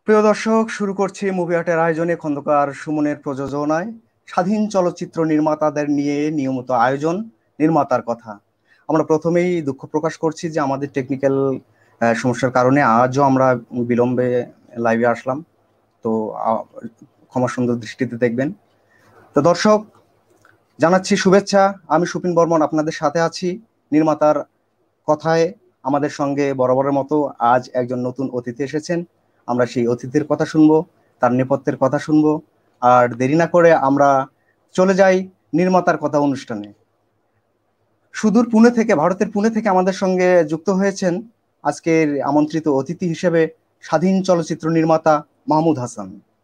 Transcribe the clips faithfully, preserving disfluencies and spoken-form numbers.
প্রিয় দর্শক, শুরু করছি মুভি আর্টের আয়োজনে খন্দকার সুমনের প্রযোজনায় স্বাধীন চলচ্চিত্র নির্মাতাদের নিয়ে নিয়মিত আয়োজন নির্মাতার কথা। আমরা প্রথমেই দুঃখ প্রকাশ করছি যে আমাদের টেকনিক্যাল সমস্যার কারণে আজও আমরা বিলম্বে লাইভে আসলাম। তো আহ, ক্ষমা সুন্দর দৃষ্টিতে দেখবেন। তো দর্শক, জানাচ্ছি শুভেচ্ছা। আমি সুপিন বর্মন আপনাদের সাথে আছি নির্মাতার কথায়। আমাদের সঙ্গে বরাবরের মতো আজ একজন নতুন অতিথি এসেছেন। আমরা সেই অতিথির কথা শুনবো, তার নেপথ্যের কথা শুনবো। আর দেরি না করে আমরা চলে যাই নির্মাতার কথা অনুষ্ঠানে। সুদূর পুনে থেকে, ভারতের পুনে থেকে আমাদের সঙ্গে যুক্ত হয়েছেন আজকের আমন্ত্রিত অতিথি হিসেবে স্বাধীন চলচ্চিত্র নির্মাতা মাহমুদ হাসান।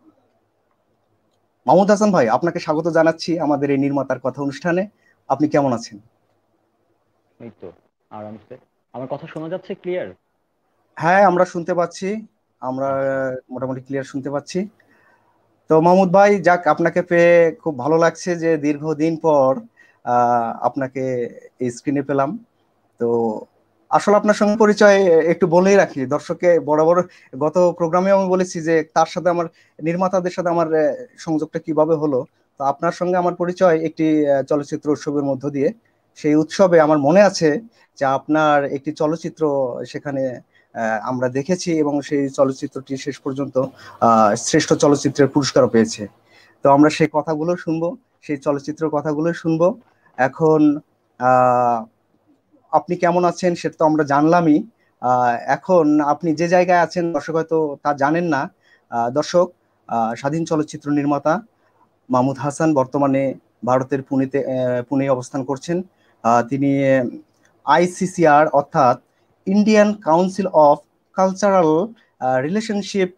মাহমুদ হাসান ভাই, আপনাকে স্বাগত জানাচ্ছি আমাদের এই নির্মাতার কথা অনুষ্ঠানে। আপনি কেমন আছেন? এই তো আরামসে। আমার কথা শোনা যাচ্ছে ক্লিয়ার? হ্যাঁ, আমরা শুনতে পাচ্ছি। আমরা আচ্ছা। আহ, মোটামুটি ক্লিয়ার শুনতে পাচ্ছি। তো মাহমুদ ভাই, যাক, আপনাকে পেয়ে খুব ভালো লাগছে যে দীর্ঘদিন পর আহ, আপনাকে এই স্ক্রিনে পেলাম। তো আসলে আপনার সঙ্গে পরিচয় একটু বলেই রাখি দর্শককে। বরাবর গত প্রোগ্রামে আমি বলেছি যে তার সাথে আমার, নির্মাতাদের সাথে আমার আহ, সংযোগটা কিভাবে হলো। তো আপনার সঙ্গে আমার পরিচয় একটি আহ, চলচ্চিত্র উৎসবের মধ্য দিয়ে। সেই উৎসবে আমার মনে আছে যে আপনার একটি চলচ্চিত্র সেখানে আহ, আমরা দেখেছি, এবং সেই চলচ্চিত্রটি শেষ পর্যন্ত আহ শ্রেষ্ঠ চলচ্চিত্রের পুরস্কারও পেয়েছে। তো আমরা সেই কথাগুলো শুনবো, সেই চলচ্চিত্রের কথাগুলো শুনবো এখন। আহ আপনি কেমন আছেন সেটা তো আমরা জানলামই। আহ, এখন আপনি যে জায়গায় আছেন দর্শক হয়তো তা জানেন না। আহ, দর্শক, আহ, স্বাধীন চলচ্চিত্র নির্মাতা মাহমুদ হাসান বর্তমানে ভারতের পুনেতে আহ, পুনে অবস্থান করছেন। আহ, তিনি আইসিসিআর অর্থাৎ Indian council of cultural relationship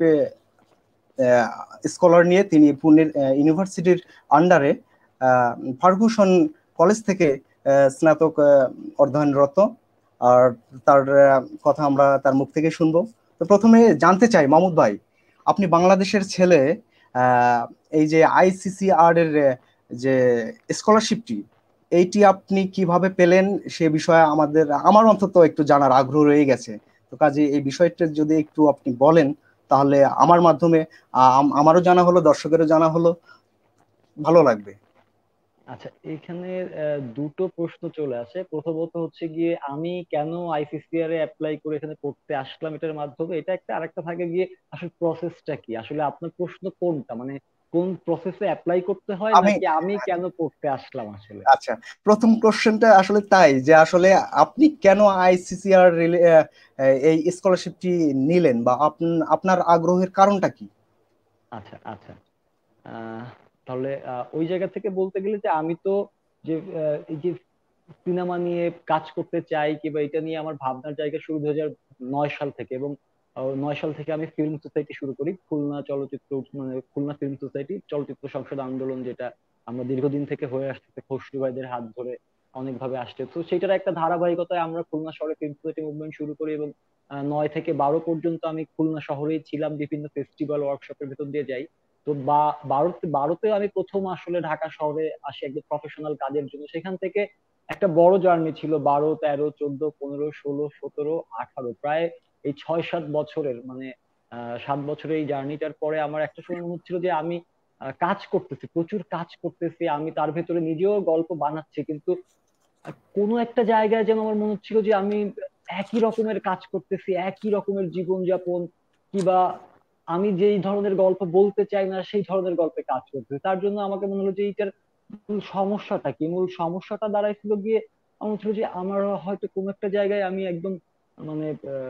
scholar নিয়ে তিনি পুনের ইউনিভার্সিটির আন্ডারে ফার্গুসন কলেজ থেকে আহ, স্নাতক আহ, অধ্যয়নরত। আর তার আহ, কথা আমরা তার মুখ থেকে শুনবো। তো প্রথমে জানতে চাই মাহমুদ ভাই, আপনি বাংলাদেশের ছেলে, আহ, এই যে আইসিসিআর এর আহ, যে স্কলারশিপটি, এইটি আপনি কিভাবে পেলেন সে বিষয়ে আমাদের, আমার অন্তত একটু জানার আগ্রহ রয়ে গেছে। তো কাজে এই বিষয়টা যদি একটু আপনি বলেন, তাহলে আমার মাধ্যমে আম- আমারও জানা হলো, দর্শকেরও জানা হলো, ভালো লাগবে। আচ্ছা, এখানে আহ, দুটো প্রশ্ন চলে আসে। প্রথমত হচ্ছে গিয়ে আমি কেন আইসিসিআর এ অ্যাপ্লাই করে এখানে পড়তে আসলাম এটার মাধ্যমে, এটা একটা। আরেকটা থাকে গিয়ে আসলে প্রসেসটা কি। আসলে আপনার প্রশ্ন কোনটা, মানে কোন প্রসেসে অ্যাপ্লাই করতে হয়, আমি, নাকি আমি কেন পড়তে আসলাম আসলে? আচ্ছা, প্রথম কোশ্চেনটা আসলে তাই যে আসলে আপনি কেন আইসিসিআর এই স্কলারশিপটি নিলেন, বা আপন- আপনার আগ্রহের কারণটা কি? আচ্ছা আচ্ছা। আহ তাহলে আহ, ওই জায়গা থেকে বলতে গেলে যে আমি তো যে আহ, এই যে সিনেমা নিয়ে কাজ করতে চাই, কিংবা এটা নিয়ে আমার ভাবনার জায়গা শুরু দুই হাজার নয় সাল থেকে। এবং আহ, নয় সাল থেকে আমি ফিল্ম সোসাইটি শুরু করি, খুলনা চলচ্চিত্র উৎ- মানে খুলনা ফিল্ম সোসাইটি, চলচ্চিত্র সংসদ আন্দোলন, যেটা আমরা দীর্ঘদিন থেকে হয়ে আসতেছে খসরু ভাইদের হাত ধরে অনেকভাবে আসছে। তো সেটার একটা ধারাবাহিকতায় আমরা খুলনা শহরে ফিল্ম সোসাইটি মুভমেন্ট শুরু করি। এবং আহ, নয় থেকে বারো পর্যন্ত আমি খুলনা শহরেই ছিলাম, বিভিন্ন ফেস্টিভ্যাল ওয়ার্কশপের ভেতর দিয়ে যাই। তো বা বারোতে বারোতে আমি প্রথম আসলে ঢাকা শহরে আসি একদম প্রফেশনাল কাজের জন্য। সেখান থেকে একটা বড় জার্নি ছিল, বারো তেরো চোদ্দ পনেরো ষোলো সতেরো আঠারো, প্রায় এই ছয় সাত বছরের, মানে আহ সাত বছরের এই জার্নিটার পরে আমার একটা সময় মনে হচ্ছিল যে আমি আহ, কাজ করতেছি, প্রচুর কাজ করতেছি, আমি তার ভেতরে নিজেও গল্প বানাচ্ছি, কিন্তু আহ, কোনো একটা জায়গায় যেন আমার মনে হচ্ছিল যে আমি একই রকমের কাজ করতেছি, একই রকমের জীবনযাপন, কিবা আমি যেই ধরনের গল্প বলতে চাই না সেই ধরনের গল্পে কাজ করতেছি। তার জন্য আমাকে মনে হলো যে এইটার মূল সমস্যাটা কি। মূল সমস্যাটা দাঁড়াইছিল গিয়ে আমার হচ্ছিল যে আমার হয়তো কোনো একটা জায়গায় আমি একদম মানে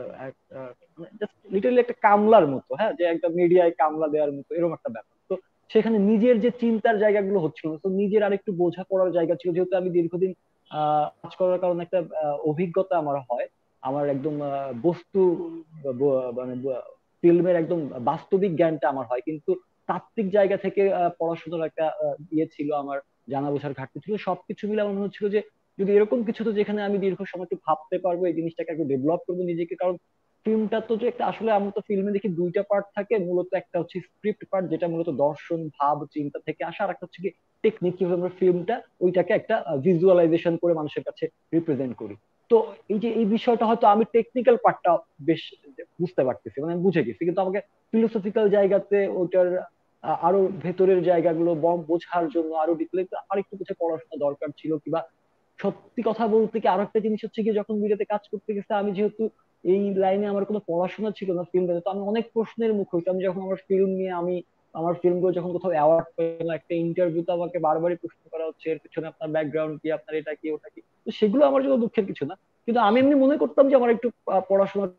জাস্ট লিটারলি একটা কামলার মতো, হ্যাঁ, যে একটা মিডিয়ায় কামলা দেওয়ার মতো এরকম একটা ব্যাপার। তো সেখানে নিজের যে চিন্তার জায়গাগুলো হচ্ছিল না, তো নিজের আরেকটু বোঝা পড়ার জায়গা ছিল, যেহেতু আমি দীর্ঘদিন আহ কাজ করার কারণে একটা আহ, অভিজ্ঞতা আমার হয়। আমার একদম আহ, বস্তু ব- মানে ফিল্মের একদম বাস্তবিক জ্ঞানটা আমার হয়, কিন্তু তাত্ত্বিক জায়গা থেকে আহ, পড়াশোনার একটা আহ, ইয়ে ছিল আমার, জানা বোঝার ঘাটতি ছিল। সবকিছু মিলে আমার মনে হচ্ছিল যে যদি এরকম কিছু, তো যেখানে আমি দীর্ঘ সময় একটু ভাবতে পারবো, এই জিনিসটাকে একটু ডেভেলপ করবো নিজেকে। কারণ ফিল্মটা তো যে একটা, আসলে আমরা তো ফিল্মে দেখি দুইটা পার্ট থাকে মূলত। একটা হচ্ছে স্ক্রিপ্ট পার্ট, যেটা মূলত দর্শন ভাব চিন্তা থেকে আসা, আর একটা হচ্ছে কি টেকনিক, কিভাবে আমরা ফিল্মটা ওইটাকে একটা ভিজুয়ালাইজেশন করে মানুষের কাছে রিপ্রেজেন্ট করি। তো এই যে এই বিষয়টা হয়তো আমি টেকনিক্যাল পার্টটা বেশ বুঝতে পারতেছি, মানে আমি বুঝে গেছি, কিন্তু আমাকে ফিলোসফিক্যাল জায়গাতে ওটার আহ, আরো ভেতরের জায়গাগুলো ব- বোঝার জন্য আরো ডিটেলে আরেকটু কিছু পড়াশোনা দরকার ছিল। কিবা সত্যি কথা বলতে কি আরো একটা জিনিস হচ্ছে কি, যখন মিডিয়াতে কাজ করতে গেছে আমি যেহেতু এই লাইনে আমার কোনো পড়াশোনা ছিল না ফিল্ম, তো আমি অনেক প্রশ্নের মুখে হইতাম। যখন আমার ফিল্ম নিয়ে আমি আমার ফিল্মগুলো যখন কোথাও অ্যাওয়ার্ড পেলাম, একটা ইন্টারভিউতে আমাকে বারবারই প্রশ্ন করা হচ্ছে এর পিছনে আপনার ব্যাকগ্রাউন্ড কি, আপনার এটা কি ওটা কি। তো সেগুলো আমার জন্য দুঃখের কিছু না, কিন্তু আমি এমনি মনে করতাম যে আমার একটু আহ, পড়াশোনার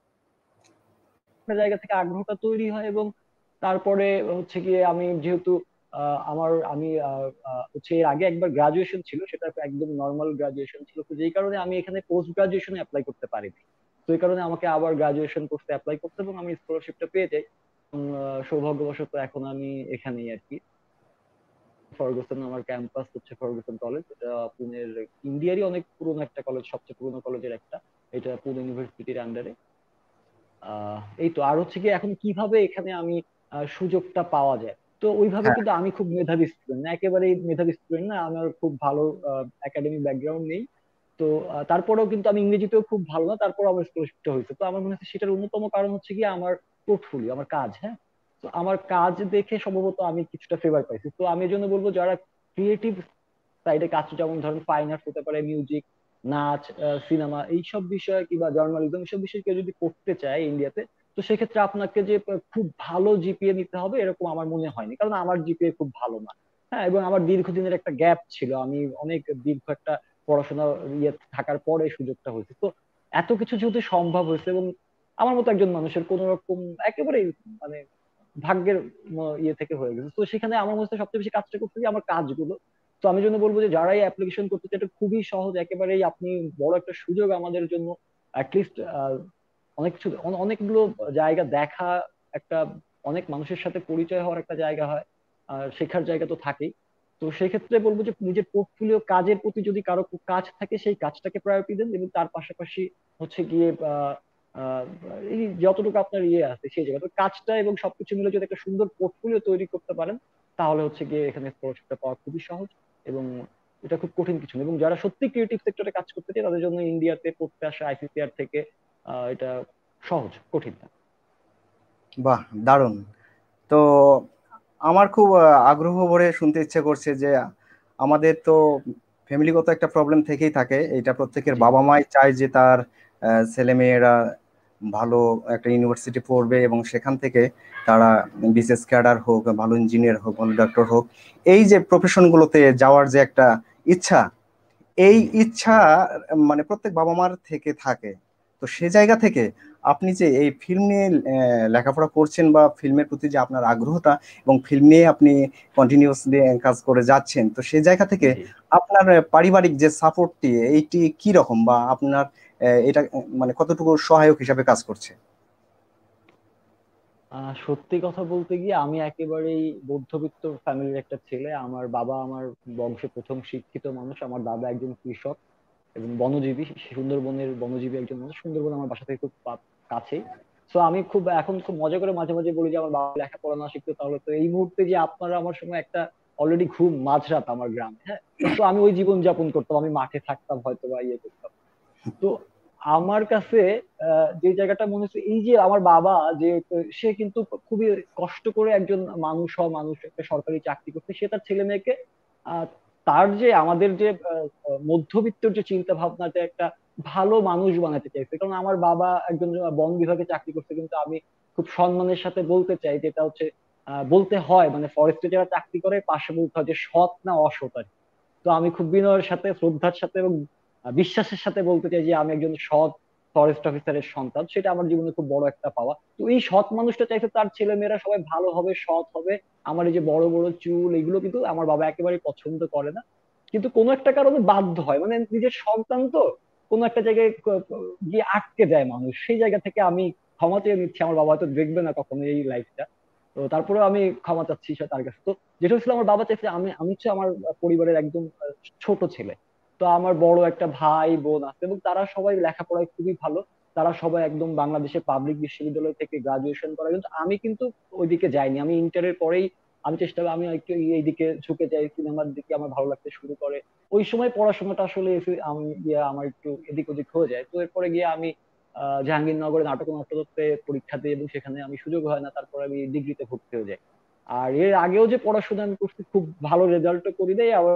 জায়গা থেকে আগ্রহটা তৈরি হয়। এবং তারপরে হচ্ছে গিয়ে আমি যেহেতু আহ, আমার আমি আহ, আহ, হচ্ছে এর আগে একবার গ্রাজুয়েশন ছিল, সেটা একদম নর্মাল গ্রাজুয়েশন ছিল, তো যেই কারণে আমি এখানে পোস্ট গ্রাজুয়েশনে অ্যাপ্লাই করতে পারিনি। তো এই কারণে আমাকে আবার গ্রাজুয়েশন কোর্সে অ্যাপ্লাই করতে, এবং আমি স্কলারশিপটা পেয়ে যাই। উম, আহ, সৌভাগ্যবশত এখন আমি এখানেই আর কি। ফার্গুসন আমার ক্যাম্পাস হচ্ছে ফার্গুসন কলেজ, এটা পুনের ইন্ডিয়ারই অনেক পুরনো একটা কলেজ, সবচেয়ে পুরনো কলেজের একটা। এটা পুনে ইউনিভার্সিটির আন্ডারে। আহ এই তো। আর হচ্ছে কি এখন কিভাবে এখানে আমি আহ, সুযোগটা পাওয়া যায়, তো ওইভাবে হ্যাঁ, কিন্তু আমি খুব মেধাবী স্টুডেন্ট না, একেবারেই মেধাবী স্টুডেন্ট না, আমার খুব ভালো একাডেমিক ব্যাকগ্রাউন্ড নেই। তো আহ, তারপরেও কিন্তু আমি ইংরেজিতেও খুব ভালো না, তারপর আমার স্কলারশিপটা হয়েছে। তো আমার মনে হচ্ছে সেটার অন্যতম কারণ হচ্ছে কি আমার পোর্টফোলিও, আমার কাজ। হ্যাঁ, তো আমার কাজ দেখে সম্ভবত আমি কিছুটা ফেভার পাইছি। তো আমি এই জন্য বলবো যারা ক্রিয়েটিভ সাইডে কাজ, যেমন ধরেন ফাইন আর্টস হতে পারে, মিউজিক, নাচ, সিনেমা, এইসব বিষয় কিংবা জার্নালিজম, এইসব বিষয় কেউ যদি করতে চায় ইন্ডিয়াতে, তো সেক্ষেত্রে আপনাকে যে খুব ভালো জিপিএ নিতে হবে এরকম আমার মনে হয়নি, কারণ আমার জিপিএ খুব ভালো না। হ্যাঁ, এবং আমার দীর্ঘদিনের একটা গ্যাপ ছিল, আমি অনেক দীর্ঘ একটা পড়াশোনা ইয়ে থাকার পরে এই সুযোগটা হয়েছে। তো এত কিছু যেহেতু সম্ভব হয়েছে, এবং আমার মতো একজন মানুষের কোন রকম একেবারে মানে ভাগ্যের ম- ইয়ে থেকে হয়ে গেছে, তো সেখানে আমার মনে হচ্ছে সবচেয়ে বেশি কাজটা করতে গিয়ে আমার কাজগুলো। তো আমি জন্য বলবো যে যারাই অ্যাপ্লিকেশন করতে চায়, এটা খুবই সহজ একেবারেই, আপনি বড় একটা সুযোগ আমাদের জন্য। অ্যাটলিস্ট অনেক কিছু অনে- অনেকগুলো জায়গা দেখা, একটা অনেক মানুষের সাথে পরিচয় হওয়ার একটা জায়গা হয়, আর শেখার জায়গা তো থাকেই। তো সেই ক্ষেত্রে বলবো যে নিজের পোর্টফোলিও কাজের প্রতি যদি কারো খুব কাজ থাকে সেই কাজটাকে প্রায়োরিটি দেন, এবং তার পাশাপাশি হচ্ছে গিয়ে আহ আহ, এই যতটুকু আপনার ইয়ে আছে সেই জায়গা তো কাজটা এবং সবকিছু মিলে যদি একটা সুন্দর পোর্টফোলিও তৈরি করতে পারেন, তাহলে হচ্ছে গিয়ে এখানে স্কলারশিপটা পাওয়া খুবই সহজ। এবং এটা খুব কঠিন কিছু না, এবং যারা সত্যি ক্রিয়েটিভ সেক্টরে কাজ করতে চায় তাদের জন্য ইন্ডিয়াতে পড়তে আসা আইসিসিআর থেকে আহ, এটা সহজ, কঠিন না। বাহ, দারুণ। তো আমার খুব আহ, আগ্রহ ভরে শুনতে ইচ্ছে করছে যে আমাদের তো ফ্যামিলিগত একটা প্রবলেম থেকেই থাকে, এটা প্রত্যেকের জি বাবা মাই চায় যে তার আহ, ছেলে মেয়েরা ভালো একটা ইউনিভার্সিটি পড়বে এবং সেখান থেকে তারা বিসিএস ক্যাডার হোক, ভালো ইঞ্জিনিয়ার হোক, ভালো ডক্টর হোক, এই যে প্রফেশনগুলোতে যাওয়ার যে একটা ইচ্ছা, এই জি ইচ্ছা মানে প্রত্যেক বাবা মার থেকে থাকে। তো সে জায়গা থেকে আপনি যে এই ফিল্ম নিয়ে আহ, লেখাপড়া করছেন বা ফিল্মের প্রতি যে আপনার আগ্রহটা এবং ফিল্ম নিয়ে আপনি কন্টিনিউয়াসলি কাজ করে যাচ্ছেন, তো সেই জায়গা থেকে জি। আপনার আহ, পারিবারিক যে সাপোর্টটি এইটি কি রকম, বা আপনার আহ, এটা আহ, মানে কতটুকু সহায়ক হিসাবে কাজ করছে? আহ সত্যি কথা বলতে গিয়ে আমি একেবারেই মধ্যবিত্ত ফ্যামিলির একটা ছেলে। আমার বাবা আমার বংশে প্রথম শিক্ষিত মানুষ, আমার দাদা একজন কৃষক এবং বনজীবী, সুন্দরবনের বনজীবী একজন মানুষ। সুন্দরবন আমার বাসা থেকে খুব পা- কাছেই। তো আমি খুব এখন খুব মজা করে মাঝে মাঝে বলি যে আমার বাবা লেখাপড়া না শিখতো তাহলে তো এই মুহূর্তে যে আপনারা আমার সময় একটা অলরেডি ঘুম মাঝরাত আমার গ্রামে। হ্যাঁ, তো আমি ওই জীবন যাপন করতাম, আমি মাঠে থাকতাম হয়তো বা ইয়ে করতাম। তো আমার কাছে আহ, যে জায়গাটা মনে হচ্ছে এই যে আমার বাবা যে সে কিন্তু খুবই কষ্ট করে একজন মানুষ হওয়া মানুষ, একটা সরকারি চাকরি করতে, সে তার ছেলে মেয়েকে আহ, তার যে আমাদের যে আহ, আহ, মধ্যবিত্তের যে চিন্তা ভাবনাতে একটা ভালো মানুষ বানাতে চাইছে। কারণ আমার বাবা একজন বন বিভাগে চাকরি করছে, কিন্তু আমি খুব সম্মানের সাথে বলতে চাই যেটা হচ্ছে আহ, বলতে হয়, মানে ফরেস্টে যারা চাকরি করে পাশে বলতে হয় যে সৎ না অসৎ আর কি। তো আমি খুব বিনয়ের সাথে শ্রদ্ধার সাথে এবং আহ, বিশ্বাসের সাথে বলতে চাই যে আমি একজন সৎ ফরেস্ট অফিসারের সন্তান, সেটা আমার জীবনে খুব বড় একটা পাওয়া। তো এই সৎ মানুষটা চাইছে তার ছেলে মেয়েরা সবাই ভালো হবে, সৎ হবে। আমার এই যে বড় বড় চুল এগুলো কিন্তু আমার বাবা একেবারে পছন্দ করে না, কিন্তু কোনো একটা কারণে বাধ্য হয়, মানে নিজের সন্তান তো কোনো একটা জায়গায় ক- ক- গিয়ে আটকে যায় মানুষ, সেই জায়গা থেকে আমি ক্ষমা চেয়ে নিচ্ছি। আমার বাবা হয়তো দেখবে না কখনো এই লাইফটা, তো তারপরেও আমি ক্ষমা চাচ্ছি সে তার কাছে। তো যেটা হচ্ছিল আমার বাবা চাইছে আমি আমি হচ্ছে আমার পরিবারের একদম আহ, ছোট ছেলে। তো আমার বড় একটা ভাই বোন আছে এবং তারা সবাই লেখাপড়ায় খুবই ভালো। তারা সবাই একদম বাংলাদেশের পাবলিক বিশ্ববিদ্যালয় থেকে গ্রাজুয়েশন করা, কিন্তু আমি কিন্তু ওইদিকে যাইনি। আমি ইন্টারের পরেই আমি চেষ্টা করি আমি একটু এইদিকে ঝুঁকে যাই, সিনেমার দিকে আমার ভালো লাগতে শুরু করে। ওই সময় পড়াশোনাটা আসলে এসে- আমি গিয়ে আমার একটু এদিক ওদিক হয়ে যায়। তো এরপরে গিয়ে আমি আহ জাহাঙ্গীরনগরে নাটক ও নাট্যতত্ত্বে পরীক্ষা দিই এবং সেখানে আমি সুযোগ হয় না, তারপর আমি ডিগ্রিতে ভর্তি হয়ে যাই। আর এর আগেও যে পড়াশোনা আমি করছি, খুব ভালো রেজাল্টও করি দেয় আবার,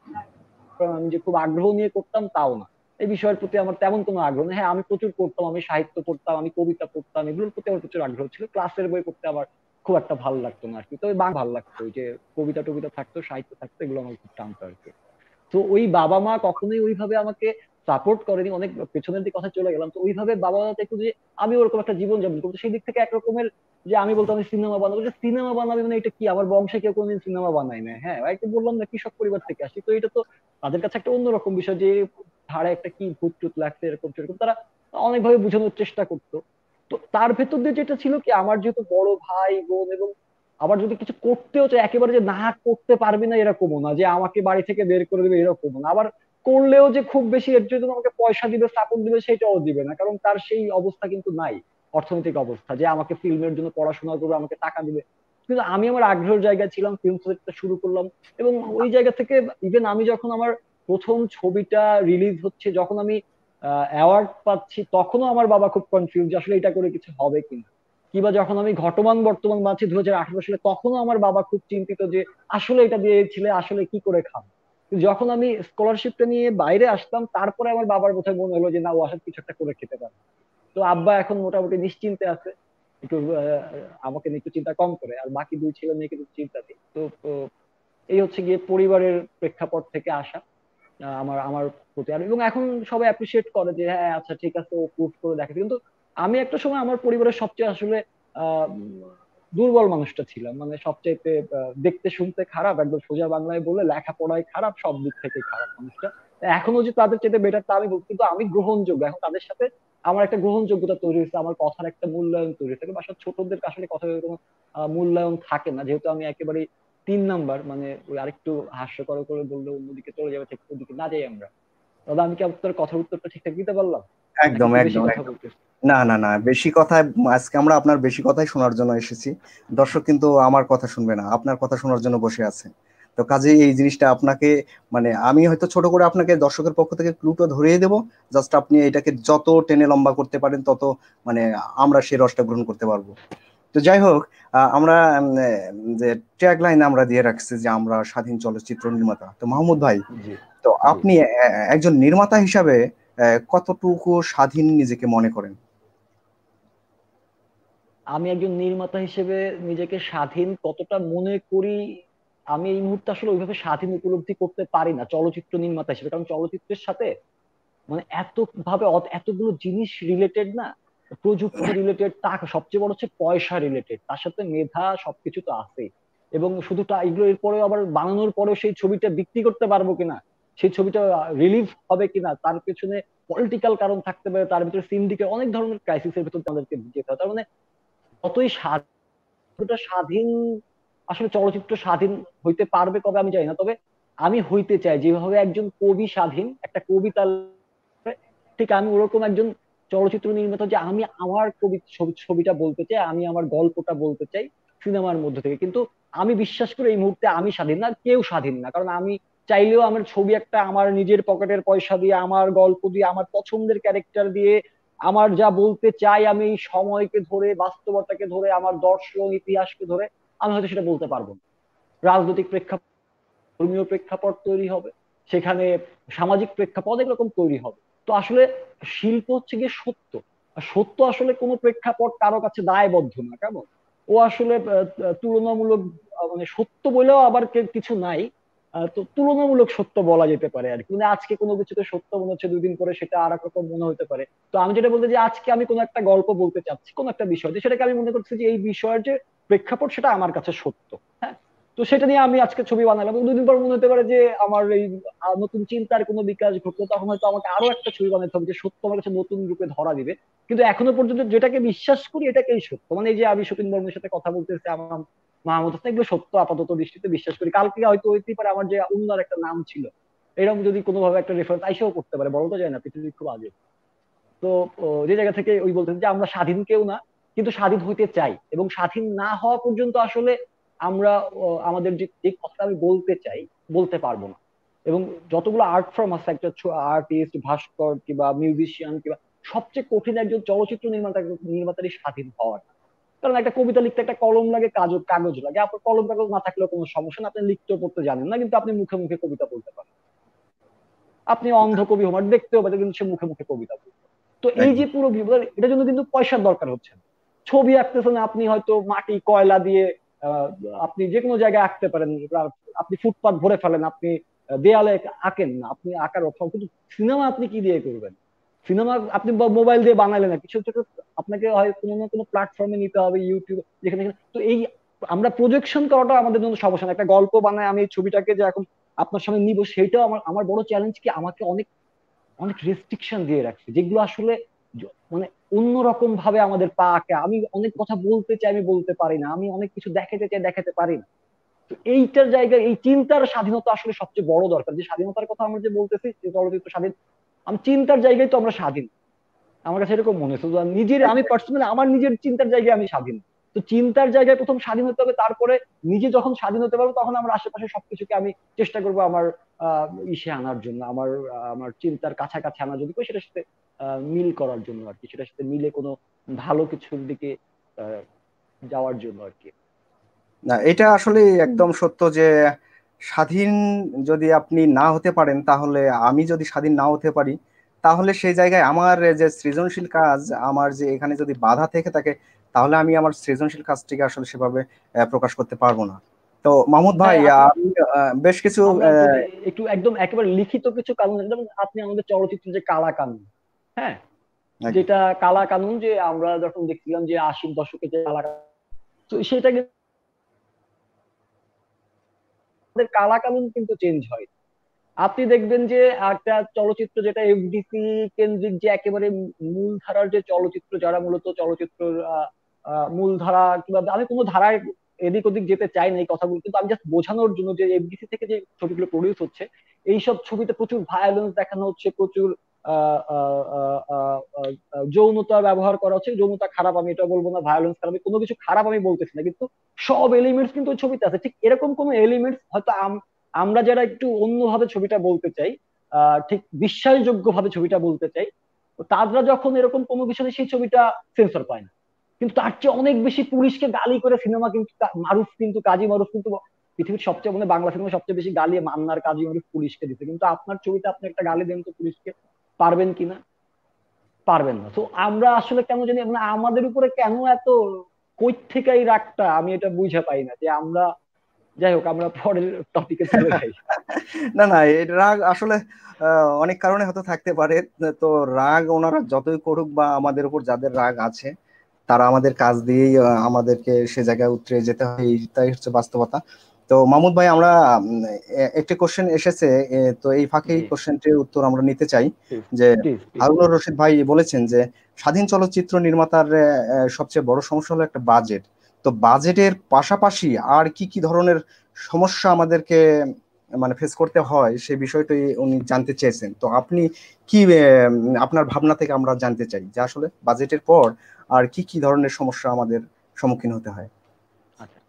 আমি যে খুব আগ্রহ নিয়ে করতাম তাও না। এই বিষয়ের প্রতি আমার তেমন কোনো আগ্রহ নেই। হ্যাঁ আমি প্রচুর পড়তাম, আমি সাহিত্য পড়তাম, আমি কবিতা পড়তাম, এগুলোর প্রতি আমার প্রচুর আগ্রহ ছিল। ক্লাসের বই পড়তে আমার খুব একটা ভালো লাগতো না আর কি, তবে বাংলা ভালো লাগতো, ওই যে কবিতা টবিতা থাকতো, সাহিত্য থাকতো, এগুলো আমার খুব টানতো আর কি। তো ওই বাবা মা কখনোই ওইভাবে আমাকে সাপোর্ট করেনি, অনেক পেছনের দিকে কথা চলে গেলাম। তো ওইভাবে বাবা মা দেখতো যে আমি ওরকম একটা জীবন যাপন করবো, সেই দিক থেকে একরকমের যে আমি বলতাম আমি সিনেমা বানাবো, যে সিনেমা বানাবি মানে এটা কি, আমার বংশে কেউ কোনোদিন সিনেমা বানায় না। হ্যাঁ একটু বললাম না কৃষক পরিবার থেকে আসি, তো এটা তো তাদের কাছে একটা অন্যরকম বিষয় যে ধারে একটা কি ভূত টুত লাগছে এরকম সেরকম, তারা অনেকভাবে বোঝানোর চেষ্টা করতো। তো তার ভেতর দিয়ে যেটা ছিল কি, আমার যেহেতু বড় ভাই বোন, এবং আবার যদি কিছু করতেও চাই একেবারে যে না করতে পারবি না এরকমও না, যে আমাকে বাড়ি থেকে বের করে দেবে এরকমও না, আবার করলেও যে খুব বেশি এর জন্য আমাকে পয়সা দিবে সাপোর্ট দিবে সেটাও দিবে না, কারণ তার সেই অবস্থা কিন্তু নাই, অর্থনৈতিক অবস্থা যে আমাকে ফিল্মের জন্য পড়াশোনা করবে আমাকে টাকা দিবে। কিন্তু আমি আমার আগ্রহের জায়গায় ছিলাম, ফিল্ম প্রজেক্টটা শুরু করলাম। এবং ওই জায়গা থেকে ইভেন আমি যখন আমার প্রথম ছবিটা রিলিজ হচ্ছে, যখন আমি অ্যাওয়ার্ড পাচ্ছি, তখনও আমার বাবা খুব কনফিউজ যে আসলে এটা করে কিছু হবে কিনা। কিংবা যখন আমি ঘটমান বর্তমান বাঁচি দু হাজার আঠারো সালে, তখনও আমার বাবা খুব চিন্তিত যে আসলে এটা দিয়ে ছেলে আসলে কি করে খাবে। কিন্তু যখন আমি স্কলারশিপটা নিয়ে বাইরে আসলাম, তারপরে আমার বাবার বোধহয় মনে হলো যে না, ও আসলে কিছু একটা করে খেতে পারে। তো আব্বা এখন মোটামুটি নিশ্চিন্তে আছে, একটু আহ, আমাকে নিয়ে একটু চিন্তা কম করে, আর বাকি দুই ছেলে মেয়ে কিন্তু চিন্তাতে। তো তো এই হচ্ছে গিয়ে পরিবারের প্রেক্ষাপট থেকে আসা আহ, আমার আমার প্রতি। আর এবং এখন সবাই অ্যাপ্রিসিয়েট করে যে হ্যাঁ আচ্ছা ঠিক আছে ও প্রুভ করে দেখে। কিন্তু আমি একটা সময় আমার পরিবারের সবচেয়ে আসলে আহ উম, দুর্বল মানুষটা ছিলাম, মানে সবচাইতে আহ, দেখতে শুনতে খারাপ, একদম সোজা বাংলায় বলে লেখাপড়ায় খারাপ, সব দিক থেকে খারাপ মানুষটা। এখনো যে তাদের চাইতে বেটার তা আমি বলছি, কিন্তু আমি গ্রহণযোগ্য এখন তাদের সাথে। আমার একটা গ্রহণযোগ্যতা তৈরি হয়েছে, আমার কথার একটা মূল্যায়ন তৈরি হয়েছে। বাসার ছোটদের আসলে কথা কোনো আহ, মূল্যায়ন থাকে না, যেহেতু আমি একেবারে তিন নাম্বার, মানে ওই আরেকটু হাস্যকর করে বললে অন্যদিকে চলে যাবে, ঠিক ওদিকে না যাই আমরা। দাদা আমি কি আপনার কথার উত্তরটা ঠিকঠাক দিতে পারলাম, নাকি একদম একটু বেশি একদম কথা একদম। বলতেছি? না না না, বেশি কথা। আজকে আমরা আপনার বেশি কথাই শোনার জন্য এসেছি। দর্শক কিন্তু আমার কথা শুনবে না, আপনার কথা শোনার জন্য বসে আছে। তো কাজেই এই জিনিসটা আপনাকে, মানে আমি হয়তো ছোট করে আপনাকে দর্শকের পক্ষ থেকে ক্লুটা ধরিয়ে দেবো। জাস্ট আপনি এটাকে যত টেনে লম্বা করতে পারেন তত, মানে আমরা সেই রসটা গ্রহণ করতে পারবো। তো যাই হোক, আহ, আমরা উম, আহ, যে ট্যাগ লাইন আমরা দিয়ে রাখছি যে আমরা স্বাধীন চলচ্চিত্র নির্মাতা। তো মাহমুদ ভাই, জি তো জি। আপনি আহ, একজন নির্মাতা হিসাবে আহ, কতটুকু স্বাধীন নিজেকে মনে করেন? আমি একজন নির্মাতা হিসেবে নিজেকে স্বাধীন কতটা মনে করি, আমি এই মুহূর্তে আসলে ওইভাবে স্বাধীন উপলব্ধি করতে পারি না চলচ্চিত্র নির্মাতা হিসেবে, কারণ চলচ্চিত্রের সাথে মানে এত ভাবে অত- এতগুলো জিনিস রিলেটেড না, প্রযুক্তি রিলেটেড, টাকা, সবচেয়ে বড় হচ্ছে পয়সা রিলেটেড, তার সাথে মেধা, সবকিছু তো আছে। এবং শুধু তা এগুলো এরপরেও আবার বানানোর পরেও সেই ছবিটা বিক্রি করতে পারবো কিনা, সেই ছবিটা রিলিজ হবে কিনা, তার পেছনে পলিটিক্যাল কারণ থাকতে পারে, তার ভিতরে সিন্ডিকেট, অনেক ধরনের ক্রাইসিসের ভিতর আমাদেরকে যেতে হয়। তার মানে কতই স্বাধীনতা স্বাধীন, আসলে চলচ্চিত্র স্বাধীন হইতে পারবে কবে আমি জানি না, তবে আমি হইতে চাই যেভাবে একজন কবি স্বাধীন একটা কবিতা, ঠিক আমি ওরকম একজন চলচ্চিত্র নির্মাতা, যে আমি আমার কবি ছবি- ছবিটা বলতে চাই, আমি আমার গল্পটা বলতে চাই সিনেমার মধ্যে থেকে। কিন্তু আমি বিশ্বাস করি এই মুহূর্তে আমি স্বাধীন না, কেউ স্বাধীন না, কারণ আমি চাইলেও আমার ছবি একটা আমার নিজের পকেটের পয়সা দিয়ে, আমার গল্প দিয়ে, আমার পছন্দের ক্যারেক্টার দিয়ে, আমার যা বলতে চাই আমি এই সময়কে ধরে, বাস্তবতাকে ধরে, আমার দর্শন ইতিহাসকে ধরে আমি হয়তো সেটা বলতে পারবো না। রাজনৈতিক প্রেক্ষাপট, ধর্মীয় প্রেক্ষাপট তৈরি হবে সেখানে, সামাজিক প্রেক্ষাপট এরকম তৈরি হবে। তো আসলে শিল্প হচ্ছে গিয়ে সত্য, আর সত্য আসলে কোনো প্রেক্ষাপট কারো কাছে দায়বদ্ধ না, কেমন ও আসলে আহ, আহ, তুলনামূলক আহ, মানে সত্য বলেও আবার কে- কিছু নাই। আহ, তো তুলনামূলক সত্য বলা যেতে পারে আর কি, মানে আজকে কোনো কিছুতে সত্য মনে হচ্ছে, দুই দিন পরে সেটা আর এক রকম মনে হতে পারে। তো আমি যেটা বলতে যে আজকে আমি কোনো একটা গল্প বলতে চাচ্ছি, কোনো একটা বিষয় যে সেটাকে আমি মনে করছি যে এই বিষয়ের যে প্রেক্ষাপট সেটা আমার কাছে সত্য। হ্যাঁ, তো সেটা নিয়ে আমি আজকে ছবি বানালাম, এবং দুদিন পর মনে হতে পারে যে আমার এই আহ, নতুন চিন্তার কোনো বিকাশ ঘটলো, তখন হয়তো আমাকে আরো একটা ছবি বানাতে হবে যে সত্য আমার কাছে নতুন রূপে ধরা দিবে। কিন্তু এখনো পর্যন্ত যেটাকে বিশ্বাস করি এটাকেই সত্য, মানে এই যে আমি সতীন বর্মনের সাথে কথা বলতেছি, আমার মাহমুদ হাসান, এগুলো সত্য আপাতত দৃষ্টিতে বিশ্বাস করি। কালকে হয়তো হইতেই পারে আমার যে অন্য আর একটা নাম ছিল, এরকম যদি কোনোভাবে একটা রেফারেন্স আইসেও করতে পারে, বলা তো যায় না, পৃথিবী খুব আগে। তো ও, যে জায়গা থেকে ওই বলতেন যে আমরা স্বাধীন কেউ না, কিন্তু স্বাধীন হইতে চাই, এবং স্বাধীন না হওয়া পর্যন্ত আসলে আমরা আমাদের যে এই কথাটা আমি বলতে চাই বলতে পারবো না। এবং যতগুলো আর্ট ফর্ম আছে, একটা আর্টিস্ট, ভাস্কর কিংবা মিউজিশিয়ান কিংবা সবচেয়ে কঠিন একজন চলচ্চিত্র নির্মাতা নির্মাতারই স্বাধীন হওয়াটা। কারণ একটা কবিতা লিখতে একটা কলম লাগে, কাগজ কাগজ লাগে। আপনার কলম কাগজ না থাকলেও কোনো সমস্যা না, আপনি লিখতেও পড়তে জানেন না, কিন্তু আপনি মুখে মুখে কবিতা বলতে পারেন। আপনি অন্ধ কবি হোমার দেখতেও পারেন, কিন্তু সে মুখে মুখে কবিতা বলতে। তো এই যে একদম। পুরো বিভাগ, এটার জন্য কিন্তু পয়সার দরকার হচ্ছে না। ছবি আঁকতেছেন আপনি হয়তো মাটি কয়লা দিয়ে, আহ, আপনি যে কোনো জায়গায় আঁকতে পারেন। আপনি ফুটপাত ভরে ফেলেন, আপনি দেয়ালে আঁকেন না, আপনি আঁকার অর্থ। কিন্তু সিনেমা আপনি কি দিয়ে করবেন? সিনেমা আপনি মোবাইল দিয়ে বানালেন না, কিছু কিছু আপনাকে হয় কোনো না কোনো প্ল্যাটফর্মে নিতে হবে, ইউটিউব যেখানে যেখানে- তো এই আমরা প্রজেকশন করাটা আমাদের জন্য সমস্যা না। একটা গল্প বানায় আমি এই ছবিটাকে যে এখন আপনার সামনে নিব, সেটাও আমার আমার বড় চ্যালেঞ্জ কি, আমাকে অনেক অনেক রেস্ট্রিকশন দিয়ে রাখছে, যেগুলো আসলে জ- মানে অন্যরকম ভাবে আমাদের পা আঁকে। আমি অনেক কথা বলতে চাই, আমি বলতে পারি না। আমি অনেক কিছু দেখাতে চাই, দেখাতে পারি না। তো এইটার জায়গায় এই চিন্তার স্বাধীনতা আসলে সবচেয়ে বড় দরকার। যে স্বাধীনতার কথা আমরা যে বলতেছি, যে চলচ্চিত্র স্বাধীন, আমি চিন্তার জায়গায় তো আমরা স্বাধীন। আমার কাছে এরকম মনে হচ্ছে যে নিজের, আমি পার্সোনালি আমার নিজের চিন্তার জায়গায় আমি স্বাধীন। তো চিন্তার জায়গায় প্রথম স্বাধীন হতে হবে, তারপরে নিজে যখন স্বাধীন হতে পারবো, তখন আমার আশেপাশে সবকিছুকে আমি চেষ্টা করবো আমার আহ ইসে আনার জন্য, আমার আহ, আমার চিন্তার কাছাকাছি আনার জন্য, সেটার সাথে আহ মিল করার জন্য আর কি, সেটার সাথে মিলে কোনো ভালো কিছুর দিকে আহ যাওয়ার জন্য আর কি। না, এটা আসলে একদম সত্য যে স্বাধীন যদি আপনি না হতে পারেন, তাহলে আমি যদি স্বাধীন না হতে পারি, তাহলে সেই জায়গায় আমার যে সৃজনশীল কাজ, আমার যে এখানে যদি বাধা থেকে থাকে, তাহলে আমি আমার সৃজনশীল কাজটিকে আসলে সেভাবে আহ, প্রকাশ করতে পারবো না। তো মাহমুদ ভাই, হ্যাঁ, আপনি, আমি আহ, বেশ কিছু আমরা যদি আহ, একটু একদম একেবারে লিখিত কিছু কানুন, যেমন আপনি আমাদের চলচ্চিত্রের যে কালা কানুন, হ্যাঁ, একদম। যেটা কালা কানুন, যে আমরা যখন দেখছিলাম যে আশির দশকে যে কালা কানুন, তো সেটা কিন্তু আমাদের কালা কানুন কিন্তু চেঞ্জ হয়। আপনি দেখবেন যে একটা চলচ্চিত্র যেটা এফডিসি কেন্দ্রিক, যে একেবারে মূল ধারার যে চলচ্চিত্র, যারা মূলত চলচ্চিত্র মূল ধারা, কিংবা আমি কোনো ধারায় এদিক ওদিক যেতে চাই না এই কথাগুলো, কিন্তু আমি জাস্ট বোঝানোর জন্য যে এফডিসি থেকে যে ছবিগুলো প্রডিউস হচ্ছে, এইসব ছবিতে প্রচুর ভায়োলেন্স দেখানো হচ্ছে, প্রচুর আহ, আহ, আহ, আহ, আহ, যৌনতা ব্যবহার করা হচ্ছে। যৌনতা খারাপ আমি এটা বলবো না, ভায়োলেন্স খারাপ, আমি কোনো কিছু খারাপ আমি বলতেছি না, কিন্তু সব এলিমেন্টস কিন্তু ওই ছবিতে আছে। ঠিক এরকম কোন এলিমেন্টস হয়তো আমরা যারা একটু অন্যভাবে ছবিটা বলতে চাই, আহ ঠিক বিশ্বাসযোগ্য ভাবে ছবিটা বলতে চাই, তো তারা যখন এরকম কোনো বিষয়ে সেই ছবিটা সেন্সর পায় না। কিন্তু তার চেয়ে অনেক বেশি পুলিশকে গালি করে সিনেমা কিন্তু কা- মারুফ কিন্তু কাজী মারুফ কিন্তু পৃথিবীর সবচেয়ে, মানে বাংলা সিনেমা সবচেয়ে বেশি গালি মান্নার কাজী মারুফ পুলিশকে দিতে। কিন্তু আপনার ছবিতে আপনি একটা গালি দেন তো পুলিশকে, পারবেন কিনা? পারবেন না। তো আমরা আসলে কেন জানি, মানে আমাদের উপরে কেন এত, কই থেকে এই রাগটা, আমি এটা বুঝে পাই না যে আমরা। যাই হোক, আমরা পরের টপিকে চলে যাই। না না, এই রাগ আসলে আহ, অনেক কারণে হয়তো থাকতে পারে। তো রাগ ওনারা যতই করুক, বা আমাদের উপর যাদের রাগ আছে, তারা আমাদের কাজ দিয়েই আহ, আমাদেরকে সে জায়গায় উতরে যেতে হয়, এটাই হচ্ছে বাস্তবতা। তো মাহমুদ ভাই, আমরা উম, এ- একটি কোশ্চেন এসেছে, এ, তো এই ফাঁকেই জি, কোশ্চেনটির উত্তর আমরা নিতে চাই। প্লিজ, যে প্লিজ, প্লিজ। হারুনুর রশিদ ভাই বলেছেন যে স্বাধীন চলচ্চিত্র নির্মাতার আহ, সবচেয়ে বড় সমস্যা হলো একটা বাজেট। তো বাজেটের পাশাপাশি আর কি কি ধরনের সমস্যা আমাদেরকে মানে ফেস করতে হয়, সেই বিষয়টাই উনি জানতে চেয়েছেন। তো আপনি কি আহ, আপনার ভাবনা থেকে আমরা জানতে চাই যে আসলে বাজেটের পর আর কি কি ধরনের সমস্যা আমাদের সম্মুখীন হতে হয়। আচ্ছা,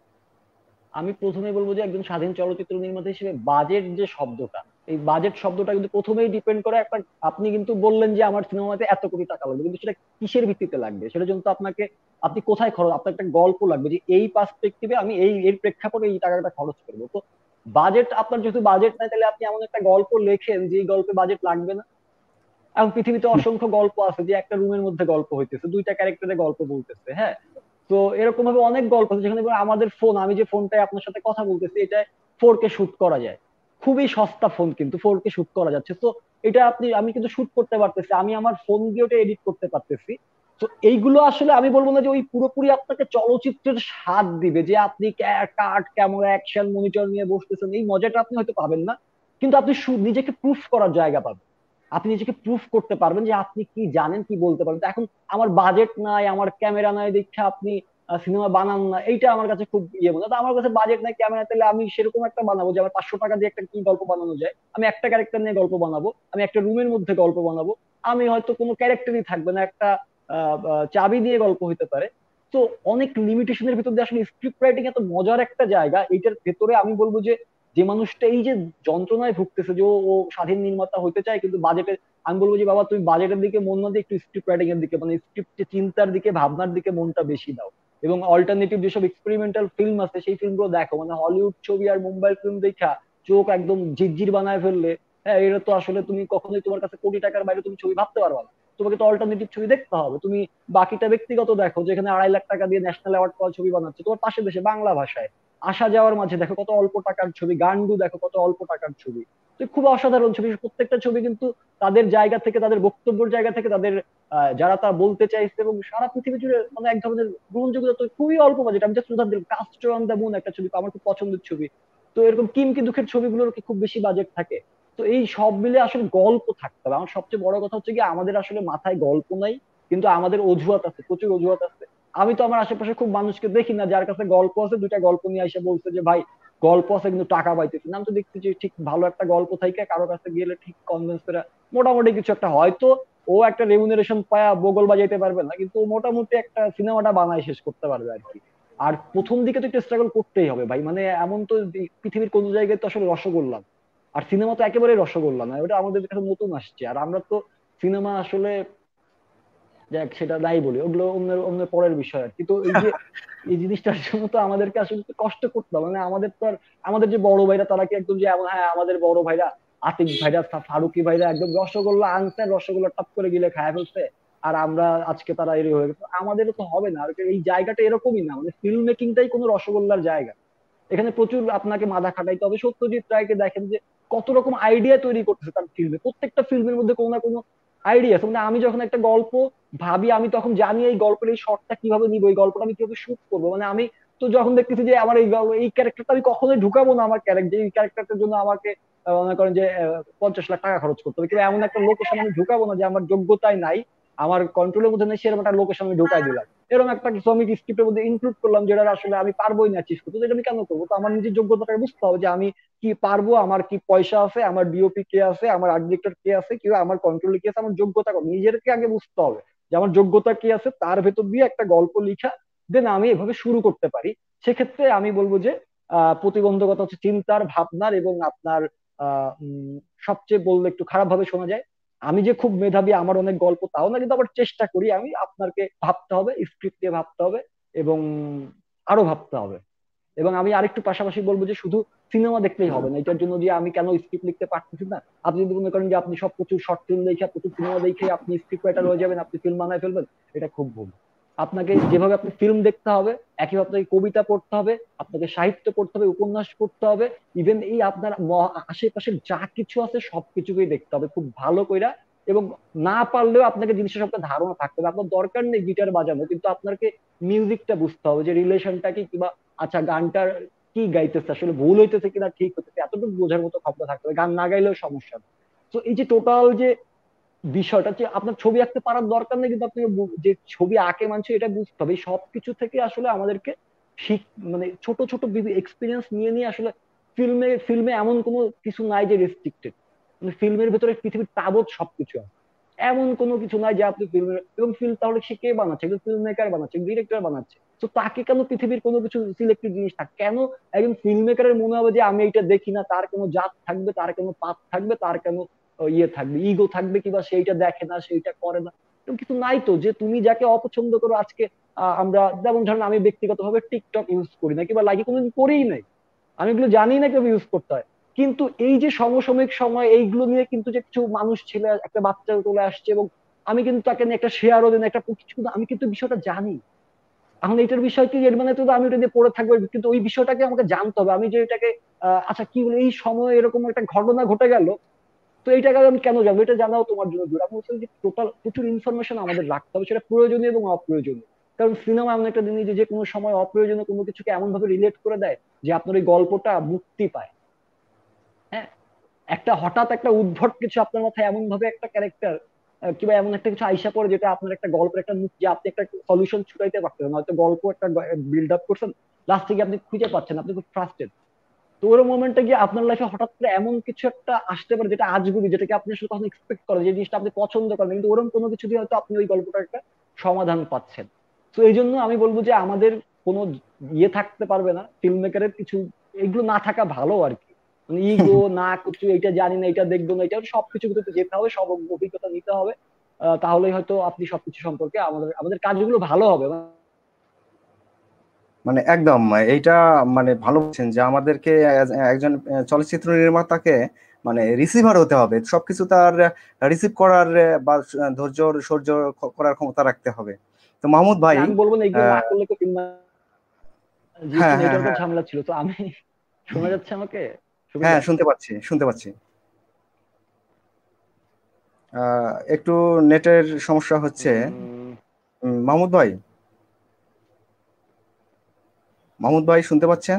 আমি প্রথমে বলবো যে একজন স্বাধীন চলচ্চিত্র নির্মাতা হিসেবে বাজেট যে শব্দটা, এই বাজেট শব্দটা কিন্তু প্রথমেই ডিপেন্ড করে একটা, আপনি কিন্তু বললেন যে আমার সিনেমাতে এত কোটি টাকা লাগবে, কিন্তু সেটা কিসের ভিত্তিতে লাগবে, সেটা জন্য তো আপনাকে, আপনি কোথায় খরচ, আপনার একটা গল্প লাগবে যে এই পার্সপেক্টিভে আমি এই এর প্রেক্ষাপটে এই টাকাটা খরচ করবো। তো বাজেট, আপনার যেহেতু বাজেট নাই, তাহলে আপনি এমন একটা গল্প লেখেন যে এই গল্পে বাজেট লাগবে না। এখন পৃথিবীতে অসংখ্য গল্প আছে যে একটা রুমের মধ্যে গল্প হইতেছে, দুইটা ক্যারেক্টারে গল্প বলতেছে, হ্যাঁ। তো এরকম ভাবে অনেক গল্প আছে যেখানে এবার আমাদের ফোন, আমি যে ফোনটায় আপনার সাথে কথা বলতেছি, এটা ফোর কে শুট করা যায়। খুবই সস্তা ফোন, কিন্তু ফোর কে শুট করা যাচ্ছে। তো এটা আপনি, আমি কিন্তু শুট করতে পারতেছি, আমি আমার ফোন দিয়ে ওটা এডিট করতে পারতেছি। তো এইগুলো আসলে আমি বলবো না যে ওই পুরোপুরি আপনাকে চলচ্চিত্রের স্বাদ দিবে, যে আপনি কাট ক্যামেরা অ্যাকশন মনিটর নিয়ে বসতেছেন, এই মজাটা আপনি হয়তো পাবেন না। কিন্তু আপনি সু- নিজেকে প্রুফ করার জায়গা পাবেন। আপনি নিজেকে প্রুফ করতে পারবেন যে আপনি কি জানেন, কি বলতে পারবেন। তো এখন আমার বাজেট নাই, আমার ক্যামেরা নাই দেখে আপনি সিনেমা বানান না, এইটা আমার কাছে খুব ইয়ে মনে হয়। তো আমার কাছে বাজেট নাই, ক্যামেরা, তাহলে আমি সেরকম একটা বানাবো যে আমার পাঁচশো টাকা দিয়ে একটা কি গল্প বানানো যায়, আমি একটা ক্যারেক্টার নিয়ে গল্প বানাবো, আমি একটা রুমের মধ্যে গল্প বানাবো। আমি হয়তো কোনো ক্যারেক্টারই থাকবে না, একটা আহ, আহ, চাবি দিয়ে গল্প হইতে পারে। তো অনেক লিমিটেশনের ভিতর দিয়ে আসলে স্ক্রিপ্ট রাইটিং এত মজার একটা জায়গা, এইটার ভেতরে আমি বলবো যে যে মানুষটা এই যে যন্ত্রণায় ভুগতেছে যে ও ও স্বাধীন নির্মাতা হতে চায় কিন্তু বাজেটে, আমি বলবো যে বাবা তুমি বাজেটের দিকে মন না দিয়ে একটু স্ক্রিপ্ট রাইটিং এর দিকে মানে স্ক্রিপ্ট চিন্তার দিকে ভাবনার দিকে মনটা বেশি দাও। এবং অল্টারনেটিভ যেসব এক্সপেরিমেন্টাল ফিল্ম আছে সেই ফিল্মগুলো দেখো, মানে হলিউড ছবি আর মুম্বাই ফিল্ম দেখা চোখ একদম ঝিরঝির বানায় ফেললে, হ্যাঁ এটা তো আসলে তুমি কখনোই তোমার কাছে কোটি টাকার বাইরে তুমি ছবি ভাবতে পারবে না। তোমাকে তো অল্টারনেটিভ ছবি দেখতে হবে। তুমি বাকিটা ব্যক্তিগত দেখো, যেখানে আড়াই লাখ টাকা দিয়ে ন্যাশনাল অ্যাওয়ার্ড পাওয়া ছবি বানাচ্ছে তোমার পাশের দেশে বাংলা ভাষায়, আসা যাওয়ার মাঝে দেখো কত অল্প টাকার ছবি, গান্ডু দেখো কত অল্প টাকার ছবি। তো খুব অসাধারণ ছবি, প্রত্যেকটা ছবি কিন্তু তাদের জায়গা থেকে, তাদের বক্তব্যের জায়গা থেকে, তাদের আহ, যারা তা বলতে চাইছে এবং সারা পৃথিবী জুড়ে মানে এক ধরনের গ্রহণযোগ্যতা। তো খুবই অল্প বাজেট। আমি জাস্ট উদাহরণ দিলাম, কাস্ট অন দ্য মুন একটা ছবি আমার খুব পছন্দের ছবি। তো এরকম কিমকি দুঃখের ছবিগুলোর কি খুব বেশি বাজেট থাকে? তো এই সব মিলে আসলে গল্প থাকতে হবে। আমার সবচেয়ে বড় কথা হচ্ছে কি, আমাদের আসলে মাথায় গল্প নাই, কিন্তু আমাদের অজুহাত আছে, প্রচুর অজুহাত আছে। আমি তো আমার আশেপাশে খুব মানুষকে দেখি না যার কাছে গল্প আছে, দুইটা গল্প নিয়ে এসে বলছে যে ভাই গল্প আছে কিন্তু টাকা পাইতেছি না। আমি তো দেখছি যে ঠিক ভালো একটা গল্প থাকে কারো কাছে গেলে ঠিক কনভিন্স করে মোটামুটি কিছু একটা, হয়তো ও একটা রেমুনারেশন পায়া বগল বাজাইতে পারবে না, কিন্তু ও মোটামুটি একটা সিনেমাটা বানায় শেষ করতে পারবে আর কি। আর প্রথম দিকে তো একটু স্ট্রাগল করতেই হবে ভাই, মানে এমন তো পৃথিবীর কোনো জায়গায় তো আসলে রসগোল্লা না। আর সিনেমা তো একেবারে রসগোল্লা না, ওটা আমাদের কাছে নতুন আসছে। আর আমরা তো সিনেমা আসলে, যাক সেটা নাই বলি, ওগুলো অন্যের অন্যের পরের বিষয় আর কি। তো এই যে এই জিনিসটার জন্য তো আমাদেরকে আসলে একটু কষ্ট করতে হবে। মানে আমাদের তো আর, আমাদের যে বড় ভাইরা তারা কি একদম যে এমন, হ্যাঁ আমাদের বড় ভাইরা আতিক ভাইরা ফা- ফারুকি ভাইরা একদম রসগোল্লা আনছে, রসগোল্লা টপ করে গিলে খায় ফেলছে, আর আমরা আজকে তারা এরকম হয়ে গেছে, আমাদেরও তো হবে না। আর এই জায়গাটা এরকমই না, মানে ফিল্ম মেকিংটাই কোনো রসগোল্লার জায়গা। এখানে প্রচুর আপনাকে মাথা খাটাইতে হবে। সত্যজিৎ রায়কে দেখেন যে কত রকম আইডিয়া তৈরি করতেছে তার ফিল্মে, প্রত্যেকটা ফিল্মের মধ্যে কোনো না কোনো আইডিয়া আছে। মানে আমি যখন একটা গল্প ভাবি আমি তখন জানি এই গল্পের এই শর্টটা কিভাবে নিবো, এই গল্পটা আমি কিভাবে শুট করবো। মানে আমি তো যখন দেখতেছি যে আমার এই গল্প- এই ক্যারেক্টারটা আমি কখনোই ঢুকাবো না, আমার ক্যারেক্টার এই ক্যারেক্টারটার জন্য আমাকে আহ, মনে করেন যে আহ, পঞ্চাশ লাখ টাকা খরচ করতে হবে, কিন্তু এমন একটা লোকেশন আমি ঢুকাবো না যে আমার যোগ্যতাই নাই, আমার কন্ট্রোলের মধ্যে নেই, সেরকম একটা লোকেশন আমি ঢুকাই দিলাম, এরকম একটা শ্রমিক স্ক্রিপ্টের মধ্যে ইনক্লুড করলাম যেটা আসলে আমি পারবোই না চিজ করতে। তো এটা আমি কেন করবো? তো আমার নিজের যোগ্যতাটা বুঝতে হবে যে আমি কি পারবো, আমার কি পয়সা আছে, আমার ডিওপি কে আছে, আমার আর্ট ডিরেক্টর কে আছে, কি আমার কন্ট্রোলে কি আছে, আমার যোগ্যতা কত, নিজেরকে আগে বুঝতে হবে যে আমার যোগ্যতা কি আছে, তার ভেতর দিয়ে একটা গল্প লিখা দেন আমি এভাবে শুরু করতে পারি। সেক্ষেত্রে আমি বলবো যে আহ প্রতিবন্ধকতা হচ্ছে চিন্তার, ভাবনার এবং আপনার আহ উম, সবচেয়ে বললে একটু খারাপ ভাবে শোনা যায়, আমি যে খুব মেধাবী আমার অনেক গল্প তাও না, কিন্তু আবার চেষ্টা করি। আমি আপনাকে ভাবতে হবে, স্ক্রিপ্ট দিয়ে ভাবতে হবে এবং আরো ভাবতে হবে। এবং আমি আরেকটু পাশাপাশি বলবো যে শুধু সিনেমা দেখলেই হবে না, এটার জন্য যে আমি কেন স্ক্রিপ্ট লিখতে পারতেছি না, আপনি যদি মনে করেন যে আপনি সব প্রচুর শর্ট ফিল্ম দেখে প্রচুর সিনেমা দেখে আপনি স্ক্রিপ্ট রাইটার হয়ে যাবেন, আপনি ফিল্ম বানায় ফেলবেন, এটা খুব ভুল। আপনাকে যেভাবে আপনি ফিল্ম দেখতে হবে একইভাবে আপনাকে কবিতা পড়তে হবে, আপনাকে সাহিত্য পড়তে হবে, উপন্যাস পড়তে হবে, ইভেন এই আপনার ম- আশেপাশের যা কিছু আছে সবকিছুকেই দেখতে হবে খুব ভালো কইরা। এবং না পারলেও আপনাকে জিনিসের সবটা ধারণা থাকতে হবে। আপনার দরকার নেই গিটার বাজানো, কিন্তু আপনাকে মিউজিকটা বুঝতে হবে যে রিলেশনটা কি, কিংবা আচ্ছা গানটার কি গাইতেছে, আসলে ভুল হইতেছে কিনা ঠিক হইতেছে, এতটুকু বোঝার মতো ক্ষমতা থাকতে হবে, গান না গাইলেও সমস্যা নেই। তো এই যে টোটাল যে বিষয়টা, যে আপনার ছবি আঁকতে পারার দরকার নেই, কিন্তু আপনি বু- যে ছবি আঁকে মানুষ এটা বুঝতে হবে। এই সবকিছু থেকে আসলে আমাদেরকে শিখ মানে ছোট ছোট এক্সপিরিয়েন্স নিয়ে নিয়ে আসলে ফিল্মে ফিল্মে এমন কোনো কিছু নাই যে রেস্ট্রিক্টেড, মানে ফিল্মের ভেতরে পৃথিবীর তাবৎ সবকিছু আছে, এমন কোনো কিছু নাই যে আপনি ফিল্মের, এবং ফিল্ম তাহলে সে কে বানাচ্ছে, একজন ফিল্ম মেকার বানাচ্ছে, ডিরেক্টর বানাচ্ছে, তো তাকে কেন পৃথিবীর কোনো কিছু সিলেক্টেড জিনিস থাকে কেন? একজন ফিল্ম মেকারের মনে হবে যে আমি এটা দেখি না, তার কোনো জাত থাকবে, তার কোনো পাত থাকবে, তার কেন ইয়ে থাকবে, ইগো থাকবে, কিংবা সেইটা দেখে না, সেইটা করে না। এরকম কিছু নাই তো, যে তুমি যাকে অপছন্দ করো আজকে, আহ, আমরা যেমন ধরেন আমি ব্যক্তিগতভাবে টিকটক ইউজ করি না কিংবা লাইকি কোনোদিন করিই নাই, আমি এগুলো জানি না কিভাবে ইউজ করতে হয়। কিন্তু এই যে সমসাময়িক সময় এইগুলো নিয়ে কিন্তু যে কিছু মানুষ ছেলে একটা বাচ্চা চলে আসছে এবং আমি কিন্তু তাকে নিয়ে একটা শেয়ারও দিন একটা কিছু, কিন্তু আমি কিন্তু বিষয়টা জানি। এখন এটার বিষয় কি, এর মানে তো আমি ওটা নিয়ে পড়ে থাকবো, কিন্তু ওই বিষয়টাকে আমাকে জানতে হবে। আমি যে এটাকে আহ, আচ্ছা কি বলে এই সময় এরকম একটা ঘটনা ঘটে গেল, তো এইটাকে আমি কেন জানবো, এটা জানাও তোমার জন্য জোর। আমি বলছি যে টোটাল প্রচুর ইনফরমেশন আমাদের রাখতে হবে, সেটা প্রয়োজনীয় এবং অপ্রয়োজনীয়। কারণ সিনেমা এমন একটা জিনিস যে যে কোনো সময় অপ্রয়োজনীয় কোনো কিছুকে এমন ভাবে রিলেট করে দেয় যে আপনার ওই গল্পটা মুক্তি পায়। হ্যাঁ, একটা হঠাৎ একটা উদ্ভট কিছু আপনার মাথায় এমন ভাবে একটা ক্যারেক্টার কিংবা এমন একটা কিছু আইসা পড়ে যেটা আপনার একটা গল্পের একটা মুখ, যে আপনি একটা সলিউশন ছুটাইতে পারতেন, হয়তো গল্প একটা বিল্ড আপ করছেন, লাস্টে গিয়ে আপনি খুঁজে পাচ্ছেন, আপনি খুব ফ্রাস্ট্রেট। তো ওর মোমেন্টে গিয়ে আপনার লাইফে হঠাৎ করে এমন কিছু একটা আসতে পারে যেটা আজগুবি, যেটাকে আপনি আসলে কখনো এক্সপেক্ট করেন, যে জিনিসটা আপনি পছন্দ করেন, কিন্তু ওরকম কোনো কিছু দিয়ে হয়তো আপনি ওই গল্পটার একটা সমাধান পাচ্ছেন। তো এই জন্য আমি বলবো যে আমাদের কোনো ইয়ে থাকতে পারবে না, ফিল্ম মেকারের কিছু এগুলো না থাকা ভালো আর কি। মানে ইগো না কিছু, এটা জানি না, এটা দেখবো না, এটা সবকিছু ভিতরে যেতে হবে, সব অভিজ্ঞতা নিতে হবে। আহ, তাহলেই হয়তো আপনি সবকিছু সম্পর্কে আমাদের আমাদের কাজগুলো ভালো হবে। মানে একদম এইটা, মানে ভালো বলছেন যে আমাদেরকে as- একজন আহ, চলচ্চিত্র নির্মাতাকে মানে রিসিভার হতে হবে, সবকিছু তার রিসিভ করার আহ, বা ধৈর্য সহ্য ক- করার ক্ষমতা রাখতে হবে। তো মাহমুদ ভাই, আমি বলবো না এগুলো না আহ, করলে তো ফিল্ম, যে একটু হ্যাঁ হ্যাঁ নেটওয়ার্কের হ্যাঁ, ঝামেলা ছিল তো আমি শোনা যাচ্ছে আমাকে? হ্যাঁ সুবিধা? শুনতে পাচ্ছি, শুনতে পাচ্ছি। আহ, একটু নেটের সমস্যা হচ্ছে। উম, উম, মাহমুদ ভাই, মাহমুদ ভাই শুনতে পাচ্ছেন?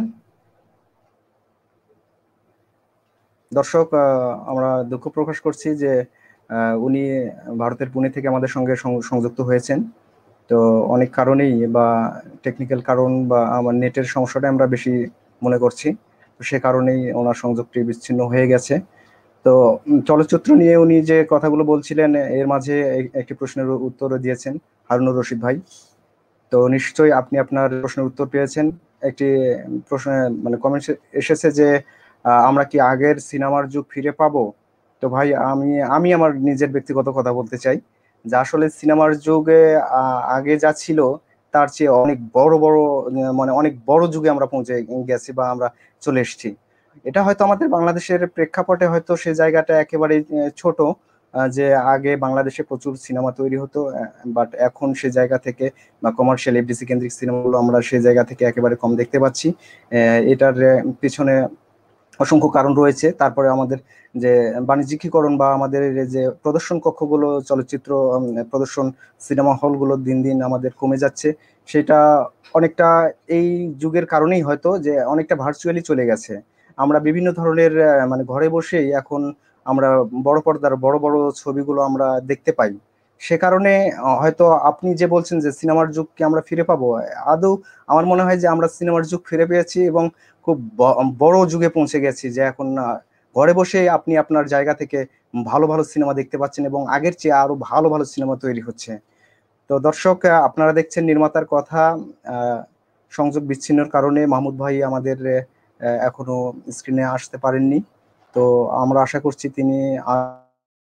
দর্শক, আহ, আমরা দুঃখ প্রকাশ করছি যে আহ, উনি ভারতের পুনে থেকে আমাদের সঙ্গে সং- সংযুক্ত হয়েছেন। তো অনেক কারণেই বা টেকনিক্যাল কারণ বা আমার নেটের সমস্যাটা আমরা বেশি মনে করছি, তো সে কারণেই ওনার সংযোগটি বিচ্ছিন্ন হয়ে গেছে। তো উম, চলচ্চিত্র নিয়ে উনি যে কথাগুলো বলছিলেন এর মাঝে এক- একটি প্রশ্নের উত্তর দিয়েছেন হারুনুর রশিদ ভাই। তো নিশ্চয়ই আপনি আপনার প্রশ্নের উত্তর পেয়েছেন। একটি প্রশ্ন, মানে কমেন্ট এসেছে যে আহ, আমরা কি আগের সিনেমার যুগ ফিরে পাবো? তো ভাই, আমি আমি আমার নিজের ব্যক্তিগত কথা বলতে চাই যে আসলে সিনেমার যুগে আহ, আগে যা ছিল তার চেয়ে অনেক বড় বড় আহ, মানে অনেক বড় যুগে আমরা পৌঁছে গেছি বা আমরা চলে এসেছি। এটা হয়তো আমাদের বাংলাদেশের প্রেক্ষাপটে হয়তো সে জায়গাটা একেবারে ছোট, আহ, যে আগে বাংলাদেশে প্রচুর সিনেমা তৈরি হতো, বাট এখন সে জায়গা থেকে বা কমার্শিয়াল এফডিসি কেন্দ্রিক সিনেমাগুলো আমরা সেই জায়গা থেকে একেবারে কম দেখতে পাচ্ছি। আহ, এটার আহ, পিছনে অসংখ্য কারণ রয়েছে। তারপরে আমাদের যে বাণিজ্যিকীকরণ বা আমাদের এই যে প্রদর্শন কক্ষগুলো, চলচ্চিত্র উম, প্রদর্শন সিনেমা হলগুলো দিন দিন আমাদের কমে যাচ্ছে। সেটা অনেকটা এই যুগের কারণেই হয়তো যে অনেকটা ভার্চুয়ালি চলে গেছে। আমরা বিভিন্ন ধরনের আহ, মানে ঘরে বসেই এখন আমরা বড় পর্দার বড় বড় ছবিগুলো আমরা দেখতে পাই। সে কারণে আহ, হয়তো আপনি যে বলছেন যে সিনেমার যুগকে আমরা ফিরে পাবো, আদৌ আমার মনে হয় যে আমরা সিনেমার যুগ ফিরে পেয়েছি এবং খুব ব- বড় যুগে পৌঁছে গেছি, যে এখন আহ, ঘরে বসে আপনি আপনার জায়গা থেকে ভালো ভালো সিনেমা দেখতে পাচ্ছেন এবং আগের চেয়ে আরো ভালো ভালো সিনেমা তৈরি হচ্ছে। তো দর্শক, আহ, আপনারা দেখছেন নির্মাতার কথা। আহ, সংযোগ বিচ্ছিন্নর কারণে মাহমুদ ভাই আমাদের আহ, এখনো স্ক্রিনে আসতে পারেননি। তো আমরা আশা করছি তিনি আ-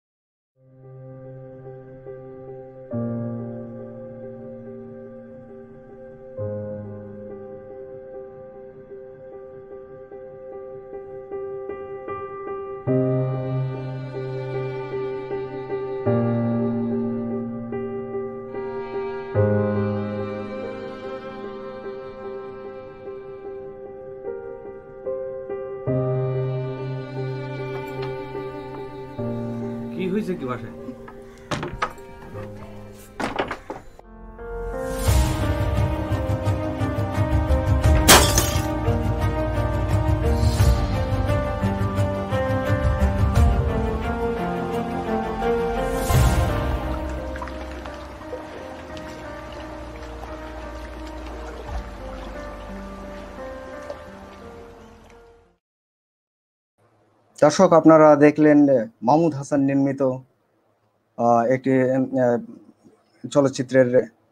কি হয়েছে কি বাসায়? দর্শক, আপনারা দেখলেন আহ, মাহমুদ হাসান নির্মিত আহ, একটি আহ, চলচ্চিত্রের,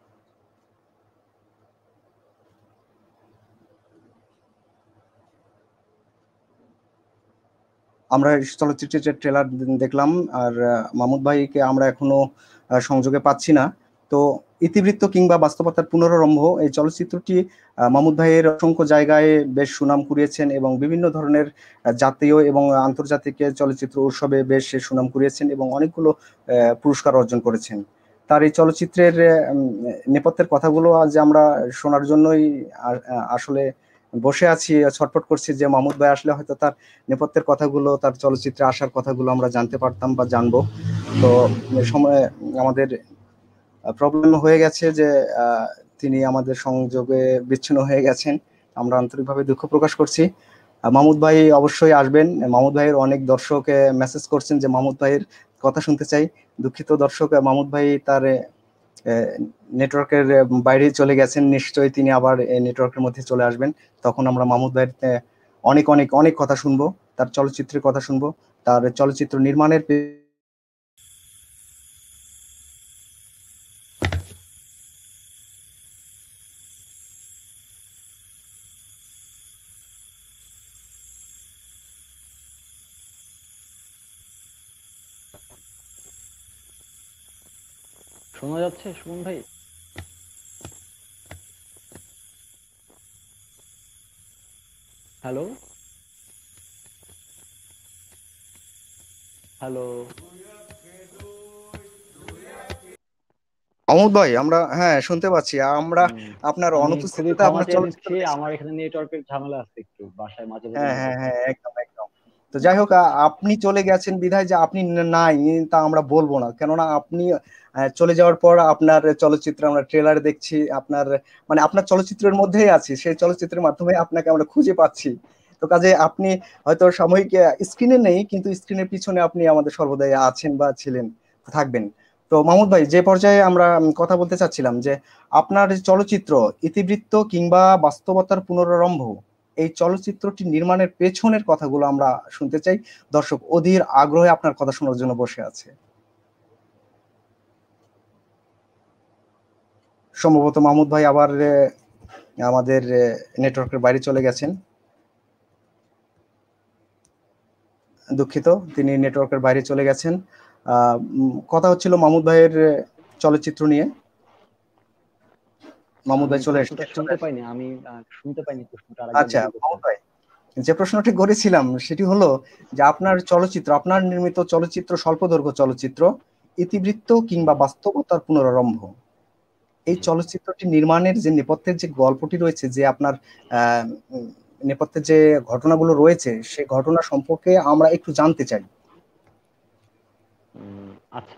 আমরা এই চলচ্চিত্রের ট্রেলার দেখলাম। আর আহ, মামুদ ভাইকে আমরা এখনো আহ, সংযোগে পাচ্ছি না। তো ইতিবৃত্ত কিংবা বাস্তবতার পুনরারম্ভ এই চলচ্চিত্রটি আহ, মামুদ ভাইয়ের অসংখ্য জায়গায় বেশ সুনাম কুড়িয়েছেন এবং বিভিন্ন ধরনের আহ, জাতীয় এবং আন্তর্জাতিক চলচ্চিত্র উৎসবে বেশ সুনাম কুড়িয়েছেন এবং অনেকগুলো আহ, পুরস্কার অর্জন করেছেন। তার এই চলচ্চিত্রের আহ, উম, নেপথ্যের কথাগুলো আজ আমরা শোনার জন্যই আ- আ- আসলে বসে আছি, ছটফট করছি যে মামুদ ভাই আসলে হয়তো তার নেপথ্যের কথাগুলো, তার চলচ্চিত্রে আসার কথাগুলো আমরা জানতে পারতাম বা জানবো। তো এ সময় আমাদের প্রবলেম হয়ে গেছে যে আহ, তিনি আমাদের সংযোগে বিচ্ছিন্ন হয়ে গেছেন। আমরা আন্তরিকভাবে দুঃখ প্রকাশ করছি। আহ, মামুদ ভাই অবশ্যই আসবেন। মামুদ ভাইয়ের অনেক দর্শক মেসেজ করছেন যে মামুদ ভাইয়ের কথা শুনতে চাই। দুঃখিত দর্শক, আহ, মামুদ ভাই তার নেটওয়ার্কের বাইরে চলে গেছেন, নিশ্চয়ই তিনি আবার নেটওয়ার্কের মধ্যে চলে আসবেন। তখন আমরা মামুদ ভাইয়ের আহ, অনেক অনেক অনেক কথা শুনবো, তার চলচ্চিত্রের কথা শুনবো, তার চলচ্চিত্র নির্মাণের শোনা যাচ্ছে সুমন ভাই? হ্যালো? হ্যালো? অমুদ ভাই, আমরা হ্যাঁ শুনতে পাচ্ছি। আমরা হুম। আপনার আমি খুবই অনুপস্থিতিতে ক্ষমা আপনার চেয়ে চলচ্চিত্র নিচ্ছি, আমার দেখছিলাম। এখানে নেটওয়ার্কের ঝামেলা আছে, একটু বাসায় মাঝে মাঝে হ্যাঁ হ্যাঁ নেটওয়ার্ক। হ্যাঁ, একদম একদম। তো যাই হোক, আ- আপনি চলে গেছেন বিধায় যে আপনি ন- নাই তা আমরা বলবো না, কেননা আপনি আহ, চলে যাওয়ার পর আপনার চলচ্চিত্র আমরা ট্রেলার দেখছি, আপনার মানে আপনার চলচ্চিত্রের মধ্যেই আছি, সেই চলচ্চিত্রের মাধ্যমে আপনাকে আমরা খুঁজে পাচ্ছি। তো কাজে আপনি হয়তো সাময়িক স্ক্রিনে নেই, কিন্তু স্ক্রিনের পিছনে আপনি আমাদের সর্বদাই আছেন বা ছিলেন, থাকবেন। তো মাহমুদ ভাই, যে পর্যায়ে আমরা উম, কথা বলতে চাচ্ছিলাম যে আপনার চলচ্চিত্র ইতিবৃত্ত কিংবা বাস্তবতার পুনরারম্ভ, এই চলচ্চিত্রটি নির্মাণের পেছনের কথাগুলো আমরা শুনতে চাই। দর্শক অধীর আগ্রহে আপনার কথা শোনার জন্য বসে আছে। সম্ভবত মাহমুদ ভাই আবার আহ, আমাদের নেটওয়ার্কের বাইরে চলে গেছেন। দুঃখিত, তিনি নেটওয়ার্কের বাইরে চলে গেছেন। আহ, উম, কথা হচ্ছিল মাহমুদ ভাইয়ের আহ, চলচ্চিত্র নিয়ে। মাহমুদ আমি ভাই চলে প্রশ্নটা এসেছেন, চলে শুনতে এসেছেন। পাইনি, আমি আহ, শুনতে পাইনি প্রশ্নটা, আরেকবার আচ্ছা রিপিট করতে মাহমুদ হবে। ভাই, যে প্রশ্নটি করেছিলাম সেটি হলো যে আপনার চলচ্চিত্র, আপনার নির্মিত চলচ্চিত্র, স্বল্পদৈর্ঘ্য চলচ্চিত্র ইতিবৃত্ত কিংবা হুম। বাস্তবতার পুনরারম্ভ, এই জি। চলচ্চিত্রটি নির্মাণের যে নেপথ্যের যে গল্পটি রয়েছে, যে আপনার আহ, উম, নেপথ্যে যে ঘটনাগুলো রয়েছে, সে ঘটনা সম্পর্কে আমরা একটু জানতে চাই। উম, আচ্ছা।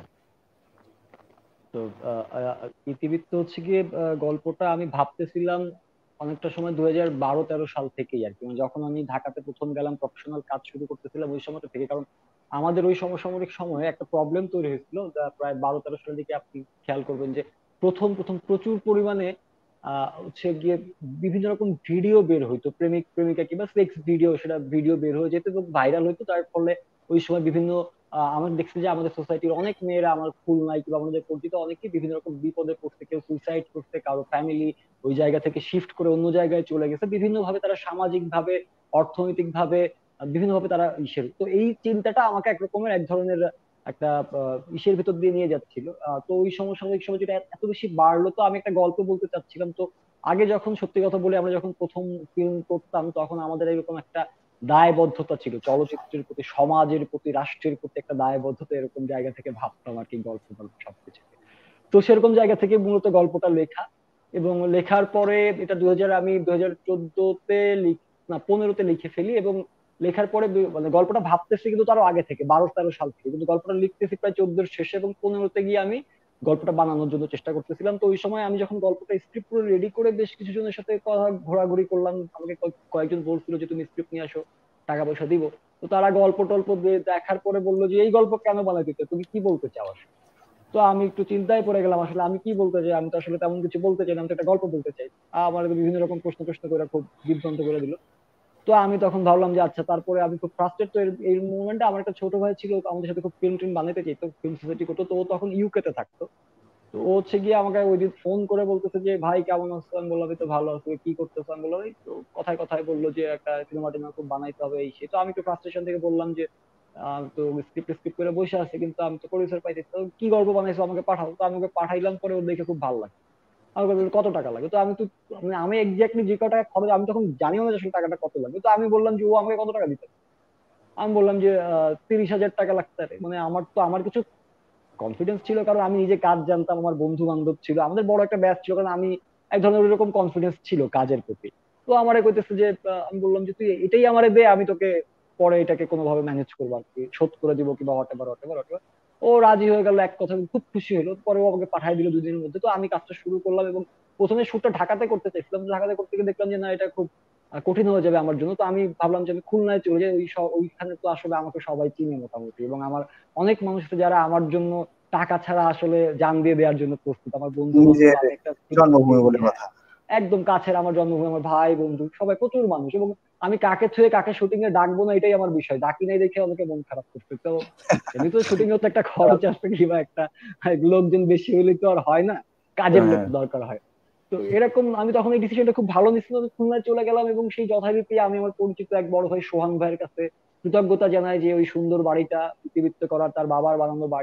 তো আহ, আহ, ইতিবৃত্ত হচ্ছে গিয়ে আহ, গল্পটা আমি ভাবতেছিলাম অনেকটা সময় দুই হাজার বারো তেরো সাল থেকেই আর কি, মানে যখন আমি ঢাকাতে প্রথম গেলাম, প্রফেশনাল কাজ শুরু করতেছিলাম ওই সময়টা থেকে। কারণ আমাদের ওই সমসাময়িক সময়ে একটা প্রবলেম তৈরি হয়েছিল, যা প্রায় বারো তেরো সালের দিকে আপনি খেয়াল করবেন যে প্রথম প্রথম প্রচুর পরিমাণে আহ হচ্ছে গিয়ে বিভিন্ন রকম ভিডিও বের হইতো, প্রেমিক প্রেমিকা কিংবা সেক্স ভিডিও, সেটা ভিডিও বের হয়ে যেত এবং ভাইরাল হইতো। তার ফলে ওই সময় বিভিন্ন আহ আমরা দেখছি যে আমাদের সোসাইটির অনেক মেয়েরা, আমার খুলনায় কিংবা আমাদের পরিচিত অনেকেই বিভিন্ন রকম বিপদে পড়ছে, কেউ সুইসাইড করছে, কারো ফ্যামিলি ওই জায়গা থেকে শিফট করে অন্য জায়গায় চলে গেছে, বিভিন্ন ভাবে তারা সামাজিক ভাবে, অর্থনৈতিক ভাবে বিভিন্ন ভাবে তারা ইসের, তো এই চিন্তাটা আমাকে একরকমের এক ধরনের একটা আহ, ইসের ভিতর দিয়ে নিয়ে যাচ্ছিল। আহ, তো ওই সমসাময়িক সময় যেটা এত বেশি বাড়লো, তো আমি একটা গল্প বলতে চাচ্ছিলাম। তো আগে যখন সত্যি কথা বলি, আমরা যখন প্রথম ফিল্ম করতাম তখন আমাদের এরকম একটা দায়বদ্ধতা ছিল চলচ্চিত্রের প্রতি, সমাজের প্রতি, রাষ্ট্রের প্রতি একটা দায়বদ্ধতা, এরকম জায়গা থেকে ভাবতাম আর কি, গল্প গল্প সবকিছু। তো সেরকম জায়গা থেকে মূলত গল্পটা লেখা। এবং লেখার পরে এটা দুই হাজার, আমি দুই হাজার চোদ্দতে লিখ না পনেরোতে লিখে ফেলি। এবং লেখার পরে বি- মানে গল্পটা ভাবতেছি কিন্তু তারও আগে থেকে, বারো তেরো সাল থেকে, কিন্তু গল্পটা লিখতেছি প্রায় চোদ্দোর শেষে, এবং পনেরোতে গিয়ে আমি গল্পটা বানানোর জন্য চেষ্টা করতেছিলাম। তো ওই সময় আমি যখন গল্পটা স্ক্রিপ্ট পুরো রেডি করে বেশ কিছু জনের সাথে কথা ঘোরাঘুরি করলাম, আমাকে কয়েক- কয়েকজন বলছিল যে তুমি স্ক্রিপ্ট নিয়ে আসো, টাকা পয়সা দিব। তো তারা গল্প টল্প দিয়ে দেখার পরে বললো যে এই গল্প কেন বানাইতে চাও, তুমি কি বলতে চাও আসলে? তো আমি একটু চিন্তায় পড়ে গেলাম, আসলে আমি কি বলতে চাই, আমি তো আসলে তেমন কিছু বলতে চাই না, আমি তো একটা গল্প বলতে চাই। আমার বিভিন্ন রকম প্রশ্ন প্রশ্ন করে খুব বিভ্রান্ত করে দিল। তো আমি তখন ভাবলাম যে আচ্ছা, তারপরে আমি খুব ফ্রাস্ট্রেট। তো এর- এই মুভমেন্টে আমার একটা ছোট ভাই ছিল, ও আমাদের সাথে খুব ফিল্ম টিম বানাতে চাইতো, ফিল্ম সোসাইটি করতো, তো ও তখন ইউকে তে থাকতো। তো ও হচ্ছে গিয়ে আমাকে ওই দিন ফোন করে বলতেছে যে ভাই কেমন আছো, আমি বললাম এই তো ভালো আছো, কি করতেছো, আমি বললাম এই তো। কথায় কথায় বললো যে একটা সিনেমা টিনেমা খুব বানাইতে হবে এই সেই। তো আমি একটু ফ্রাস্ট্রেশন থেকে বললাম যে আহ, তো স্ক্রিপ্ট স্ক্রিপ্ট করে বসে আছে, কিন্তু আমি তো প্রডিউসার পাইতেছি, তো কি গল্প বানাইছো আমাকে পাঠাও। তো আমি ওকে পাঠাইলাম, পরে ও দেখে খুব ভালো লাগে। আমাকে বললো কত টাকা লাগে। তো আমি তো মানে আমি এক্স্যাক্টলি যে কত টাকা খরচ, আমি তখন জানিও না যে আসলে টাকাটা কত লাগে। তো আমি বললাম যে ও আমাকে কত টাকা দিতে হবে? আমি বললাম যে আহ তিরিশ হাজার টাকা লাগতে পারে। মানে আমার তো আমার কিছু কনফিডেন্স ছিল, কারণ আমি নিজে কাজ জানতাম, আমার বন্ধু বান্ধব ছিল, আমাদের বড় একটা ব্যাচ ছিল, কারণ আমি এক ধরনের ওইরকম কনফিডেন্স ছিল কাজের প্রতি। তো আমারে কইতেছে যে আহ, আমি বললাম যে তুই এটাই আমারে দে, আমি তোকে পরে এটাকে কোনোভাবে ম্যানেজ করবো আর কি, শোধ করে দিব কিংবা whatever whatever whatever. ও রাজি হয়ে গেল, এক কথা খুব খুশি হলো। পরে ও আমাকে পাঠিয়ে দিল দুদিনের মধ্যে। তো আমি কাজটা শুরু করলাম, এবং প্রথমে শুটটা ঢাকাতে করতে চাইছিলাম, তো ঢাকাতে করতে গিয়ে দেখলাম যে না, এটা খুব আহ, কঠিন হয়ে যাবে আমার জন্য। তো আমি ভাবলাম যে আমি খুলনায় চলে যাই, ওই স- ওইখানে তো আসলে আমাকে সবাই চিনে মোটামুটি, এবং আমার অনেক মানুষ আছে যারা আমার জন্য টাকা ছাড়া আসলে জান দিয়ে দেওয়ার জন্য প্রস্তুত, আমার বন্ধু বান্ধব। নিজের আমি একটা সিনেমা জন্মভূমি পেয়েছি, বলে হ্যাঁ, কথা। একদম কাছের আমার জন্মভূমি, আমার ভাই বন্ধু সবাই প্রচুর মানুষ। এবং আমি কাকে থুয়ে কাকে শুটিং এ ডাকবো না, এটাই আমার বিষয়, ডাকি নাই দেখে অনেকে মন খারাপ করছে। তো এমনি তো শুটিং এ তো একটা খরচ আসবে কিংবা একটা লোকজন বেশি হলে তো আর হয় না, কাজের লোক হ্যাঁ, দরকার হয়। তো এরকম আমি তখন এই ডিসিশনটা খুব ভালো নিচ্ছিলাম, আমি খুলনায় চলে গেলাম। এবং সেই যথারীতি আমি আমার পরিচিত এক বড় ভাই সোহান ভাইয়ের কাছে কৃতজ্ঞতা জানাই যে ওই সুন্দর বাড়িটা ইতিবৃত্ত করার, তার বাবার বানানো বাড়ি,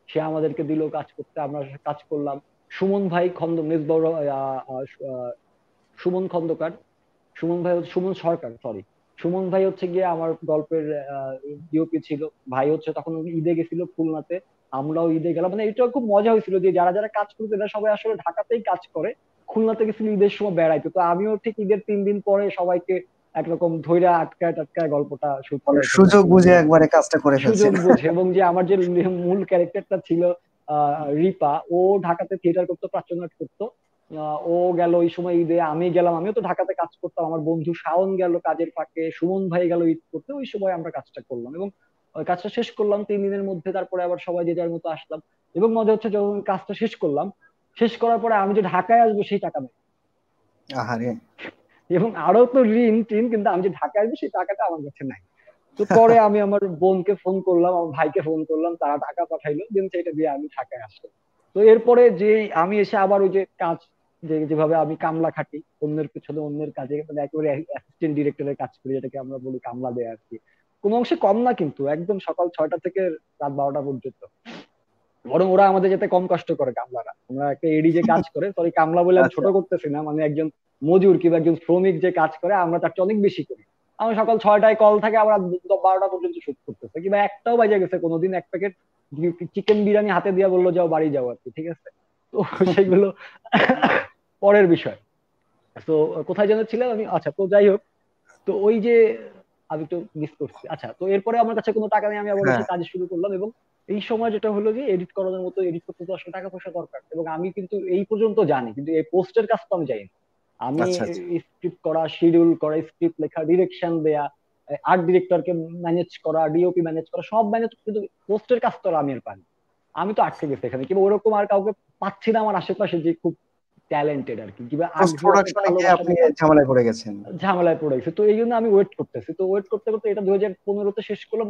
সে আমাদেরকে দিল কাজ করতে, আমরা কাজ করলাম। সুমন ভাই খন্দ মেজবাউর সুমন খন্দকার, সুমন ভাই হচ্ছে- সুমন সরকার, সরি। সুমন ভাই হচ্ছে গিয়ে আমার গল্পের ডিওপি ছিল। ভাই হচ্ছে তখন ঈদে গেছিল খুলনাতে, আমরাও ঈদে গেলাম। মানে এটা খুব মজা হয়েছিল যে যারা যারা কাজ করতো এরা সবাই আসলে ঢাকাতেই কাজ করে, খুলনাতে গেছিল ঈদের সময় বেড়াইতে। তো আমিও ঠিক ঈদের তিন দিন পরে সবাইকে একরকম ধইরা আটকায় টাটকায় গল্পটা শুট মানে করে ফেললাম। সুযোগ এবং বুঝে একবারে কাজটা করে সুযোগ ফেলছেন। বুঝে, এবং যে আমার যে মূল ক্যারেক্টারটা ছিল আহ রিপা, ও ঢাকাতে থিয়েটার করতো, প্রাচ্যনাট করতো। আহ, ও গেল ওই সময় ঈদে, আমি গেলাম, আমিও তো ঢাকাতে কাজ করতাম, আমার বন্ধু শাওন গেল কাজের ফাঁকে, সুমন ভাই গেল ঈদ করতে, ওই সময় আমরা কাজটা করলাম এবং ওই কাজটা শেষ করলাম তিন দিনের মধ্যে। তারপরে আবার সবাই যে যার মতো আসলাম। এবং মজা হচ্ছে যখন কাজটা শেষ করলাম, শেষ করার পরে আমি যে ঢাকায় আসবো সেই টাকা নেই, আহারে। এবং আরো তো ঋণ টিন, কিন্তু আমি যে ঢাকায় আসবো সেই টাকাটা আমার কাছে নাই। তো পরে আমি আমার বোনকে ফোন করলাম, আমার ভাইকে ফোন করলাম, তারা টাকা পাঠাইলো, দেন সেটা দিয়ে আমি ঢাকায় আসলাম। তো এরপরে যে আমি এসে আবার ওই যে কাজ, যে যেভাবে আমি কামলা খাটি অন্যের পিছনে, অন্যের কাজে মানে একেবারে অ্যাসিস্ট্যান্ট ডিরেক্টরের কাজ করি, যেটাকে আমরা বলি কামলা দেয়া আর কি। কোনো অংশে কম না, কিন্তু একদম সকাল ছয়টা থেকে রাত বারোটা পর্যন্ত। বরং ওরা আমাদের যাতে কম কষ্ট করে কামলারা, আমরা একটা এডি যে কাজ করে, সরি কামলা বলে আমি ছোট আচ্ছা। করতেছি না, মানে একজন মজুর কিংবা একজন শ্রমিক যে কাজ করে আমরা তার চেয়ে অনেক বেশি করি। আমি সকাল ছয়টায় কল থাকে, আমরা বারোটা পর্যন্ত শুট করতেছে, কিংবা একটাও বাজে গেছে কোনোদিন এক প্যাকেট চিকেন বিরিয়ানি হাতে দিয়া বললো যাও বাড়ি যাও আর কি, ঠিক আছে। তো সেগুলো পরের বিষয়। তো কোথায় যেন ছিলাম আমি, আচ্ছা তো যাই হোক। তো ওই যে আমি তো মিস করছি, আচ্ছা তো এরপরে আমার কাছে কোনো টাকা নেই, আমি আবার হ্যাঁ। এসে কাজ শুরু করলাম। এবং এই সময় যেটা হলো যে এডিট করানোর মতো এডিট করতে তো আসলে টাকা পয়সা দরকার, এবং আমি কিন্তু এই পর্যন্ত জানি, কিন্তু এই পোস্টের কাজ তো আমি জানি না। আমি আচ্ছা আচ্ছা। স্ক্রিপ্ট করা, শিডিউল করা, স্ক্রিপ্ট লেখা, ডিরেকশন দেয়া, আর্ট ডিরেক্টরকে ম্যানেজ করা, ডিওপি ম্যানেজ করা, সব ম্যানেজ, কিন্তু পোস্টের কাজ তো আর আমি আর পারি না। আমি তো আটকে গেছি এখানে, কিংবা ওরকম আর কাউকে পাচ্ছি না আমার আশেপাশে যে খুব ট্যালেন্টেড আর কি, কিংবা পোস্ট আগ্রহ আছে, প্রোডাকশনে গিয়ে ভালোবাসা আপনি নিয়ে কাজ। ঝামেলায় পড়ে গেছেন। ঝামেলায় পড়ে গেছে, তো এই জন্য আমি ওয়েট করতেছি। তো ওয়েট করতে করতে এটা দুই হাজার পনেরোতে শেষ করলাম,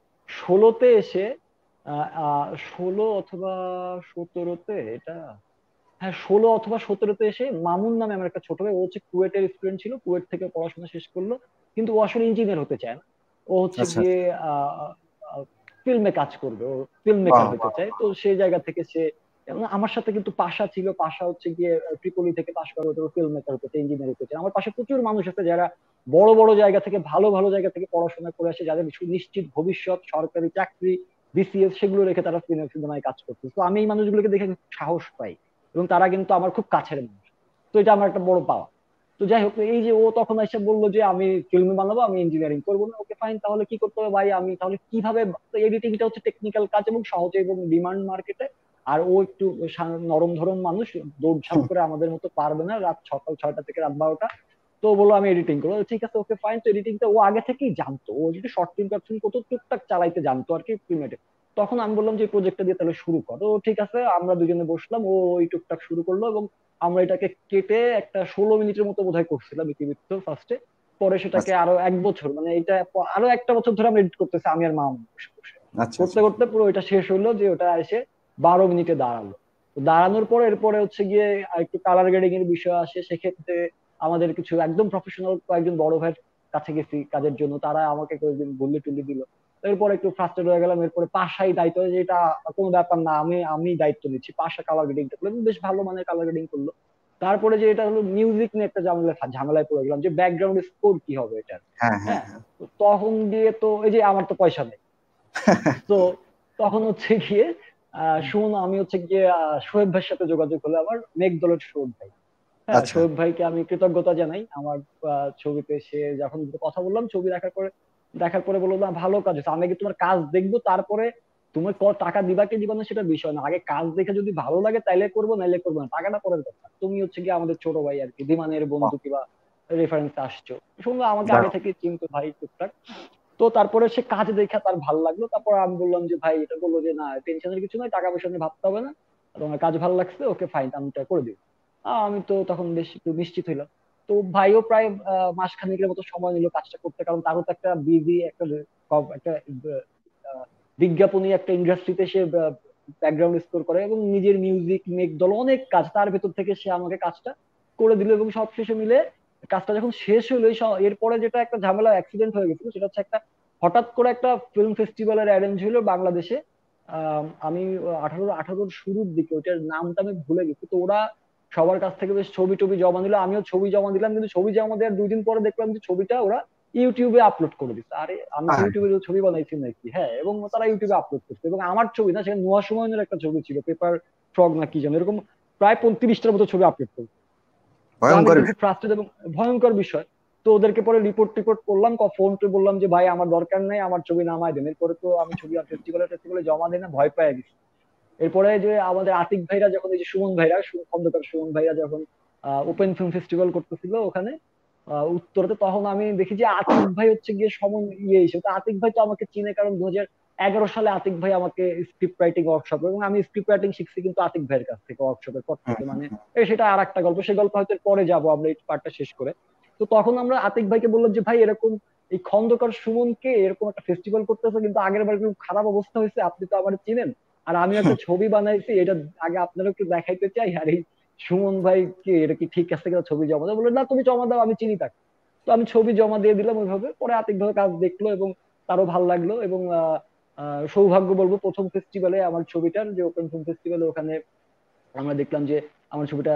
ষোলোতে এসে আহ, আহ, ষোলো অথবা সতেরোতে এটা, হ্যাঁ ষোলো অথবা সতেরোতে এসে মামুন নামে আমার একটা ছোট ভাই, ও হচ্ছে কুয়েটের স্টুডেন্ট ছিল, কুয়েট থেকে পড়াশোনা শেষ করলো, কিন্তু ও আসলে ইঞ্জিনিয়ার হতে চায় না। ও হচ্ছে আচ্ছা গিয়ে আচ্ছা। আহ ফিল্মে কাজ করবে, ও ফিল্ম মেকার বাহ হতে বাহ। চায়। তো সেই জায়গা থেকে সে, এবং আমার সাথে কিন্তু পাশা ছিল, পাশা হচ্ছে গিয়ে ট্রিপলি থেকে পাশ করা, হতো ফিল্ম মেকার হতে চায়, ইঞ্জিনিয়ার হতে চায়। আমার পাশে প্রচুর মানুষ আছে যারা বড় বড় জায়গা থেকে, ভালো ভালো জায়গা থেকে পড়াশোনা করে আসে, যাদের নিশ্চিত ভবিষ্যৎ, সরকারি চাকরি, বিসিএস, সেগুলো রেখে তারা সিনেমায় কাজ করছে। তো আমি এই মানুষগুলোকে দেখে খুব সাহস পাই, এবং তারা কিন্তু আমার খুব কাছের মানুষ। তো এটা আমার একটা বড় পাওয়া। তো যাই হোক, এই যে ও তখন এসে বললো যে আমি ফিল্ম বানাবো, আমি ইঞ্জিনিয়ারিং করবো না। ওকে ফাইন, তাহলে কি করতে হবে ভাই, আমি তাহলে কিভাবে, এডিটিংটা হচ্ছে টেকনিক্যাল কাজ এবং সহজে এবং ডিমান্ড মার্কেটে। আর ও একটু সা- নরম ধরম মানুষ, দৌড়ঝাঁপ হুম। করে আমাদের মতো পারবে না রাত সকাল ছয়টা থেকে রাত বারোটা। তো ও বললো আমি এডিটিং করবো, ঠিক আছে ওকে ফাইন। তো এডিটিংটা ও আগে থেকেই জানতো, ও যদি শর্ট ফিল্ম টর্ট ফিল্ম করতো টুকটাক চালাইতে জানতো আর কি ফিল্মেটে। তখন আমি বললাম যে প্রজেক্টটা দিয়ে তাহলে শুরু করো, ও ঠিক আছে, আমরা দুজনে বসলাম, ও ওই টুকটাক শুরু করলো। এবং আমরা এটাকে কেটে একটা ষোলো মিনিটের মতো বোধহয় করছিলাম ইতিমধ্যে ফার্স্টে। পরে সেটাকে আচ্ছা আরো এক বছর, মানে এটা প- আরো একটা বছর ধরে আমরা এডিট করতেছি আমি আর মামুন বসে বসে। আচ্ছা করতে আচ্ছা। করতে পুরো এটা শেষ হলো, যে ওটা এসে বারো মিনিটে দাঁড়ালো। তো দাঁড়ানোর পর এরপরে হচ্ছে গিয়ে আর একটু কালার গ্রেডিং এর বিষয় আসে, সেক্ষেত্রে আমাদের কিছু একদম প্রফেশনাল কয়েকজন বড় ভাইয়ের কাছে গেছি কাজের জন্য, তারা আমাকে কয়েকদিন বললি টুল্লি দিল। এরপর একটু ফ্রাস্ট্রেট হয়ে গেলাম, এরপরে পাশাই দায়িত্ব, যে এটা কোনো ব্যাপার না, আমি আমি দায়িত্ব নিচ্ছি, পাশা কালার গ্রেডিংটা করলো, বেশ ভালো মানের কালার গ্রেডিং করলো। তারপরে যে এটা হলো মিউজিক নিয়ে একটা ঝামেলা, ঝামেলায় পড়ে গেলাম যে ব্যাকগ্রাউন্ড স্কোর কি হবে এটা। হ্যাঁ হ্যাঁ হ্যাঁ, হ্যাঁ। তো তখন দিয়ে তো এই যে আমার তো পয়সা নেই। তো তখন হচ্ছে গিয়ে আহ শুন, আমি হচ্ছে গিয়ে আহ, শোয়েব ভাইয়ের সাথে যোগাযোগ হলো, আমার মেঘদলের শোয়েব ভাই। হ্যাঁ, আচ্ছা। শোয়েব ভাইকে আমি কৃতজ্ঞতা জানাই। আমার আহ, ছবিতে সে যখন কথা বললাম, ছবি দেখার পরে, দেখার পরে বললো না ভালো কাজ হচ্ছে, আমি আগে তোমার কাজ দেখবো, তারপরে তুমি ক টাকা দিবা কি দিবা না সেটা বিষয় না, আগে কাজ দেখে যদি ভালো লাগে তাইলে করবো, নাইলে করবো না, টাকাটা পরের কথা। তুমি হচ্ছে কি আমাদের ছোট ভাই আর কি, দিমানের বাহ। বন্ধু কিবা রেফারেন্স আসছো, শুনলো আমাকে আগে দারুণ। থেকে চিনতো ভাই টুকটাক। তো তারপরে সে কাজ দেখে তার ভালো লাগলো, তারপর আমি বললাম যে ভাই, এটা বললো যে না টেনশনের কিছু নয়, টাকা পয়সা নিয়ে ভাবতে হবে না, তোমার কাজ ভালো লাগছে, ওকে ফাইন, আমি এটা করে দিই। আহ, আমি তো তখন বেশ একটু নিশ্চিত হইলাম। তো ভাইও প্রায় আহ, মাস খানিকের মতো সময় নিল কাজটা করতে, কারণ তারও তো একটা বিজি একটা কব- একটা আহ, বিজ্ঞাপনী একটা ইন্ডাস্ট্রিতে সে ব্যাকগ্রাউন্ড স্কোর করে, এবং নিজের মিউজিক মেক দল অনেক কাজ, তার ভেতর থেকে সে আমাকে কাজটা করে দিল। এবং সব শেষে মিলে কাজটা যখন শেষ হলো, এই স- এরপরে যেটা একটা ঝামেলা অ্যাক্সিডেন্ট হয়ে গেছিল, সেটা হচ্ছে একটা হঠাৎ করে একটা ফিল্ম ফেস্টিভ্যালের অ্যারেঞ্জ হলো বাংলাদেশে। আম, আমি আঠারো আঠারোর শুরুর দিকে, ওইটার নামটা আমি ভুলে গেছি। তো ওরা সবার কাছ থেকে বেশ ছবি টবি জমা দিল, আমিও ছবি জমা দিলাম, কিন্তু ছবি জমা দেওয়ার দুই দিন পরে দেখলাম যে ছবিটা ওরা ইউটিউবে আপলোড করে দিচ্ছে। আরে আমি কি আর ইউটিউবে ছবি বানাইছি নাকি? হ্যাঁ, এবং তারা ইউটিউবে আপলোড করছে, এবং আমার ছবি না, সেখানে নোয়া সুমনের একটা ছবি ছিল, পেপার ফ্রগ না কি যেন এরকম, প্রায় পঁয়ত্রিশটার মতো ছবি আপলোড করছে। তো আমি ভয়ঙ্কর একদম খুব বিষয়। ফ্রাস্ট্রেট এবং ভয়ঙ্কর বিষয়। তো ওদেরকে পরে রিপোর্ট টিপোর্ট করলাম, ফোন করে বললাম যে ভাই আমার দরকার নেই, আমার ছবি নামায় দেন। এরপরে তো আমি ছবি আর ফেস্টিভ্যালে টেস্টিভ্যালে জমা দিই না, ভয় পেয়ে গেছি। এরপরে যে আমাদের আতিক ভাইরা যখন, এই যে সুমন ভাইরা, সু- খন্দকার সুমন ভাইরা যখন ওপেন ফিল্ম ফেস্টিভ্যাল করতেছিল ওখানে আহ, উত্তরাতে, তখন আমি দেখি যে আতিক ভাই হচ্ছে গিয়ে সমন ইয়ে এসে, তো আতিক ভাই তো আমাকে চিনে, কারণ দু হাজার এগারো সালে আতিক ভাই আমাকে স্ক্রিপ্ট রাইটিং ওয়ার্কশপ, এবং আমি স্ক্রিপ্ট রাইটিং শিখছি কিন্তু আতিক ভাইয়ের কাছ থেকে, ওয়ার্কশপের পর হুম, থেকে। হুম, মানে হুম। এই সেটা আর একটা গল্প, সেই গল্প হয়তো পরে যাবো আমরা এই পার্টটা শেষ করে। তো তখন আমরা আতিক ভাইকে বললাম যে ভাই এরকম এই খন্দকার সুমনকে এরকম একটা ফেস্টিভ্যাল করতেছে, কিন্তু আগের বার খুব খারাপ অবস্থা হয়েছে, আপনি তো আমার চিনেন, আর আমিও একটা ছবি বানাইছি, এটা আগে আপনারা একটু দেখাইতে চাই, আর এই সুমন ভাই কি এটা কি ঠিক আছে কিনা, ছবি জমা দাও। বললো না তুমি জমা দাও, আমি চিনি তাকে। তো আমি ছবি জমা দিয়ে দিলাম ওইভাবে, পরে আতিক ভাবে কাজ দেখলো এবং তারও ভালো লাগলো। এবং আহ, আহ, সৌভাগ্য বলবো, প্রথম ফেস্টিভ্যালে আমার ছবিটার, যে ওপেন ফিল্ম ফেস্টিভ্যালে, ওখানে আমরা দেখলাম যে আমার ছবিটা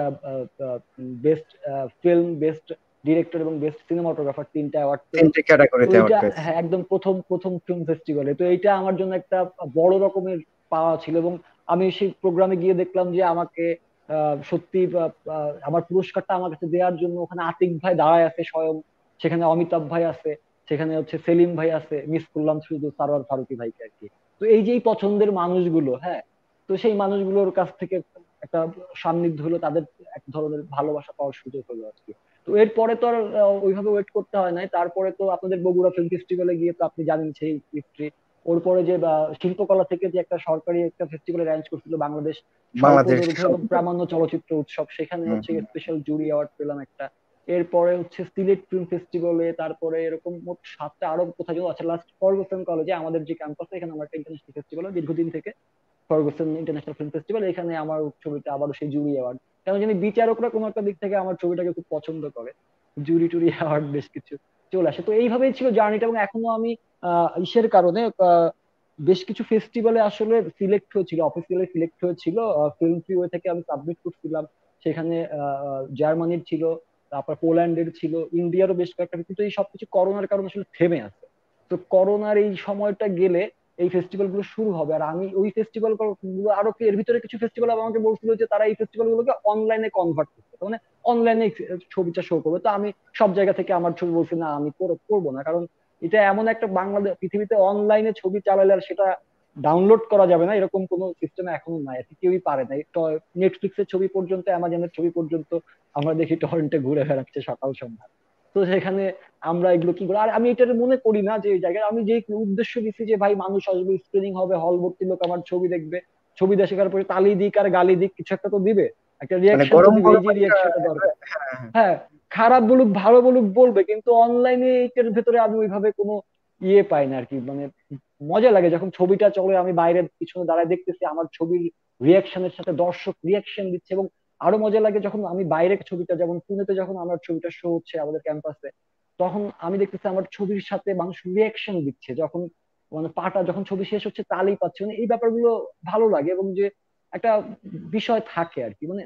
বেস্ট ফিল্ম, বেস্ট ডিরেক্টর এবং বেস্ট সিনেমাটোগ্রাফার তিনটা অ্যাওয়ার্ড পেল। তিনটি তো ক্যাটাগরিতে অ্যাওয়ার্ড এইটা, পেয়েছে। হ্যাঁ, একদম প্রথম প্রথম ফিল্ম ফেস্টিভ্যালে, তো এইটা আমার জন্য একটা বড় রকমের পাওয়া ছিল। এবং আমি সেই প্রোগ্রামে গিয়ে দেখলাম যে আমাকে আহ, সত্যি আহ, আহ, আমার পুরস্কারটা আমার কাছে দেওয়ার জন্য ওখানে আতিক ভাই দাঁড়ায় আছে স্বয়ং, সেখানে অমিতাভ ভাই আছে, সেখানে হচ্ছে সেলিম ভাই আছে, মিস করলাম শুধু সারোয়ার ফারুকী ভাইকে আর কি। তো এই যে এই পছন্দের মানুষগুলো, হ্যাঁ, তো সেই মানুষগুলোর কাছ থেকে একটা সান্নিধ্য হলো, তাদের এক ধরনের ভালোবাসা পাওয়ার সুযোগ হলো আর কি। তো এরপরে তো আর আহ, ওইভাবে ওয়েট করতে হয় নাই, তারপরে তো আপনাদের বগুড়া ফিল্ম ফেস্টিভ্যালে গিয়ে তো আপনি জানেন সেই হিস্ট্রি। ওর পরে যে বা, শিল্পকলা থেকে যে একটা সরকারি একটা ফেস্টিভ্যাল অ্যারেঞ্জ করছিল, বাংলাদেশ বাংলাদেশ স্বল্পদৈর্ঘ্য এবং স্বল্পদৈর্ঘ্য। প্রামাণ্য চলচ্চিত্র উৎসব, সেখানে হুম, হচ্ছে হুম। স্পেশাল জুরি অ্যাওয়ার্ড পেলাম একটা। এরপরে হচ্ছে সিলেট ফিল্ম ফেস্টিভ্যালে, তারপরে এরকম মোট সাতটা, আরো কোথায় যেন আছে, লাস্ট ফরগুসন কলেজে আমাদের যে ক্যাম্পাসে, এখানে আমার একটা ইন্টারন্যাশনাল ফেস্টিভ্যাল দীর্ঘদিন থেকে, ফরগুসন ইন্টারন্যাশনাল ফিল্ম ফেস্টিভ্যাল, এখানে আমার ছবিটা আবারও সেই জুরি অ্যাওয়ার্ড। কেন জানি বিচারকরা কোনো একটা দিক থেকে আমার ছবিটাকে খুব পছন্দ করে, জুরি টুরি অ্যাওয়ার্ড বেশ কিছু চলে আসে। তো এইভাবেই ছিল জার্নিটা, এবং এখনো আমি আহ ইসের কারণে আহ, বেশ কিছু ফেস্টিভ্যালে আসলে সিলেক্ট হয়েছিল, অফিসিয়ালি সিলেক্ট হয়েছিল, ফিল্ম ফ্রিওয়ে থেকে আমি সাবমিট করছিলাম। সেখানে আহ, জার্মানির ছিল, তারপর পোল্যান্ডের ছিল, ইন্ডিয়ারও বেশ কয়েকটা, কিন্তু এই সবকিছু করোনার কারণে আসলে থেমে আছে। তো করোনার এই সময়টা গেলে এই ফেস্টিভ্যাল গুলো শুরু হবে। আর আমি ওই ফেস্টিভ্যাল গুলো আরো কি, এর ভিতরে কিছু ফেস্টিভ্যাল আমাকে বলছিল যে তারা এই ফেস্টিভ্যাল গুলোকে অনলাইনে কনভার্ট করতে, মানে অনলাইনে ছবিটা শো করবে। তো আমি সব জায়গা থেকে আমার ছবি বলছি না, আমি করব করবো না, কারণ এটা এমন একটা, বাংলাদেশ পৃথিবীতে অনলাইনে ছবি চালালে আর সেটা ডাউনলোড করা যাবে না এরকম কোনো সিস্টেম এখনো নাই আর কি, কেউই পারে না। নেটফ্লিক্সের ছবি পর্যন্ত, অ্যামাজনের ছবি পর্যন্ত আমরা দেখি টরেন্টে ঘুরে বেড়াচ্ছে সকাল সন্ধ্যা। তো সেখানে আমরা এগুলো কি করি, আর আমি এটা মনে করি না যে এই জায়গায় আমি যে উদ্দেশ্য দিচ্ছি যে ভাই মানুষ আসবে, স্ক্রিনিং হবে, হল ভর্তি লোক আমার ছবি দেখবে, ছবি দেখার পরে তালি দিক আর গালি দিক কিছু একটা তো দিবে, একটা মানে রিয়াকশন তো গরম দিবে, এই গরম যে একটা। রিয়াকশনটা দরকার। হ্যাঁ, হ্যাঁ। হ্যাঁ, খারাপ বলুক ভালো বলুক বলবে, কিন্তু অনলাইনে এটার ভেতরে আমি ওইভাবে কোনো ইয়ে পাই না আর কি। মানে মজা লাগে যখন ছবিটা চলে, আমি বাইরের পিছনে দাঁড়ায় দেখতেছি আমার ছবির রিয়াকশনের সাথে দর্শক রিয়াকশন দিচ্ছে। এবং আরো মজা লাগে যখন আমি বাইরের ছবিটা, যেমন পুনেতে যখন আমার ছবিটা শো হচ্ছে আমাদের ক্যাম্পাসে, তখন আমি দেখতেছি আমার ছবির সাথে মানুষ রিয়াকশন দিচ্ছে, যখন মানে পাটা যখন ছবি শেষ হচ্ছে তালি পাচ্ছে, মানে এই ব্যাপারগুলো ভালো লাগে। এবং যে একটা বিষয় থাকে আর কি, মানে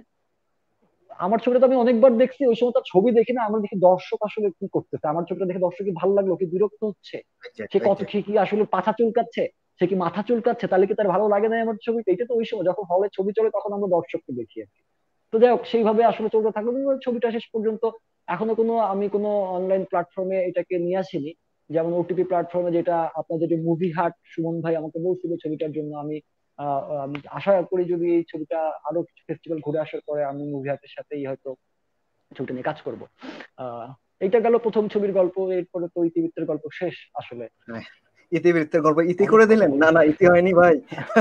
আমার ছবিটা তো আমি অনেকবার দেখছি, ওই সময় তার ছবি দেখি না, আমরা দেখি দর্শক আসলে কি করতেছে, আমার ছবিটা দেখে দর্শক কি ভালো লাগলো, কি বিরক্ত হচ্ছে, ওইটাই, সে কত ওইটাই। সে কি আসলে পাছা চুলকাচ্ছে, সে কি মাথা চুলকাচ্ছে, তাহলে কি তার ভালো লাগে না আমার ছবিটা। এটা তো ওই সময় যখন হলে ছবি চলে তখন আমরা দর্শককে দেখি আর কি। তো যাই হোক, সেইভাবে আসলে চলতে থাকলো, কিন্তু ছবিটা শেষ পর্যন্ত এখনো কোনো, আমি কোনো অনলাইন প্ল্যাটফর্মে এটাকে নিয়ে আসিনি। যেমন ওটিপি প্ল্যাটফর্মে, যেটা আপনাদের যে মুভি হাট, সুমন ভাই আমাকে বলছিল ছবিটার জন্য, আমি আহ, আমি আশা করি যদি এই ছবিটা আরো কিছু ফেস্টিভ্যাল ঘুরে আসার পরে আমি মুভি হাটের সাথেই হয়তো ছবিটা নিয়ে কাজ করব। আহ এইটা গেল প্রথম ছবির গল্প, এরপরে তো ইতিবৃত্তের গল্প শেষ আসলে। হ্যাঁ, ইতিবৃত্তের গল্প ইতি অনেক করে কথা দিলেন? না, বলছি। না, ইতি হয়নি ভাই।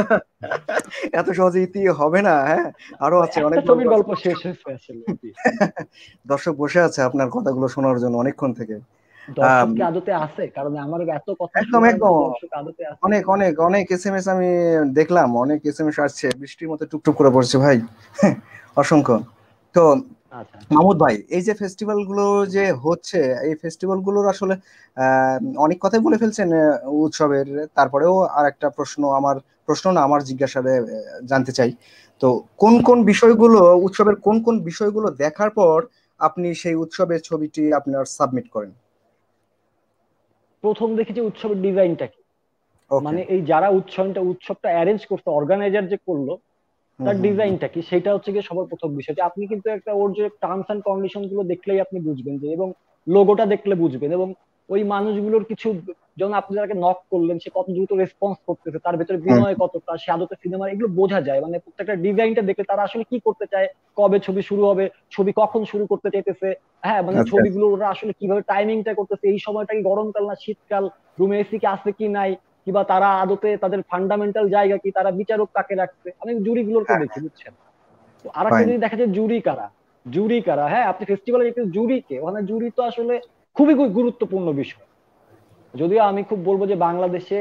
এত সহজে ইতি হবে না। হ্যাঁ, আরো ওই আছে, একটা অনেক গল্প ছবির আছে। গল্প শেষ হয়েছে আসলে। জি। দর্শক বসে আছে আপনার কথাগুলো শোনার জন্য অনেকক্ষণ থেকে। আম, দর্শক কি আদতে আছে? কারণ আমার এত কথা একদম, শোনার একদম। মতো দর্শক আদতে আছে অনেক, কিনা। অনেক, অনেক এস এম এস আমি দেখলাম, অনেক এস এম এস আসছে, বৃষ্টির মতো টুকটুক করে পড়ছে ভাই। অসংখ্য। তো আচ্ছা মাহমুদ ভাই, এই যে ফেস্টিভ্যাল গুলো যে হচ্ছে, এই ফেস্টিভ্যাল গুলোর আসলে আহ, অনেক কথাই বলে ফেলছেন আহ, উৎসবের। তারপরেও আর একটা প্রশ্ন, আমার প্রশ্ন না, আমার জিজ্ঞাসারে আহ, জানতে চাই। তো কোন কোন বিষয়গুলো, উৎসবের কোন কোন বিষয়গুলো দেখার পর আপনি সেই উৎসবের ছবিটি আপনার সাবমিট করেন? প্রথম দেখি যে উৎসবের ডিজাইনটা কি, ওকে। মানে এই যারা উৎসবটা উৎসবটা অ্যারেঞ্জ করছে, অর্গানাইজার যে করলো, হুম তার হুম হুম। ডিজাইনটা কি, সেটা হচ্ছে গিয়ে সবার প্রথম বিষয়। যে আপনি কিন্তু একটা ওর যে টার্মস এন্ড কন্ডিশন গুলো দেখলেই আপনি বুঝবেন যে, এবং লোগোটা দেখলে বুঝবেন, এবং ওই মানুষগুলোর কিছু, যখন আপনি যাকে নক করলেন সে কত দ্রুত রেসপন্স করতেছে, তার ভেতরে হুম, বিনয় কতটা, সে আদতে সিনেমা, এগুলো বোঝা যায়। মানে প্রত্যেকটা ডিজাইনটা দেখলে তারা আসলে কি করতে চায়, কবে ছবি শুরু হবে, ছবি কখন শুরু করতে চাইতেছে, হ্যাঁ মানে আচ্ছা আচ্ছা। ছবিগুলো ওরা আসলে কিভাবে টাইমিংটা করতেছে, এই সময়টা কি গরমকাল না শীতকাল, রুমে এসি কি আছে কি নাই, কিংবা তারা আদতে তাদের ফান্ডামেন্টাল জায়গা কি, তারা বিচারক কাকে রাখছে, আমি জুরিগুলোকে হ্যাঁ, দেখি, বুঝছেন। তো আরেকটা ফাইন। যদি দেখা যায় জুরি কারা, জুরি কারা, হ্যাঁ আপনি ফেস্টিভ্যালে দেখতে জুরি কে, ওখানে জুরি তো আসলে খুবই গু- গুরুত্বপূর্ণ বিষয়। যদিও আমি খুব বলবো যে বাংলাদেশে,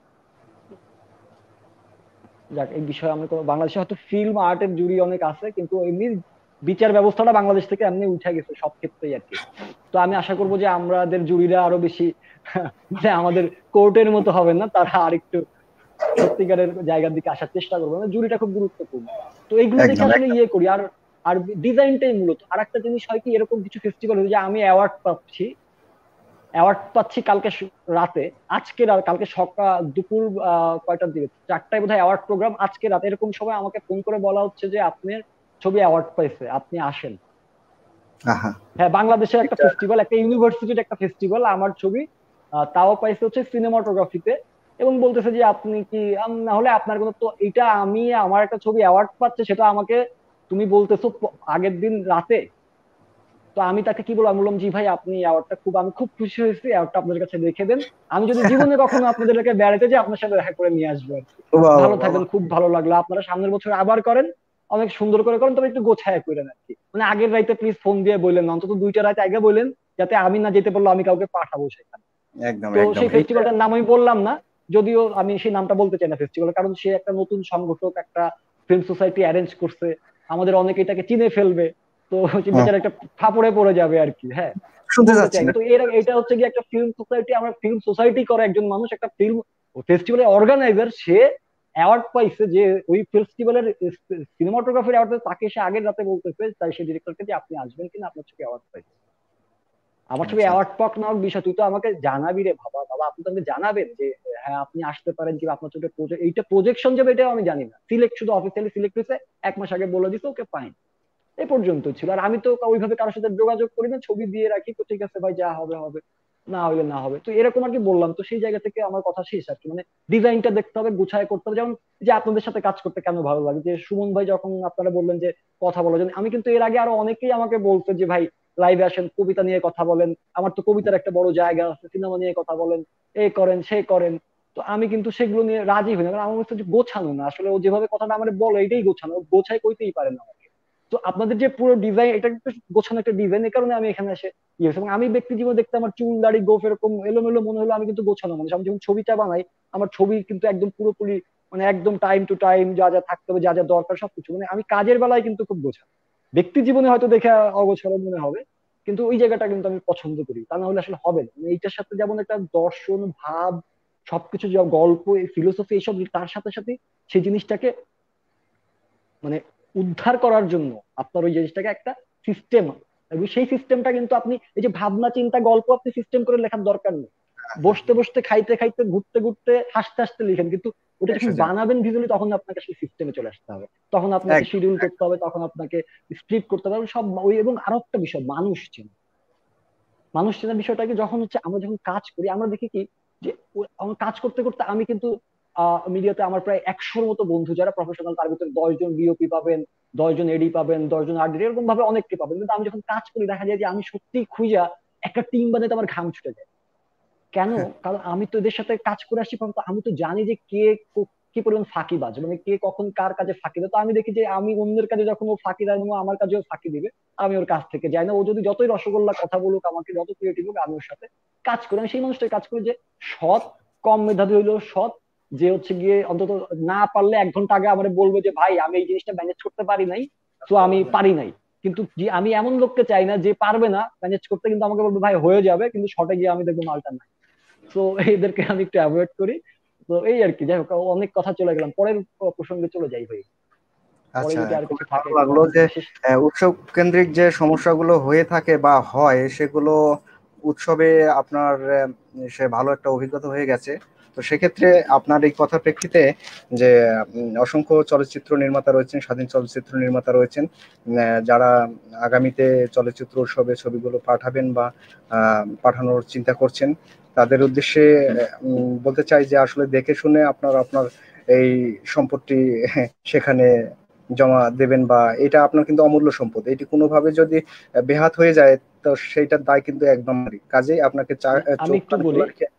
যাক এই বিষয়ে আমি কোনো, বাংলাদেশে হয়তো ফিল্ম আর্টের জুরি অনেক আছে, কিন্তু এমনি বিচার ব্যবস্থাটা বাংলাদেশ থেকে এমনি উঠে গেছে সব ক্ষেত্রেই আর কি। তো আমি আশা করবো যে আমাদের জুরিরা আরো বেশি মানে আমাদের কোর্টের মতো হবে না, তারা আরেকটু সত্যিকারের জায়গার দিকে আসার চেষ্টা করবো, মানে জুরিটা খুব গুরুত্বপূর্ণ। তো এইগুলো দেখে একদম আসলে একদম। ইয়ে করি। আর আর ডিজাইনটাই মূলত। আর একটা জিনিস হয় কি, এরকম কিছু ফেস্টিভ্যাল যে আমি অ্যাওয়ার্ড পাচ্ছি, অ্যাওয়ার্ড পাচ্ছি কালকে সু- রাতে, আজকে রাত, কালকে সকাল দুপুর আহ, কয়টার দিকে, চারটায় বোধহয় অ্যাওয়ার্ড প্রোগ্রাম, আজকে রাতে এরকম সময় আমাকে ফোন করে বলা হচ্ছে যে আপনার ছবি অ্যাওয়ার্ড পাইছে, আপনি আসেন। আহা। হ্যাঁ, বাংলাদেশের একটা এটা ফেস্টিভ্যাল, একটা ইউনিভার্সিটির একটা ফেস্টিভ্যাল, আমার ছবি আহ, তাও পাইছে হচ্ছে সিনেমাটোগ্রাফিতে। এবং বলতেছে যে আপনি কি আম, না হলে আপনার কোনো, তো এটা আমি, আমার একটা ছবি অ্যাওয়ার্ড পাচ্ছে সেটা আমাকে তুমি বলতেছো প- আগের দিন রাতে। তো আমি তাকে কি বলবো, আমি বললাম জি ভাই আপনি অ্যাওয়ার্ডটা খুব, আমি খুব খুশি হয়েছি, অ্যাওয়ার্ডটা আপনাদের কাছে রেখে দেন, আমি যদি জীবনে কখনো আপনাদের এলাকায় বেড়াতে যাই আপনার সাথে দেখা করে নিয়ে আসবো আর কি। বাহ ভালো বাহ থাকবেন, বাহ। খুব ভালো লাগলো, আপনারা সামনের বছর আবার করেন, অনেক সুন্দর করে করেন, তবে একটু গোছায় করেন আর কি। মানে আগের রাইতে প্লিজ ফোন দিয়ে বললেন না, অন্তত দুইটা রাতে আগে বললেন, যাতে আমি না যেতে পারলো আমি কাউকে পাঠাবো সেখানে। একদম তো একদম সেই এইটা। ফেস্টিভ্যালটার নাম আমি বললাম না, যদিও আমি সেই নামটা বলতে চাই না ফেস্টিভ্যাল, কারণ সে একটা নতুন সংগঠক, একটা ফিল্ম সোসাইটি অ্যারেঞ্জ করছে, আমাদের অনেকে এটাকে চিনে ফেলবে, তো সে হুম, বেচারা একটা ফাপড়ে পড়ে যাবে আর কি। হ্যাঁ, শুনতে বলতে চাচ্ছি চাই না। না। তো এর এটা হচ্ছে কি একটা ফিল্ম সোসাইটি, আমরা ফিল্ম সোসাইটি করে একজন মানুষ একটা ফিল্ম ফেস্টিভ্যালের অর্গানাইজার, সে অ্যাওয়ার্ড পাইছে, যে ওই ফেস্টিভ্যালের সিনেমাটোগ্রাফির অ্যাওয়ার্ড, তাকে সে আগের রাতে বলতেছে, তাই সে ডিরেক্টরকে যে আপনি আসবেন কিনা, আপনার ছবি অ্যাওয়ার্ড পাইছে। আমার ছবি আচ্ছা অ্যাওয়ার্ড পাক না হোক বিষয়, তুই তো আমাকে জানাবি রে বাবা, বাবা আপনি তো আমাকে জানাবেন যে হ্যাঁ আপনি আসতে পারেন, কিংবা আপনার ছবিটা প্রজেক্ট, এইটা প্রজেকশন যাবে এটাও আমি জানি না, সিলেক্ট শুধু অফিসিয়ালি সিলেক্ট হয়েছে, এক মাস আগে বলে দিছে ওকে ফাইন, এই পর্যন্ত ছিল। আর আমি তো ওইভাবে কারোর সাথে যোগাযোগ করি না, ছবি দিয়ে রাখি, তো ঠিক আছে ভাই যা হবে হবে, না হইলে না হবে, তো এরকম আর কি বললাম। তো সেই জায়গা থেকে আমার কথা শেষ আর কি, মানে ডিজাইনটা দেখতে হবে, গুছায় করতে হবে। যেমন যে আপনাদের সাথে কাজ করতে কেন ভালো লাগে, যে সুমন ভাই যখন আপনারা বললেন যে কথা বলার জন্য, আমি কিন্তু এর আগে আরো অনেকেই আমাকে বলতো যে ভাই লাইভে আসেন, কবিতা নিয়ে কথা বলেন, আমার তো কবিতার একটা বড় জায়গা আছে, সিনেমা নিয়ে কথা বলেন, এই করেন সেই করেন। তো আমি কিন্তু সেগুলো নিয়ে রাজি হই না, কারণ আমার হচ্ছে যে গোছানো না আসলে, ও যেভাবে কথাটা আমার বলে এটাই গোছানো, ও গোছায় কইতেই পারে না। তো আপনাদের যে পুরো ডিজাইন, এটা কিন্তু গোছানো একটা ডিজাইন, এই কারণে আমি এখানে এসে ইয়ে হয়েছে। এবং আমি ব্যক্তি জীবনে দেখতে আমার চুল দাড়ি গোফ এরকম এলোমেলো মনে হলো, আমি কিন্তু গোছানো মানুষ। আমি যখন ছবিটা বানাই, আমার ছবি কিন্তু একদম পুরোপুরি, মানে একদম টাইম টু টাইম যা যা থাকতে হবে, যা যা দরকার সবকিছু, মানে আমি কাজের বেলায় কিন্তু খুব গোছানো। ব্যক্তি জীবনে হয়তো দেখে অগোছালো মনে হবে, কিন্তু ওই জায়গাটা কিন্তু আমি পছন্দ করি, তা না হলে আসলে হবে না। মানে এইটার সাথে যেমন একটা দর্শন ভাব, সবকিছু যা গল্প ফিলোসফি এইসব, তার সাথে সাথে সেই জিনিসটাকে মানে উদ্ধার করার জন্য আপনার ওই জিনিসটাকে একটা সিস্টেম, এবং সেই সিস্টেমটা কিন্তু আপনি এই যে ভাবনা চিন্তা গল্প আপনি সিস্টেম করে লেখার দরকার নেই, বসতে বসতে খাইতে খাইতে ঘুরতে ঘুরতে হাসতে হাসতে লিখেন, কিন্তু ওটা যখন এসে যান। বানাবেন ভিজুয়ালি, তখন আপনাকে আসলে সিস্টেমে চলে আসতে হবে, তখন আপনাকে একদম শিডিউল করতে একদম। হবে, তখন আপনাকে স্ক্রিপ্ট করতে হবে সব ওই। এবং আরো একটা বিষয়, মানুষ চেনা, মানুষ চেনার বিষয়টা কি, যখন হচ্ছে আমরা যখন কাজ করি আমরা দেখি কি, যে ও- আমার কাজ করতে করতে আমি কিন্তু মিডিয়াতে আমার প্রায় একশোর মতো বন্ধু যারা প্রফেশনাল, তার ভিতরে দশ জন ডিওপি পাবেন, দশ জন এডি পাবেন, দশ জন আর্ট, এরকম ভাবে অনেককে পাবেন, কিন্তু আমি যখন কাজ করি দেখা যায় যে আমি সত্যি খুঁজা একটা টিম বানাতে আমার ঘাম ছুটে যায়। কেন? কারণ আমি তো এদের সাথে কাজ করে আসছি, কারণ তো আমি তো জানি যে কে কো- কি পরিমাণ ফাঁকিবাজ, মানে কে কখন কার কাজে ফাঁকি দেয়। তো আমি দেখি যে আমি অন্যের কাজে যখন ও ফাঁকি দেয়, মানে ও আমার কাজেও ফাঁকি দিবে, আমি ওর কাছ থেকে যাই না। ও যদি যতই রসগোল্লা কথা বলুক, আমাকে যত ক্রিয়েটিভ হোক, আমি ওর সাথে কাজ করি। আমি সেই মানুষটার কাজ করি যে সৎ, কম মেধাবী হইলেও সৎ, যে হচ্ছে গিয়ে অন্তত না পারলে এক ঘন্টা আগে আমার বলবে যে ভাই আমি এই জিনিসটা ম্যানেজ করতে পারি নাই, তো আমি পারি নাই, কিন্তু যে আমি এমন লোককে চাই না যে পারবে না ম্যানেজ করতে, কিন্তু আমাকে বলবে ভাই হয়ে যাবে, কিন্তু শর্টে গিয়ে আমি দেখবো মালটা নাই। তো এদেরকে আমি একটু অ্যাভয়েড করি। তো এই আর কি, যাই হোক অনেক কথা চলে গেলাম, পরের প্রসঙ্গে চলে যাই ভাই। পরে আচ্ছা, যদি আর কিছু খুবই থাকে ভালো এখানে লাগলো যে বিশেষ। আহ, উৎসব কেন্দ্রিক যে সমস্যাগুলো হয়ে থাকে বা হয় সেগুলো উৎসবে আপনার আহ, সে ভালো একটা অভিজ্ঞতা হয়ে গেছে। তো সেক্ষেত্রে আপনার এই কথার প্রেক্ষিতে যে উম, অসংখ্য চলচ্চিত্র নির্মাতা রয়েছেন, স্বাধীন চলচ্চিত্র নির্মাতা রয়েছেন, আহ, যারা আগামীতে চলচ্চিত্র উৎসবে ছবিগুলো পাঠাবেন বা আহ, পাঠানোর চিন্তা করছেন, তাদের উদ্দেশ্যে উম, বলতে চাই যে আসলে দেখে শুনে আপনার আপনার এই সম্পত্তি সেখানে জমা দেবেন, বা এটা আপনার কিন্তু অমূল্য সম্পদ, এটি কোনোভাবে যদি বেহাত হয়ে যায় তো সেইটার দায় কিন্তু একদম নারী। কাজেই আপনাকে চা- আমি চোখ একটু কান বলি, খোলা রেখে।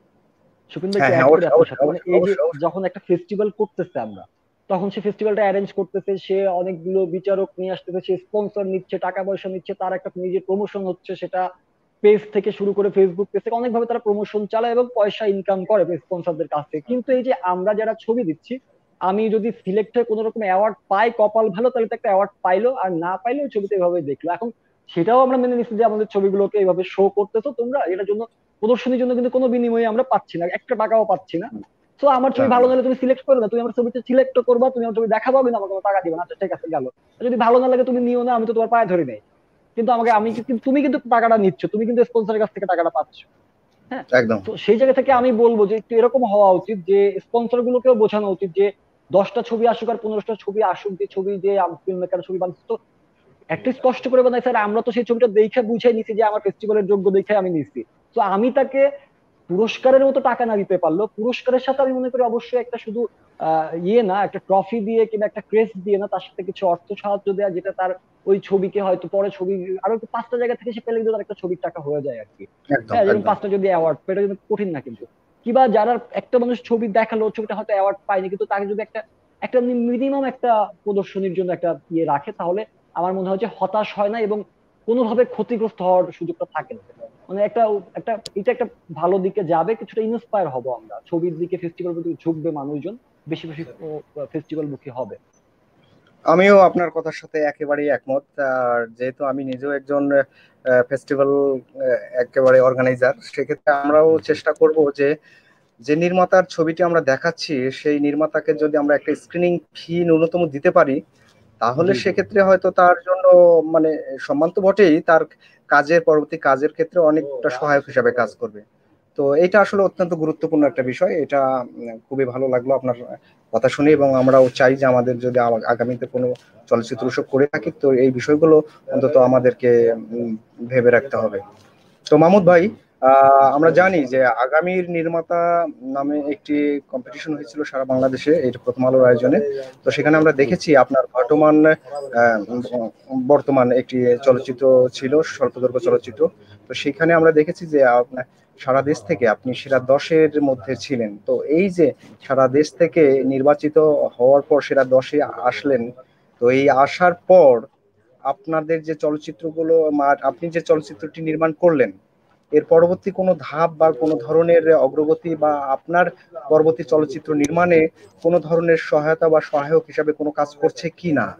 সুপিন ভাই হ্যাঁ একটু হ্যাঁ, অ্যাড করি অবশ্যই আপনার অবশ্যই সাথে, মানে অবশ্যই এই যে অবশ্যই অবশ্যই। যখন একটা ফেস্টিভ্যাল করতেছে আমরা, তখন সে ফেস্টিভ্যালটা অ্যারেঞ্জ করতেছে, সে অনেকগুলো বিচারক নিয়ে আসতেছে, সে স্পন্সর নিচ্ছে, টাকা পয়সা নিচ্ছে, তার একটা নিজের প্রমোশন হচ্ছে, সেটা পেজ থেকে শুরু করে ফেসবুক পেজ থেকে অনেকভাবে তারা প্রমোশন চালায় এবং পয়সা ইনকাম করে স্পন্সরদের কাছ থেকে। কিন্তু এই যে আমরা যারা ছবি দিচ্ছি, আমি যদি সিলেক্ট হয়ে কোনো রকম অ্যাওয়ার্ড পাই, কপাল ভালো, তাহলে তো একটা অ্যাওয়ার্ড পাইলো, আর না পাইলে ওই ছবিটা এভাবে দেখলো। এখন সেটাও আমরা মেনে নিচ্ছি যে আমাদের ছবিগুলোকে এইভাবে শো করতেছো তোমরা, এটার জন্য প্রদর্শনীর জন্য কিন্তু কোনো বিনিময়ে আমরা পাচ্ছি না, একটা টাকাও পাচ্ছি না। তো আমার ছবি না ভালো না। না হলে তুমি সিলেক্ট করো না, তুমি আমার ছবিটা সিলেক্ট করবা, তুমি আমার ছবি দেখাবো, কিন্তু আমাকে কোনো টাকা দিবে না, আচ্ছা ঠিক আছে গেল। যদি ভালো না লাগে তুমি নিও না, আমি তো তোমার পায়ে ধরি নাই। কিন্তু আমাকে আমি কিন্তু, তুমি কিন্তু টাকাটা নিচ্ছ, তুমি কিন্তু স্পন্সরের কাছ থেকে টাকাটা পাচ্ছ। হ্যাঁ। একদম। তো সেই জায়গা থেকে আমি বলবো যে একটু এরকম হওয়া উচিত যে স্পন্সর গুলোকেও বোঝানো উচিত যে দশটা ছবি আসুক আর পনেরোটা ছবি আসুক, যে ছবি যে ফিল্ম মেকার ছবি বানাচ্ছে, তো একটা স্পষ্ট করে বানাই স্যার, আমরা তো সেই ছবিটা দেখে বুঝে নিছি যে আমার ফেস্টিভ্যালের যোগ্য দেখে আমি নিছি। তো আমি তাকে পুরস্কারের মতো টাকা না দিতে পারলো, পুরস্কারের সাথে আমি মনে করি অবশ্যই একটা শুধু আহ ইয়ে না, একটা ট্রফি দিয়ে কিংবা একটা ক্রেস্ট দিয়ে না, তার সাথে কিছু অর্থ সাহায্য দেওয়া, যেটা তার ওই ছবিকে হয়তো পরে ছবি আরো একটু পাঁচটা জায়গা থেকে সে পেলে কিন্তু তার একটা ছবির টাকা হয়ে যায় আর কি। একদম হ্যাঁ, যেরকম একদম। পাঁচটা যদি অ্যাওয়ার্ড, এটা কিন্তু কঠিন না কিন্তু। কিবা যারা একটা মানুষ ছবি দেখালো, ছবিটা হয়তো অ্যাওয়ার্ড পায়নি, কিন্তু তাকে যদি একটা একটা মিনিমাম একটা প্রদর্শনীর জন্য একটা ইয়ে রাখে, তাহলে আমার মনে হয় যে হতাশ হয় না এবং কোনোভাবে ক্ষতিগ্রস্ত হওয়ার সুযোগটা থাকে না। মানে একটা একটা এটা একটা ভালো দিকে যাবে, কিছুটা ইন্সপায়ার হব আমরা ছবির দিকে, ফেস্টিভ্যাল প্রতি ঝুঁকবে মানুষজন, বেশি বেশি ফেস্টিভ্যাল মুখী হবে। আমিও আপনার কথার সাথে একেবারেই একমত। আর যেহেতু আমি নিজেও একজন ফেস্টিভ্যাল একেবারে অর্গানাইজার, সেক্ষেত্রে আমরাও চেষ্টা করব যে যে নির্মাতার ছবিটি আমরা দেখাচ্ছি সেই নির্মাতাকে যদি আমরা একটা স্ক্রিনিং ফি ন্যূনতম দিতে পারি, তাহলে জি জি। সেক্ষেত্রে হয়তো তার জন্য মানে সম্মান তো বটেই, তার কাজের পরবর্তী কাজের ক্ষেত্রে অনেকটা সহায়ক হিসাবে কাজ করবে। তো এটা আসলে অত্যন্ত গুরুত্বপূর্ণ একটা বিষয়। এটা উম, খুবই ভালো লাগলো আপনার কথা শুনে, এবং আমরাও চাই যে আমাদের যদি আ- আগামীতে কোনো চলচ্চিত্র উৎসব করে থাকি তো এই বিষয়গুলো অন্তত আমাদেরকে উম, ভেবে রাখতে হবে। তো মাহমুদ ভাই, আহ, আমরা জানি যে আগামীর নির্মাতা নামে একটি কম্পিটিশন হয়েছিল সারা বাংলাদেশে, এটা প্রথম আলোর আয়োজনে। তো সেখানে আমরা জি দেখেছি আপনার বর্তমান আহ, বর্তমান একটি চলচ্চিত্র ছিল, স্বল্পদৈর্ঘ্য চলচ্চিত্র। তো সেখানে আমরা দেখেছি যে আপনার সারা দেশ থেকে আপনি সেরা দশের মধ্যে ছিলেন। তো এই যে সারা দেশ থেকে নির্বাচিত হওয়ার পর সেরা দশে আসলেন, তো এই আসার পর আপনাদের যে চলচ্চিত্রগুলো মা- আপনি যে চলচ্চিত্রটি নির্মাণ করলেন, এর পরবর্তী কোনো ধাপ বা কোনো ধরনের অগ্রগতি বা আপনার পরবর্তী চলচ্চিত্র নির্মাণে কোনো ধরনের সহায়তা বা সহায়ক হিসাবে কোনো কাজ করছে কি না?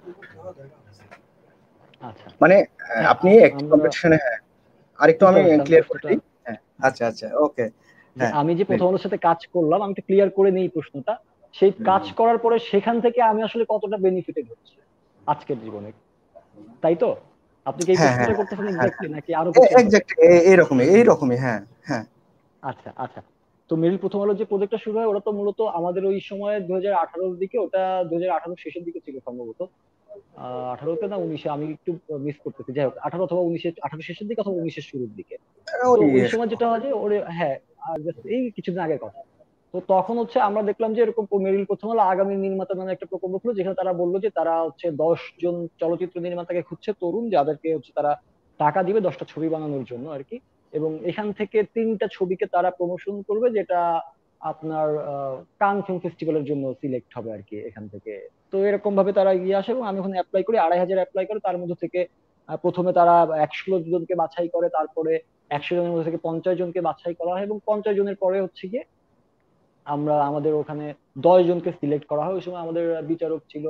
আচ্ছা। মানে আহ, হ্যাঁ আপনি আম- একটি আমরা কম্পিটিশনে, হ্যাঁ, আরেকটু বুঝতে আমি পারছি আমি ক্লিয়ার করে প্রশ্নটা, দিই। হ্যাঁ, আচ্ছা আচ্ছা, ওকে। যে হ্যাঁ, আমি যে প্লিজ। প্রথম আলোর সাথে কাজ করলাম, আমি একটু ক্লিয়ার করে নেই প্রশ্নটা। সেই কাজ করার পরে সেখান থেকে আমি আসলে কতটা বেনিফিটেড হচ্ছি আজকের জীবনে, তাই তো? আপনি কি এই হ্যাঁ হ্যাঁ প্রশ্নটা করতেছেন হ্যাঁ, এক্স্যাক্টলি, নাকি আরো কিছু হবে? এক্স্যাক্টলি এইরকমই এইরকমই, হ্যাঁ হ্যাঁ। আচ্ছা আচ্ছা। তো মেরিল প্রথম আলো যে প্রজেক্টটা শুরু হয়, ওটা তো মূলত আমাদের ওই সময় দুই হাজার আঠারোর দিকে, ওটা দুই হাজার আঠারো শেষের দিকে ছিল সম্ভবত। আহ আঠারোতে না উনিশে, আমি একটু মিস করতেছি, যাই হোক আঠারো অথবা উনিশে, আঠারো শেষের দিকে অথবা উনিশের শুরুর দিকে। তো ওই ওই সময় যেটা হয় যে ওরে, হ্যাঁ, আর just এই কিছুদিন আগের কথা। তো তখন হচ্ছে আমরা দেখলাম যে এরকম মেরিল প্রথম আলো আগামী নির্মাতা নামে একটা প্রকল্প খুলে, যেখানে তারা বললো যে তারা হচ্ছে দশ জন চলচ্চিত্র নির্মাতাকে খুঁজছে, তরুণ, যাদেরকে হচ্ছে তারা টাকা দিবে দশটা ছবি বানানোর জন্য আর কি। এবং এখান থেকে তিনটা ছবিকে তারা প্রমোশন করবে, যেটা আপনার কান ফিল্ম ফেস্টিভ্যালের জন্য সিলেক্ট হবে আর কি এখান থেকে। তো এরকম ভাবে তারা ইয়ে আসে এবং আমি ওখানে অ্যাপ্লাই করি, আড়াই হাজার অ্যাপ্লাই করে, তার মধ্যে থেকে আহ, প্রথমে তারা একশো জনকে বাছাই করে, তারপরে একশো জনের মধ্যে থেকে পঞ্চাশ জনকে বাছাই করা হয়, এবং পঞ্চাশ জনের পরে হচ্ছে গিয়ে আমরা আমাদের ওখানে দশ জনকে সিলেক্ট করা হয়। ওই সময় আমাদের বিচারক ছিল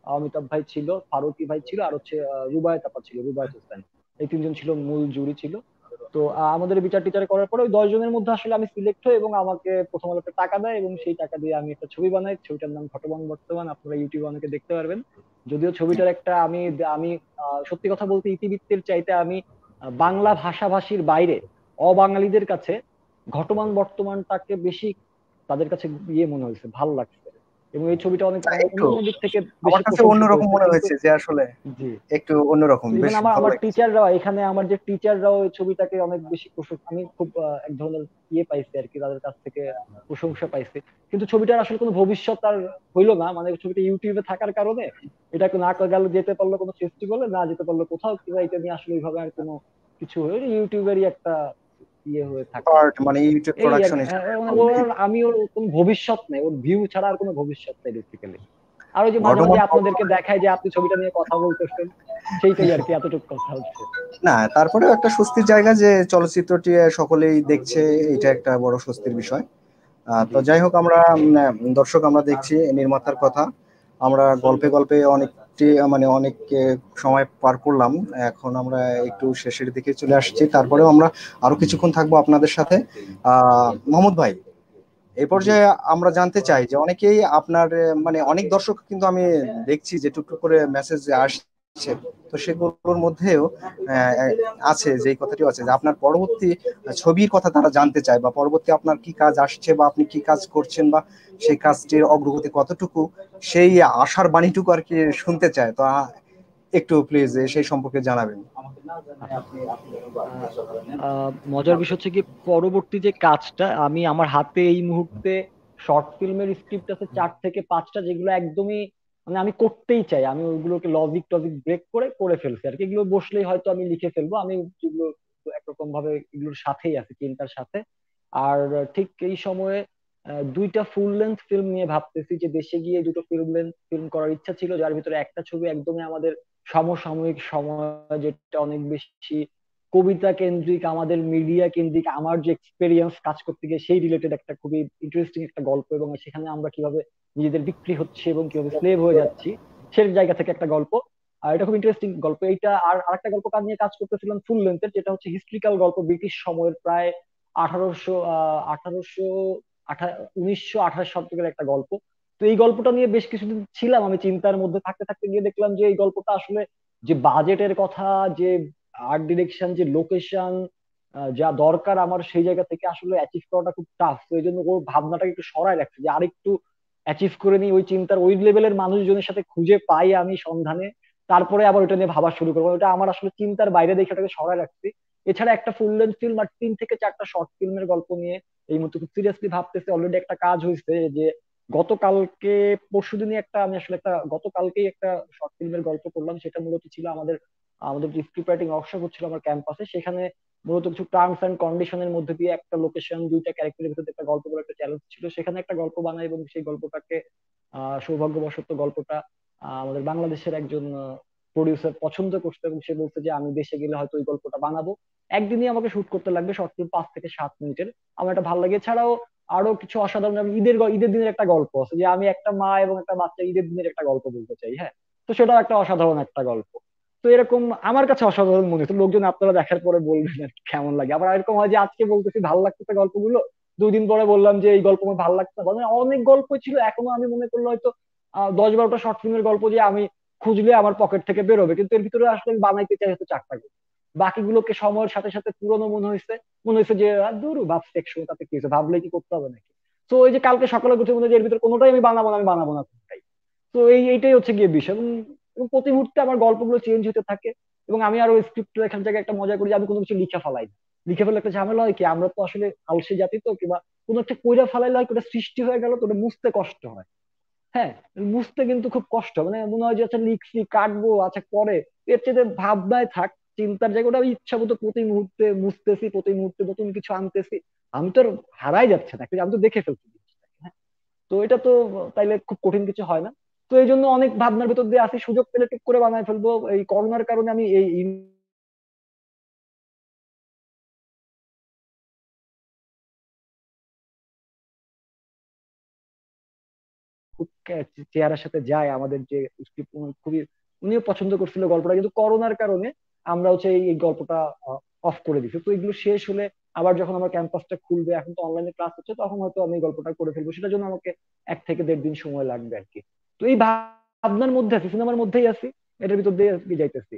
অমিতাভ ভাই ছিল, ফারুকী ভাই ছিল, আর হচ্ছে আহ, রুবায়েত আপা ছিল, রুবায়েত হোসেন। এই তিনজন ছিল মূল জুরি ছিল। তো আহ, আমাদের বিচার টিচার করার পরে ওই দশ জনের মধ্যে আসলে আমি সিলেক্ট হই, এবং আমাকে প্রথম আলোতে টাকা দেয়, এবং সেই টাকা দিয়ে আমি একটা ছবি বানাই। ছবিটার নাম ঘটবান বর্তমান, আপনারা ইউটিউবে অনেকে দেখতে পারবেন। যদিও ছবিটার একটা আমি আমি আহ, সত্যি কথা বলতে ইতিবৃত্তের চাইতে আমি আহ, বাংলা ভাষাভাষীর বাইরে অবাঙালিদের কাছে ঘটমান বর্তমানটাকে বেশি তাদের কাছে ইয়ে মনে হয়েছে, ভালো লাগছে। এবং এই ছবিটা অনেক না, অন্য- একটু অন্যান্য দিক থেকে আমার বেশি কাছে প্রশংসিত অন্যরকম হয়েছে মনে কিন্তু। হয়েছে যে আসলে জি। একটু অন্যরকম, তো ইভেন বেশ আমার ভালো আমার লেগেছে। টিচাররাও এখানে, আমার যে টিচাররাও এই ছবিটাকে অনেক বেশি প্রশংসা, আমি খুব আহ, এক ধরনের ইয়ে পাইছি আর কি, তাদের কাছ থেকে প্রশংসা পাইছি। কিন্তু ছবিটার আসলে কোনো ভবিষ্যৎ আর হইলো না, মানে ছবিটা ইউটিউবে থাকার কারণে এটা না গেল, যেতে পারলো কোনো ফেস্টিভ্যালে, না যেতে পারলো কোথাও, কিংবা এটা নিয়ে আসলে ওইভাবে আর কোনো কিছু হয়ে ইউটিউবেরই একটা ইয়ে হয়ে থাকলো। পার্ট মানে ইউটিউব এই আর প্রোডাকশন আহ, হিসেবে মানে ভালো ওর, লেগেছে। আমি ওর কোনো ভবিষ্যৎ নেই, ওর ভিউ ছাড়া আর কোনো ভবিষ্যৎ নেই বেসিক্যালি। আর ওই যে মাঝে মাঝে ঘটমান আপনাদেরকে দেখায় যে আপনি ছবিটা নিয়ে কথা বলতেছেন, সেইটাই আর কি, এতটুকু কথা হচ্ছে। না, তারপরেও একটা স্বস্তির জায়গা যে চলচ্চিত্রটি সকলেই দেখছে, এটা একটা বড় স্বস্তির বিষয়। আহ, তো জি জি। যাই হোক, আমরা উম, দর্শক আমরা দেখছি নির্মাতার কথা, আমরা গল্পে গল্পে অনেকটি মানে অনেক আহ, সময় পার করলাম। এখন আমরা একটু শেষের দিকে চলে আসছি, তারপরেও আমরা আরো কিছুক্ষণ থাকবো আপনাদের সাথে। আহ মোহাম্মদ ভাই, এই জি পর্যায়ে আমরা জানতে চাই যে অনেকেই আপনার আহ, মানে অনেক দর্শক কিন্তু আমি দেখছি যে টুকটুক করে মেসেজ আসছে, তো সেগুলোর মধ্যেও আহ, আছে যে কথাটি আছে যে আপনার পরবর্তী ছবির কথা তারা জানতে চায়, বা পরবর্তী আপনার কি কাজ আসছে, বা আপনি কি কাজ করছেন, বা সেই কাজটির অগ্রগতি কতটুকু, সেই আশার বাণীটুকু আর কি শুনতে চায়। তো আহ, একটু প্লিজ সেই সম্পর্কে জানাবেন। আচ্ছা। আহ, আহ, মজার বিষয় হচ্ছে কি, পরবর্তী যে কাজটা আমি, আমার হাতে এই মুহূর্তে শর্ট ফিল্মের স্ক্রিপ্ট আছে চার থেকে পাঁচটা, যেগুলো একদমই মানে আমি করতেই চাই, আমি ওইগুলোকে লজিক টজিক ব্রেক করে করে ফেলছি আর কি। এগুলো বসলেই হয়তো আমি লিখে ফেলবো, আমি যেগুলো একরকম ভাবে এগুলোর সাথেই আছে, চিন্তার সাথে। আর ঠিক এই সময়ে আহ, দুইটা ফুল লেন্থ ফিল্ম নিয়ে ভাবতেছি, যে দেশে গিয়ে দুটো ফিল্ম লেন্থ ফিল্ম করার ইচ্ছা ছিল, যার ভিতরে একটা ছবি একদমই আমাদের সমসাময়িক সময়, যেটা অনেক বেশি কবিতা কেন্দ্রিক, আমাদের মিডিয়া কেন্দ্রিক, আমার যে এক্সপেরিয়েন্স কাজ করতে গিয়ে সেই রিলেটেড একটা খুবই ইন্টারেস্টিং একটা গল্প, এবং সেখানে আমরা কিভাবে নিজেদের বিক্রি হচ্ছে এবং কিভাবে স্লেভ হয়ে যাচ্ছি সেই জায়গা থেকে একটা গল্প। আর এটা খুব ইন্টারেস্টিং গল্প এইটা। আর আরেকটা গল্প কাজ নিয়ে কাজ করতেছিলাম ফুল লেন্থের, যেটা হচ্ছে হিস্ট্রিক্যাল গল্প, ব্রিটিশ সময়ের প্রায় আঠারোশো আহ আঠারোশো আঠা উনিশশো আঠাশ শতকের একটা গল্প। তো এই গল্পটা নিয়ে বেশ কিছুদিন ছিলাম আমি চিন্তার মধ্যে, থাকতে থাকতে গিয়ে দেখলাম যে এই গল্পটা আসলে যে বাজেটের কথা, যে আর্ট ডিরেকশন, যে লোকেশন, যা দরকার আমার সেই জায়গা থেকে আসলে অ্যাচিভ করাটা খুব টাফ। তো এই জন্য ওর ভাবনাটাকে একটু সরায় রাখছে, যে আরেকটু অ্যাচিভ করে নিই, ওই চিন্তার ওই লেভেলের মানুষজনের সাথে খুঁজে পাই আমি সন্ধানে, তারপরে আবার ওটা নিয়ে ভাবা শুরু করবো। ওটা আমার আসলে চিন্তার বাইরে দেখে ওটাকে সরায় রাখছি। এছাড়া একটা ফুল লেন্থ ফিল্ম আর তিন থেকে চারটা শর্ট ফিল্মের গল্প নিয়ে এই মুহূর্তে খুব সিরিয়াসলি ভাবতেছে। অলরেডি একটা কাজ হয়েছে, যে গতকালকে পরশুদিনই একটা, আমি আসলে একটা গতকালকেই একটা শর্ট ফিল্মের গল্প করলাম। সেটা মূলত ছিল আমাদের আমাদের যে স্ক্রিপ্ট রাইটিং ওয়ার্কশপ হচ্ছিল আমার ক্যাম্পাসে, সেখানে মূলত কিছু টার্মস এন্ড কন্ডিশনের মধ্যে দিয়ে একটা লোকেশন, দুইটা ক্যারেক্টারের ভিতরে একটা গল্প করার একটা চ্যালেঞ্জ ছিল। সেখানে একটা গল্প বানাই, এবং সেই গল্পটাকে আহ সৌভাগ্যবশত গল্পটা আহ, আমাদের বাংলাদেশের একজন প্রডিউসার পছন্দ করছে, এবং সে বলছে যে আমি দেশে গেলে হয়তো ওই গল্পটা বানাবো। একদিনই আমাকে শুট করতে লাগবে, শর্ট ফিল্ম পাঁচ থেকে সাত মিনিটের। আমার এটা ভালো লাগে। এছাড়াও আরো কিছু অসাধারণ, আমি ঈদের গ- ঈদের দিনের একটা গল্প আছে, যে আমি একটা মা এবং একটা বাচ্চা ঈদের দিনের একটা গল্প বলতে চাই, হ্যাঁ। তো সেটাও একটা অসাধারণ একটা গল্প। তো এরকম আমার কাছে অসাধারণ মনে হচ্ছে, লোকজন আপনারা দেখার পরে বলবেন আর কি কেমন লাগে। আবার এরকম হয় যে আজকে বলতেছি ভালো লাগতেছে গল্পগুলো, দুই দিন পরে বললাম যে এই গল্প আমার ভালো লাগছে না। মানে অনেক গল্প ছিল, এখনো আমি মনে করলে হয়তো আহ দশ বারোটা শর্ট ফিল্মের গল্প যে আমি খুঁজলে আমার পকেট থেকে বেরোবে, কিন্তু এর ভিতরে আসলে আমি বানাইতে চাই হয়তো চারটা গল্প। বাকিগুলোকে সময়ের সাথে সাথে পুরনো মনে হয়েছে, মনে হয়েছে যে আহ, ধুর ভাবছি একসময়, তাতে কি হয়েছে, ভাবলে কি করতে হবে নাকি। তো ওই যে কালকে সকালে উঠে মনে হয় যে এর ভিতরে কোনোটাই আমি বানাবো না, আমি বানাবো না কোনোটাই। তো এই এইটাই হচ্ছে গিয়ে বিষয়। এবং এবং প্রতি মুহূর্তে আমার গল্পগুলো চেঞ্জ হতে থাকে। এবং আমি আরো স্ক্রিপ্ট লেখার জায়গায় একটা মজা করি যে আমি কোনো কিছু লিখে ফেলাই না। লিখে ফেললে একটা ঝামেলা হয় কি, আমরা তো আসলে আলসে জাতি, তো কিংবা কোনো একটা কইরা ফেলাইলে হয় কি, ওটা সৃষ্টি হয়ে গেল, তো ওটা মুছতে কষ্ট হয়। হ্যাঁ, বুঝতে কিন্তু খুব কষ্ট, মানে মনে হয় যে আচ্ছা লিখছি কাটবো, আচ্ছা পরে, এর চেয়ে ভাবনায় থাক, চিন্তার জায়গাটা আমি ইচ্ছা মতো প্রতি মুহূর্তে মুছতেছি, প্রতি মুহূর্তে নতুন কিছু আনতেছি। আমি তো আর হারাই যাচ্ছে না, কিন্তু আমি তো দেখে ফেলছি জিনিসটাকে, হ্যাঁ। তো এটা তো তাইলে খুব কঠিন কিছু হয় না। তো এই জন্য অনেক ভাবনার ভিতর দিয়ে আসি, সুযোগ পেলে ঠিক করে বানায় ফেলবো। এই করোনার কারণে আমি এই চেহারার সাথে যায় আমাদের যে script, খুবই উনিও পছন্দ করছিল গল্পটা, কিন্তু করোনার কারণে আমরা হচ্ছে এই এই গল্পটা অফ করে দিছি। তো এগুলো শেষ হলে আবার যখন আমার ক্যাম্পাসটা খুলবে, এখন তো অনলাইনে ক্লাস হচ্ছে, তখন হয়তো আমি এই গল্পটা করে ফেলবো। সেটার জন্য আমাকে এক থেকে দেড় দিন সময় লাগবে আর কি। তো এই ভাবনার মধ্যে আছি, সিনেমার মধ্যেই আছি, এটার ভিতর দিয়ে আর কি যাইতেছি।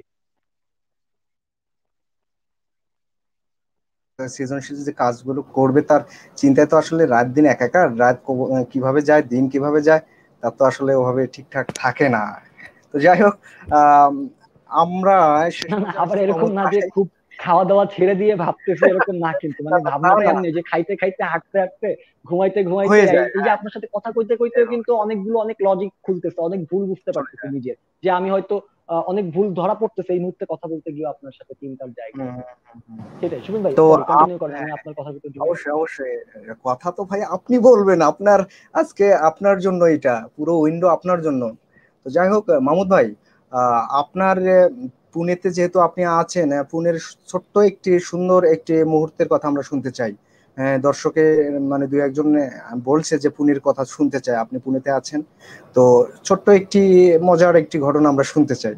সৃজনশীল যে কাজগুলো করবে তার চিন্তায় তো আসলে রাত দিন একাকার, রাত কব- কিভাবে যায়, দিন কিভাবে যায়, তার তো আসলে ওভাবে ঠিকঠাক থাকে না। তো যাই হোক, আহ আমরা শেষ না না, পর্যায়ে আবার আসছি এরকম মাহমুদ না যে ভাই। খুব খাওয়া দাওয়া ছেড়ে দিয়ে ভাবতেছি, এরকম না, কিন্তু না, মানে না, তাও ভাবনাটা না, এমনি যে খাইতে খাইতে, হাঁটতে হাঁটতে, ঘুমাইতে ঘুমাইতে, হয়ে এই যায়, এই যে হ্যাঁ। আপনার সাথে কথা কইতে কইতেও কিন্তু অনেকগুলো অনেক লজিক খুলতেছে, অনেক ভুল বুঝতে চলে পারতেছি যায়। নিজের, যে আমি হয়তো আহ, অনেক ভুল ধরা পড়তেছে এই মুহূর্তে কথা বলতে গিয়ে আপনার সাথে তিনটার জায়গায়। হুম, হুম, হুম, হুম। সেটাই, শুনুন ভাই, তো সরি, আপ কন্টিনিউ করেন, হ্যাঁ, আমি আপনার কথার ভিতর জুড়ে গেছি। অবশ্যই অবশ্যই, কথা তো ভাই আপনি বলবেন, আপনার আজকে আপনার জন্য এটা পুরো উইন্ডো আপনার জন্য। তো যাই হোক মাহমুদ ভাই, আহ, আপনার আহ, পুনেতে যেহেতু আপনি আছেন, আহ, পুনের ছোট্ট একটি সুন্দর একটি মুহূর্তের কথা আমরা শুনতে চাই। হ্যাঁ, দর্শকে মানে দুই একজন আহ, বলছে যে পুনের কথা শুনতে চায়, আপনি পুনেতে আছেন, তো ছোট্ট একটি মজার একটি ঘটনা আমরা শুনতে চাই।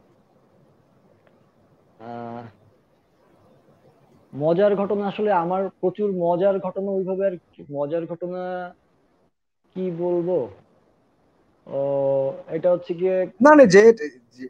আহ মজার ঘটনা, আসলে আমার প্রচুর মজার ঘটনা ওইভাবে আর কি- মজার ঘটনা কি বলবো। ও, এটা হচ্ছে গিয়ে মানে যে যে-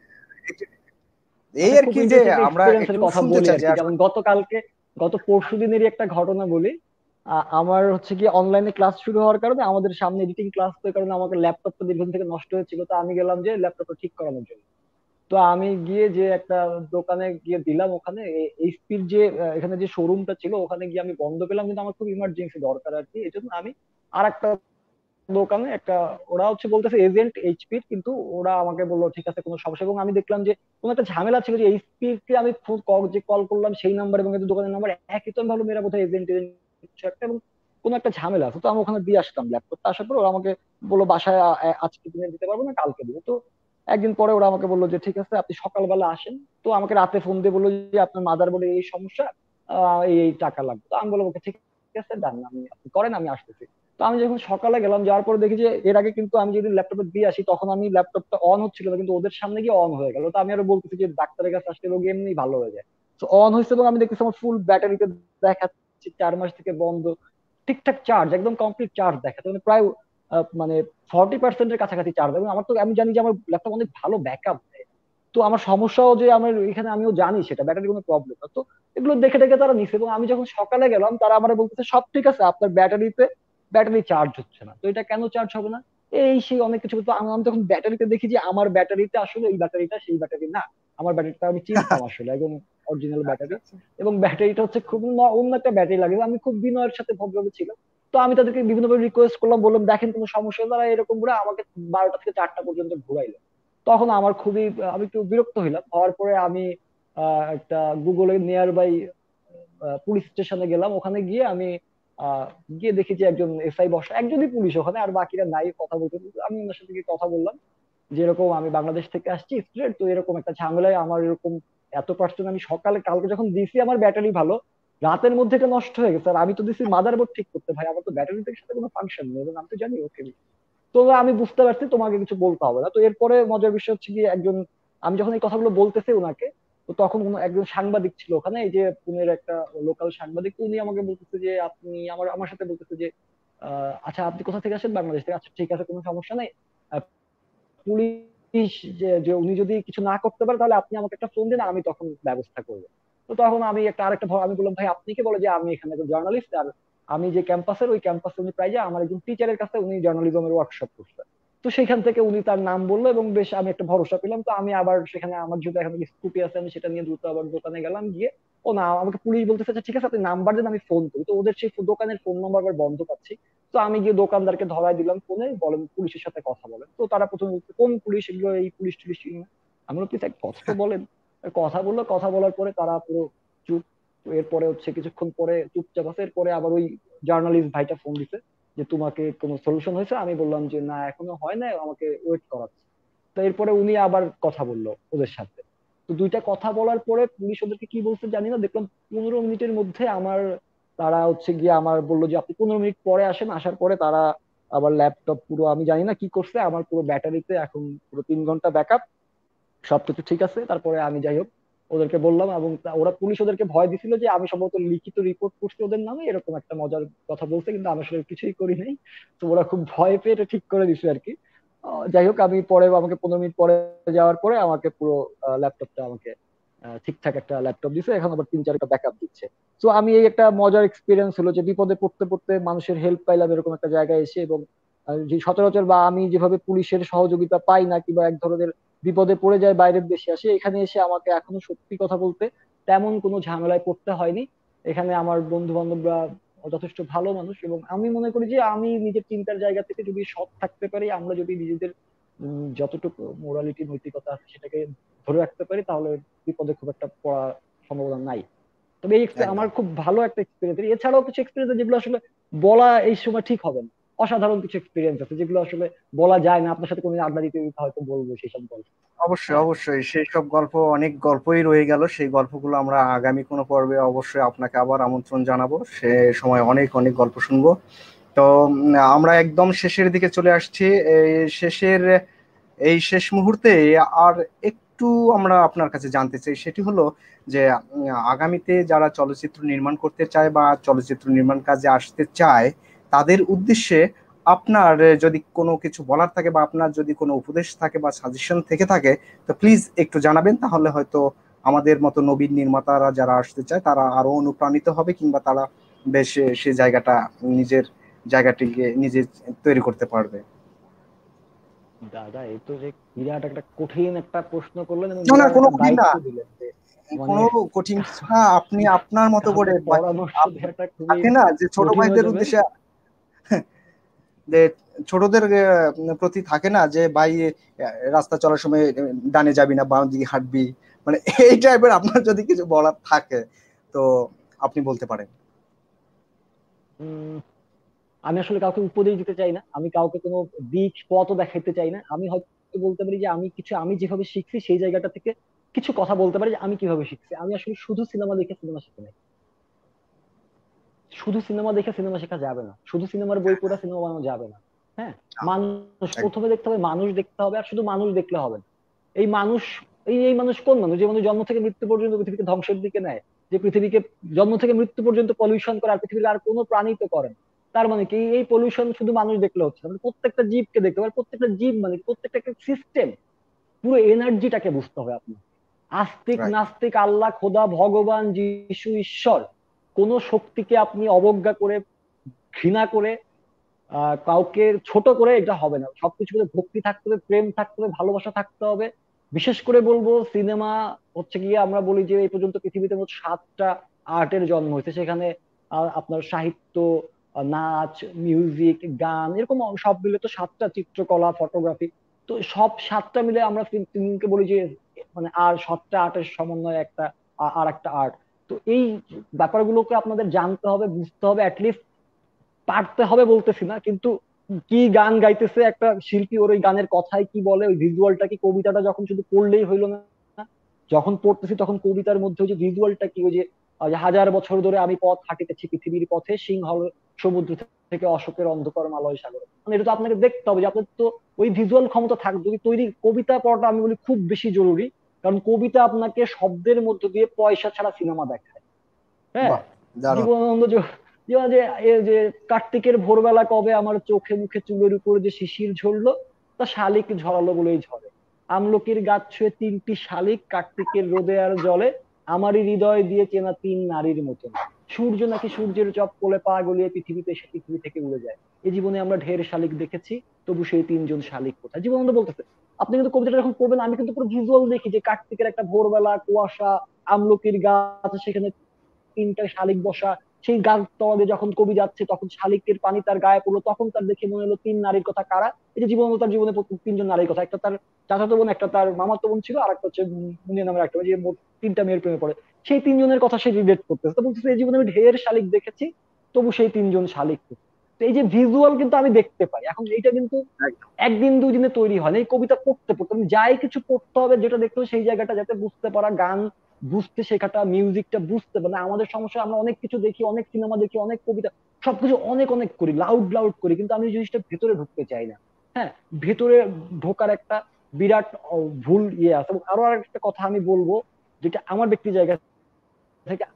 এই একটা আর খুব কি যে ইন্টারেস্টিং একটা আমরা এক্সপিরিয়েন্সের একটু কথা শুনতে বলি চাই আর যে কি। যেমন আসলে। গতকালকে, গত পরশু দিনেরই একটা ঘটনা বলি। আ- আমার হচ্ছে কি অনলাইনে ক্লাস শুরু হওয়ার কারণে আমাদের সামনে এডিটিং ক্লাস, তো এই কারণে আমাকে ল্যাপটপটা দীর্ঘদিন থেকে নষ্ট হয়েছিল, তো আমি গেলাম যে ল্যাপটপটা ঠিক করানোর জন্য। তো আমি গিয়ে যে একটা দোকানে গিয়ে দিলাম, ওখানে এইচপির যে আহ, এখানে যে শোরুমটা ছিল, ওখানে গিয়ে আমি বন্ধ পেলাম, কিন্তু আমার খুব ইমার্জেন্সি দরকার আর কি, এই জন্য আমি আর একটা দোকানে একটা, ওরা হচ্ছে বলতেছে এজেন্ট এইচপির, কিন্তু ওরা আমাকে বললো ঠিক আছে কোনো সমস্যা, এবং আমি দেখলাম যে কোনো একটা ঝামেলা ছিল যে এইচপি কে আমি ফোন কল যে কল করলাম সেই নাম্বার এবং কিন্তু দোকানের নাম্বার একই, তো আমি ভাবলাম এরা বোধহয় এজেন্ট এজেন্ট কিছু একটা, এবং কোনো একটা ঝামেলা আছে। তো আমি ওখানে দিয়ে আসলাম ল্যাপটপটা, আসার পর ওরা আমাকে বললো বাসায় আ- আ- আজকে দিনে দিতে পারবো না, কালকে দিবো। তো একদিন পরে ওরা আমাকে বললো যে ঠিক আছে আপনি সকালবেলা আসেন। তো আমাকে রাতে ফোন দিয়ে বললো যে আপনার মাদার বলে এই সমস্যা, আহ, এই এই টাকা লাগবে। তো আমি বললাম ওকে ঠিক আছে, ডান, আমি আপনি করেন, আমি আসতেছি। তো আমি যখন সকালে গেলাম, যাওয়ার পরে দেখি যে এর আগে কিন্তু আমি যেদিন ল্যাপটপে দিয়ে আসি তখন আমি ল্যাপটপটা অন হচ্ছিল না, কিন্তু ওদের সামনে গিয়ে অন হয়ে গেল। তো আমি আরো বলতেছি যে ডাক্তারের কাছে আসলে রোগী এমনি ভালো হয়ে যায়। তো অন হয়েছে এবং আমি দেখতেছি আমার ফুল ব্যাটারিতে দেখাচ্ছে চার মাস থেকে বন্ধ, ঠিকঠাক চার্জ, একদম কমপ্লিট চার্জ দেখাচ্ছে, মানে প্রায় আহ, মানে ফর্টি পার্সেন্টের কাছাকাছি চার্জ। এবং আমার তো, আমি জানি যে আমার ল্যাপটপ অনেক ভালো ব্যাকআপ দেয়। তো আমার সমস্যাও যে আমার এখানে, আমিও জানি সেটা ব্যাটারি কোনো প্রবলেম না। তো এগুলো দেখে দেখে তারা নিছে, এবং আমি যখন সকালে গেলাম তারা আমার বলতেছে সব ঠিক আছে, আপনার ব্যাটারিতে ব্যাটারি চার্জ হচ্ছে না। তো এটা কেন চার্জ হবে না, এই সেই অনেক কিছু। তো আমি আমি তখন ব্যাটারিতে দেখি যে আমার ব্যাটারিতে আসলে এই ব্যাটারিটা সেই ব্যাটারি না, আমার ব্যাটারিটা আমি চিনতাম আসলে একদম অরিজিনাল আচ্ছা ব্যাটারি। আচ্ছা। এবং ব্যাটারিটা হচ্ছে খুব ন- অন্য একটা ব্যাটারি লাগে। আমি খুব বিনয়ের সাথে ভদ্রভাবে ছিল। তো আমি তাদেরকে বিভিন্নভাবে রিকোয়েস্ট করলাম, বললাম দেখেন কোনো সমস্যা হলে, তারা এরকম করে আমাকে বারোটা থেকে চারটা পর্যন্ত ঘুরাইলো। তখন আমার খুবই, আমি একটু বিরক্ত হইলাম। হওয়ার পরে আমি আহ, একটা গুগলে নিয়ার বাই পুলিশ স্টেশনে গেলাম। ওখানে গিয়ে আমি আহ গিয়ে দেখি যে একজন এসআই বসা, একজনই পুলিশ ওখানে, আর বাকিরা নাই কথা বলতে। আমি ওনার সাথে গিয়ে কথা বললাম যে এরকম আমি বাংলাদেশ থেকে আসছি স্টুডেন্ট, তো এরকম একটা ঝামেলায় আমার এরকম এত পার্সেন্ট, আমি সকালে কালকে যখন দিছি আমার ব্যাটারি ভালো, রাতের মধ্যে এটা নষ্ট হয়ে গেছে। আর আমি তো দিছি মাদারবোর্ড ঠিক করতে, ভাই আমার তো ব্যাটারির সাথে কোনো ফাংশন নেই, এবং আমি তো জানি ওকে। তো আমি বুঝতে পারছি তোমাকে কিছু বলতে হবে না। তো এরপরে মজার বিষয় হচ্ছে কি, একজন, আমি যখন এই কথাগুলো বলতেছি ওনাকে, তো তখন কোনো একজন সাংবাদিক ছিল ওখানে, এই যে পুনের একটা লোকাল সাংবাদিক, তো উনি আমাকে বলতেছে যে আপনি আমার আমার সাথে বলতেছে যে আহ, আচ্ছা আপনি কোথা থেকে আসেন, বাংলাদেশ থেকে, আচ্ছা ঠিক আছে কোনো সমস্যা নেই। আহ, পুলিশ যে যে উনি যদি কিছু না করতে পারে তাহলে আপনি আমাকে একটা ফোন দিন, আমি তখন ব্যবস্থা করবো। তো তখন আমি একটা আরেকটা ভয়- আমি বললাম ভাই আপনি কি, বলে যে আমি এখানে একজন জার্নালিস্ট, আর আমি যে ক্যাম্পাসের, ওই ক্যাম্পাসে উনি প্রায় যায়, আমার একজন টিচারের কাছে উনি জার্নালিজমের ওয়ার্কশপ করছে। তো সেখান থেকে উনি তার নাম বললো, এবং বেশ আমি একটা ভরসা পেলাম। তো আমি আবার সেখানে, আমার যেহেতু এখন স্কুটি আছে, আমি সেটা নিয়ে দ্রুত আবার দোকানে গেলাম। গিয়ে ও না, আমাকে পুলিশ বলতেছে আচ্ছা ঠিক আছে আপনি নাম্বার দেন আমি ফোন করি। তো ওদের সেই দোকানের ফোন নাম্বার আবার বন্ধ পাচ্ছি। তো আমি গিয়ে দোকানদারকে ধরাই দিলাম ফোনে, বলেন পুলিশের সাথে কথা বলেন। তো তারা প্রথমে বলছে কোন পুলিশ, এগুলো এই পুলিশ টুলিশ চিনি না। আমি বললাম, "প্লিজ এক কথা তো বলেন।" কথা বললো, কথা বলার পরে তারা পুরো চুপ। তো এরপরে হচ্ছে কিছুক্ষণ পরে চুপচাপ আছে, এরপরে আবার ওই জার্নালিস্ট ভাইটা ফোন দিছে যে তোমাকে কোনো সলিউশন হয়েছে। আমি বললাম যে না এখনো হয় না, আমাকে ওয়েট করাচ্ছে। তো এরপরে উনি আবার কথা বললো ওদের সাথে। তো দুইটা কথা বলার পরে পুলিশ ওদেরকে কি বলছে জানি না, দেখলাম পনেরো মিনিটের মধ্যে আমার, তারা হচ্ছে গিয়ে আমার বললো যে আপনি পনেরো মিনিট পরে আসেন। আসার পরে তারা আবার ল্যাপটপ পুরো আমি জানি না কি করছে, আমার পুরো ব্যাটারিতে এখন পুরো তিন ঘন্টা ব্যাকআপ, সবকিছু ঠিক আছে। তারপরে আমি যাই হোক ওদেরকে বললাম, এবং তা- ওরা পুলিশ ওদেরকে ভয় দিছিল যে আমি সম্ভবত লিখিত রিপোর্ট করছি ওদের নামে, এরকম একটা মজার কথা বলছে, কিন্তু আমি আসলে কিছুই করি নাই। তো ওরা খুব ভয় পেয়ে এটা ঠিক করে দিছে আর কি। আহ, যাই হোক আমি পরে, আমাকে পনেরো মিনিট পরে যাওয়ার পরে আমাকে পুরো ল্যাপটপটা আমাকে আহ, ঠিকঠাক একটা ল্যাপটপ দিছে, এখন আবার তিন চারটা ব্যাকআপ দিচ্ছে। তো আমি এই একটা মজার এক্সপিরিয়েন্স হলো যে বিপদে পড়তে পড়তে মানুষের হেল্প পাইলাম এরকম একটা জায়গায় এসে। এবং আহ, যে সচরাচর বা আমি যেভাবে পুলিশের সহযোগিতা পাই না, কিংবা এক ধরনের বিপদে পড়ে যায় বাইরের দেশে আসে, এখানে এসে আমাকে এখনো সত্যি কথা বলতে তেমন কোনো ঝামেলায় পড়তে হয়নি। এখানে আমার বন্ধু বান্ধবরা যথেষ্ট ভালো মানুষ, এবং আমি মনে করি যে আমি নিজের চিন্তার জায়গা থেকে যদি সৎ থাকতে পারি, আমরা যদি নিজেদের উম, যতটুকু মোরালিটি নৈতিকতা আছে সেটাকে ধরে রাখতে পারি, তাহলে বিপদে খুব একটা পড়ার সম্ভাবনা নাই। তবে এই expe- আমার একদম। খুব ভালো একটা এক্সপিরিয়েন্স। এছাড়াও কিছু এক্সপিরিয়েন্স যেগুলো আসলে বলা এই সময় ঠিক হবে না, অসাধারণ কিছু এক্সপিরিয়েন্স আছে যেগুলো আসলে বলা যায় না। আপনার সাথে কোনো আড্ডা দিতে দিতে হয়তো বলবো সেই সব গল্প। অবশ্যই হ্যাঁ। অবশ্যই সেই সব গল্প, অনেক গল্পই রয়ে গেল, সেই গল্পগুলো আমরা আগামী কোনো পর্বে অবশ্যই আপনাকে আবার আমন্ত্রণ জানাবো, সে সময় অনেক অনেক গল্প শুনবো। তো উম, আমরা একদম শেষের দিকে চলে আসছি। এই শেষের এই শেষ মুহূর্তে আর একটু আমরা আপনার কাছে জানতে চাই, সেটি হলো যে উম, আগামীতে যারা চলচ্চিত্র নির্মাণ করতে চায় বা চলচ্চিত্র নির্মাণ কাজে আসতে চায়, তাদের উদ্দেশ্যে আপনার যদি কোনো কিছু বলার থাকে বা আপনার যদি কোনো উপদেশ থাকে বা সাজেশন থেকে থাকে, তো প্লিজ একটু জানাবেন। তাহলে হয়তো আমাদের মতো নবীন নির্মাতারা যারা আসতে চায় তারা আরো অনুপ্রাণিত হবে, কিংবা তারা বেশ সে জায়গাটা, নিজের জায়গাটিকে নিজে তৈরি করতে পারবে। দাদা এই তো যে বিরাট একটা কঠিন একটা প্রশ্ন করলেন এবং না না, বিরাট কোনো একটা কঠিন না, দায়িত্ব দিলেন যে মানে কোনো কঠিন কিছু না। আপনি আপনার মতো কাউকে করে বা- পরামর্শ আপ- দেওয়াটা খুবই থাকে না যে ছোট কঠিন হয়ে ভাইদের যাবে। উদ্দেশ্যে, যে ছোটদের আহ, প্রতি থাকে না যে ভাই, আহ, রাস্তা চলার সময় আহ, ডানে যাবি না বাম দিকে হাঁটবি, মানে এই টাইপের আপনার যদি কিছু বলার থাকে তো আপনি বলতে পারেন। উম, আমি আসলে কাউকে উপদেশ দিতে চাই না, আমি কাউকে কোনো দিক পথও দেখাইতে চাই না। আমি হয়তো বলতে পারি যে আমি কিছু, আমি যেভাবে শিখছি সেই জায়গাটা থেকে কিছু কথা বলতে পারি যে আমি কিভাবে শিখছি। আমি আসলে শুধু সিনেমা দেখে সিনেমা শিখি নাই। শুধু সিনেমা দেখে সিনেমা শেখা যাবে না, শুধু সিনেমার বই পড়া সিনেমা বানানো যাবে না। হ্যাঁ, মানুষ একদম। প্রথমে দেখতে হবে, মানুষ দেখতে হবে। আর শুধু মানুষ দেখলে হবে না, এই মানুষ, এই এই মানুষ কোন মানুষ, যে মানুষ জন্ম থেকে মৃত্যু পর্যন্ত পৃথিবীকে ধ্বংসের দিকে নেয়, যে পৃথিবীকে জন্ম থেকে মৃত্যু পর্যন্ত পলিউশন করে, আর পৃথিবীর আর কোনো প্রাণী তো করে না। তার মানে কি এই পলিউশন শুধু মানুষ দেখলে হচ্ছে না, মানে প্রত্যেকটা জীবকে দেখতে হবে। আর প্রত্যেকটা জীব মানে কি? প্রত্যেকটা একটা সিস্টেম, পুরো এনার্জিটাকে বুঝতে হবে আপনার। আস্তিক রাইট। নাস্তিক, আল্লাহ, খোদা, ভগবান, যিশু, ঈশ্বর, কোন শক্তিকে আপনি অবজ্ঞা করে, ঘৃণা করে, আহ কাউকে ছোট করে এটা হবে না। সবকিছুতে ভক্তি থাকতে হবে, প্রেম থাকতে হবে, ভালোবাসা থাকতে হবে। বিশেষ করে বলবো সিনেমা হচ্ছে গিয়ে, আমরা বলি যে এই পর্যন্ত পৃথিবীতে মোট সাতটা আর্টের জন্ম হয়েছে। সেখানে আহ, আপনার সাহিত্য, আহ, নাচ, মিউজিক, গান, এরকম সব মিলে তো সাতটা, চিত্রকলা, ফটোগ্রাফি। তো সব সাতটা মিলে আমরা ফিল্মকে বলি যে মানে আর সাতটা আর্টের সমন্বয়ে একটা আ- আর একটা আর্ট। তো এই ব্যাপারগুলোকে আপনাদের জানতে হবে, বুঝতে হবে, পারতে হবে বলতেছি না, কিন্তু কি গান গাইতেছে একটা শিল্পী, ওর ওই গানের কথায় কি বলে, ওই ভিজুয়ালটা কি, কবিতাটা যখন শুধু পড়লেই হইলো না, যখন পড়তেছি তখন কবিতার মধ্যে ওই যে ভিজুয়ালটা কি, ওই যে আহ, যে হাজার বছর ধরে আমি পথ হাঁটিতেছি পৃথিবীর পথে, সিংহল সমুদ্র থেকে অশোকের অন্ধকার মালয় সাগর, মানে এটা তো আপনাকে দেখতে হবে যে আপনার তো ওই ভিজুয়াল ক্ষমতা থাক। যদি তৈরি কবিতা পড়াটা আমি বলি খুব বেশি জরুরি, কারণ কবিতা আপনাকে শব্দের মধ্য দিয়ে পয়সা ছাড়া সিনেমা দেখায়। হ্যাঁ, বাহ, দারুণ। জীবনানন্দ জ- যে যে এ যে কার্তিকের ভোরবেলা কবে আমার চোখে মুখে চুলের উপরে যে শিশির ঝরলো, তা শালিক ঝরালো বলেই ঝরে। আমলকির গাছ ছুঁয়ে তিনটি শালিক কার্তিকের রোদে আর জলে, আমারই হৃদয় দিয়ে চেনা তিন নারীর মতন। সূর্য নাকি সূর্যের চপ কোলে পা গলিয়ে পৃথিবীতে এসে পৃথিবী থেকে উড়ে যায়। এই জীবনে আমরা ঢের শালিক দেখেছি, তবু সেই তিনজন শালিক কোথায়? জীবনানন্দ বলতেছে। আপনি কিন্তু কবিতাটা যখন পড়বেন আমি কিন্তু পুরো ভিজুয়াল দেখি যে কার্তিকের একটা ভোরবেলা, কুয়াশা, আমলকির গাছ, সেখানে তিনটা শালিক বসা, সেই গাছ তলে যখন কবি যাচ্ছে তখন শালিকের পানি তার গায়ে পড়লো, তখন তার দেখে মনে হলো তিন নারীর কথা কারা। এই যে জীবন, তার জীবনে প্রথম তিনজন নারীর কথা, একটা তার চাচাতো বোন, একটা তার মামাতো বোন ছিল, আর একটা হচ্ছে মুনিয়া নামের একটা, যে মোট তিনটা মেয়ের প্রেমে পড়ে। সেই তিনজনের কথা সে রিলেট করতেছে, তো বলতেছে এই জীবনে আমি ঢের শালিক দেখেছি, তবু সেই তিনজন শালিক কোথায়? তো এই যে ভিজুয়াল কিন্তু আমি দেখতে পাই, এখন এইটা কিন্তু একদম। একদিন দুই দিনে তৈরি হয় না। এই কবিতা পড়তে পড়তে আমি যাই কিছু পড়তে হবে, যেটা দেখতে হবে সেই জায়গাটা যাতে বুঝতে পারা, গান বুঝতে শেখাটা, মিউজিকটা বুঝতে, মানে আমাদের সমস্যা আমরা অনেক কিছু দেখি, অনেক সিনেমা দেখি, অনেক কবিতা, সবকিছু অনেক অনেক করি, লাউড লাউড করি, কিন্তু আমি এই জিনিসটা ভেতরে ঢুকতে চাই না। হ্যাঁ, ভেতরে ঢোকার একটা বিরাট আহ, ভুল ইয়ে আছে। এবং আরো একটা কথা আমি বলবো, যেটা আমার ব্যক্তি জায়গা থেকে,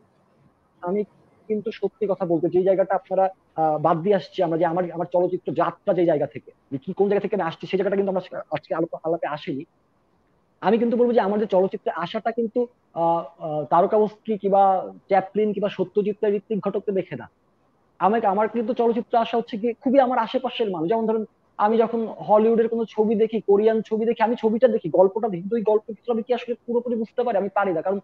আমি কিন্তু সত্যি কথা বলতে, যে জায়গাটা আপনারা আহ, বাদ দিয়ে আসছি আমরা, যে আমার আমার চলচ্চিত্র যাত্রা যে জায়গা থেকে, যে কি কোন জায়গা থেকে আমি আসছি, সেই জায়গাটা কিন্তু আমরা আজকে আলোপ আলাপে আসিনি। আমি কিন্তু বলবো যে আমার যে চলচ্চিত্রে আশাটা কিন্তু আহ আহ, তারকাবস্ত্রী কিংবা চ্যাপলিন কিংবা সত্যজিৎ রায়, ঋত্বিক ঘটককে দেখে না। আমাকে আমার কিন্তু চলচ্চিত্র আসা হচ্ছে কি খুবই আমার আশেপাশের মানুষ। যেমন ধরুন, আমি যখন হলিউডের কোনো ছবি দেখি, কোরিয়ান ছবি দেখি, আমি ছবিটা দেখি, গল্পটা দেখি, কিন্তু ওই গল্পের কিছু আমি কি আসলে পুরোপুরি বুঝতে পারি? আমি পারি না। কারণ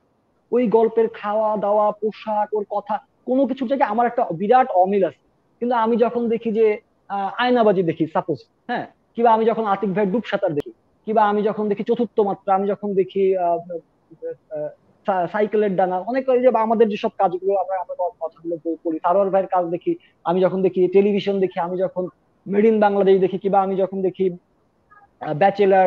ওই গল্পের খাওয়া দাওয়া, পোশাক, ওর কথা, কোনো কিছুর জায়গায় আমার একটা বিরাট অমিল আছে। কিন্তু আমি যখন দেখি যে আহ, আয়নাবাজি দেখি সাপোজ, হ্যাঁ, কিংবা আমি যখন আতিক ভাইয়ের ডুব সাঁতার দেখি, কিংবা আমি যখন দেখি চতুর্থ মাত্রা, আমি যখন দেখি আহ, আহ, সা- সাইকেলের ডানা, অনেক ওই যে আমাদের যেসব কাজগুলো আমরা আমরা কথাগুলো করি, সারোয়ার ভাইয়ের কাজ দেখি, আমি যখন দেখি টেলিভিশন দেখি, আমি যখন মেড ইন বাংলাদেশ দেখি, কিংবা আমি যখন দেখি ব্যাচেলার,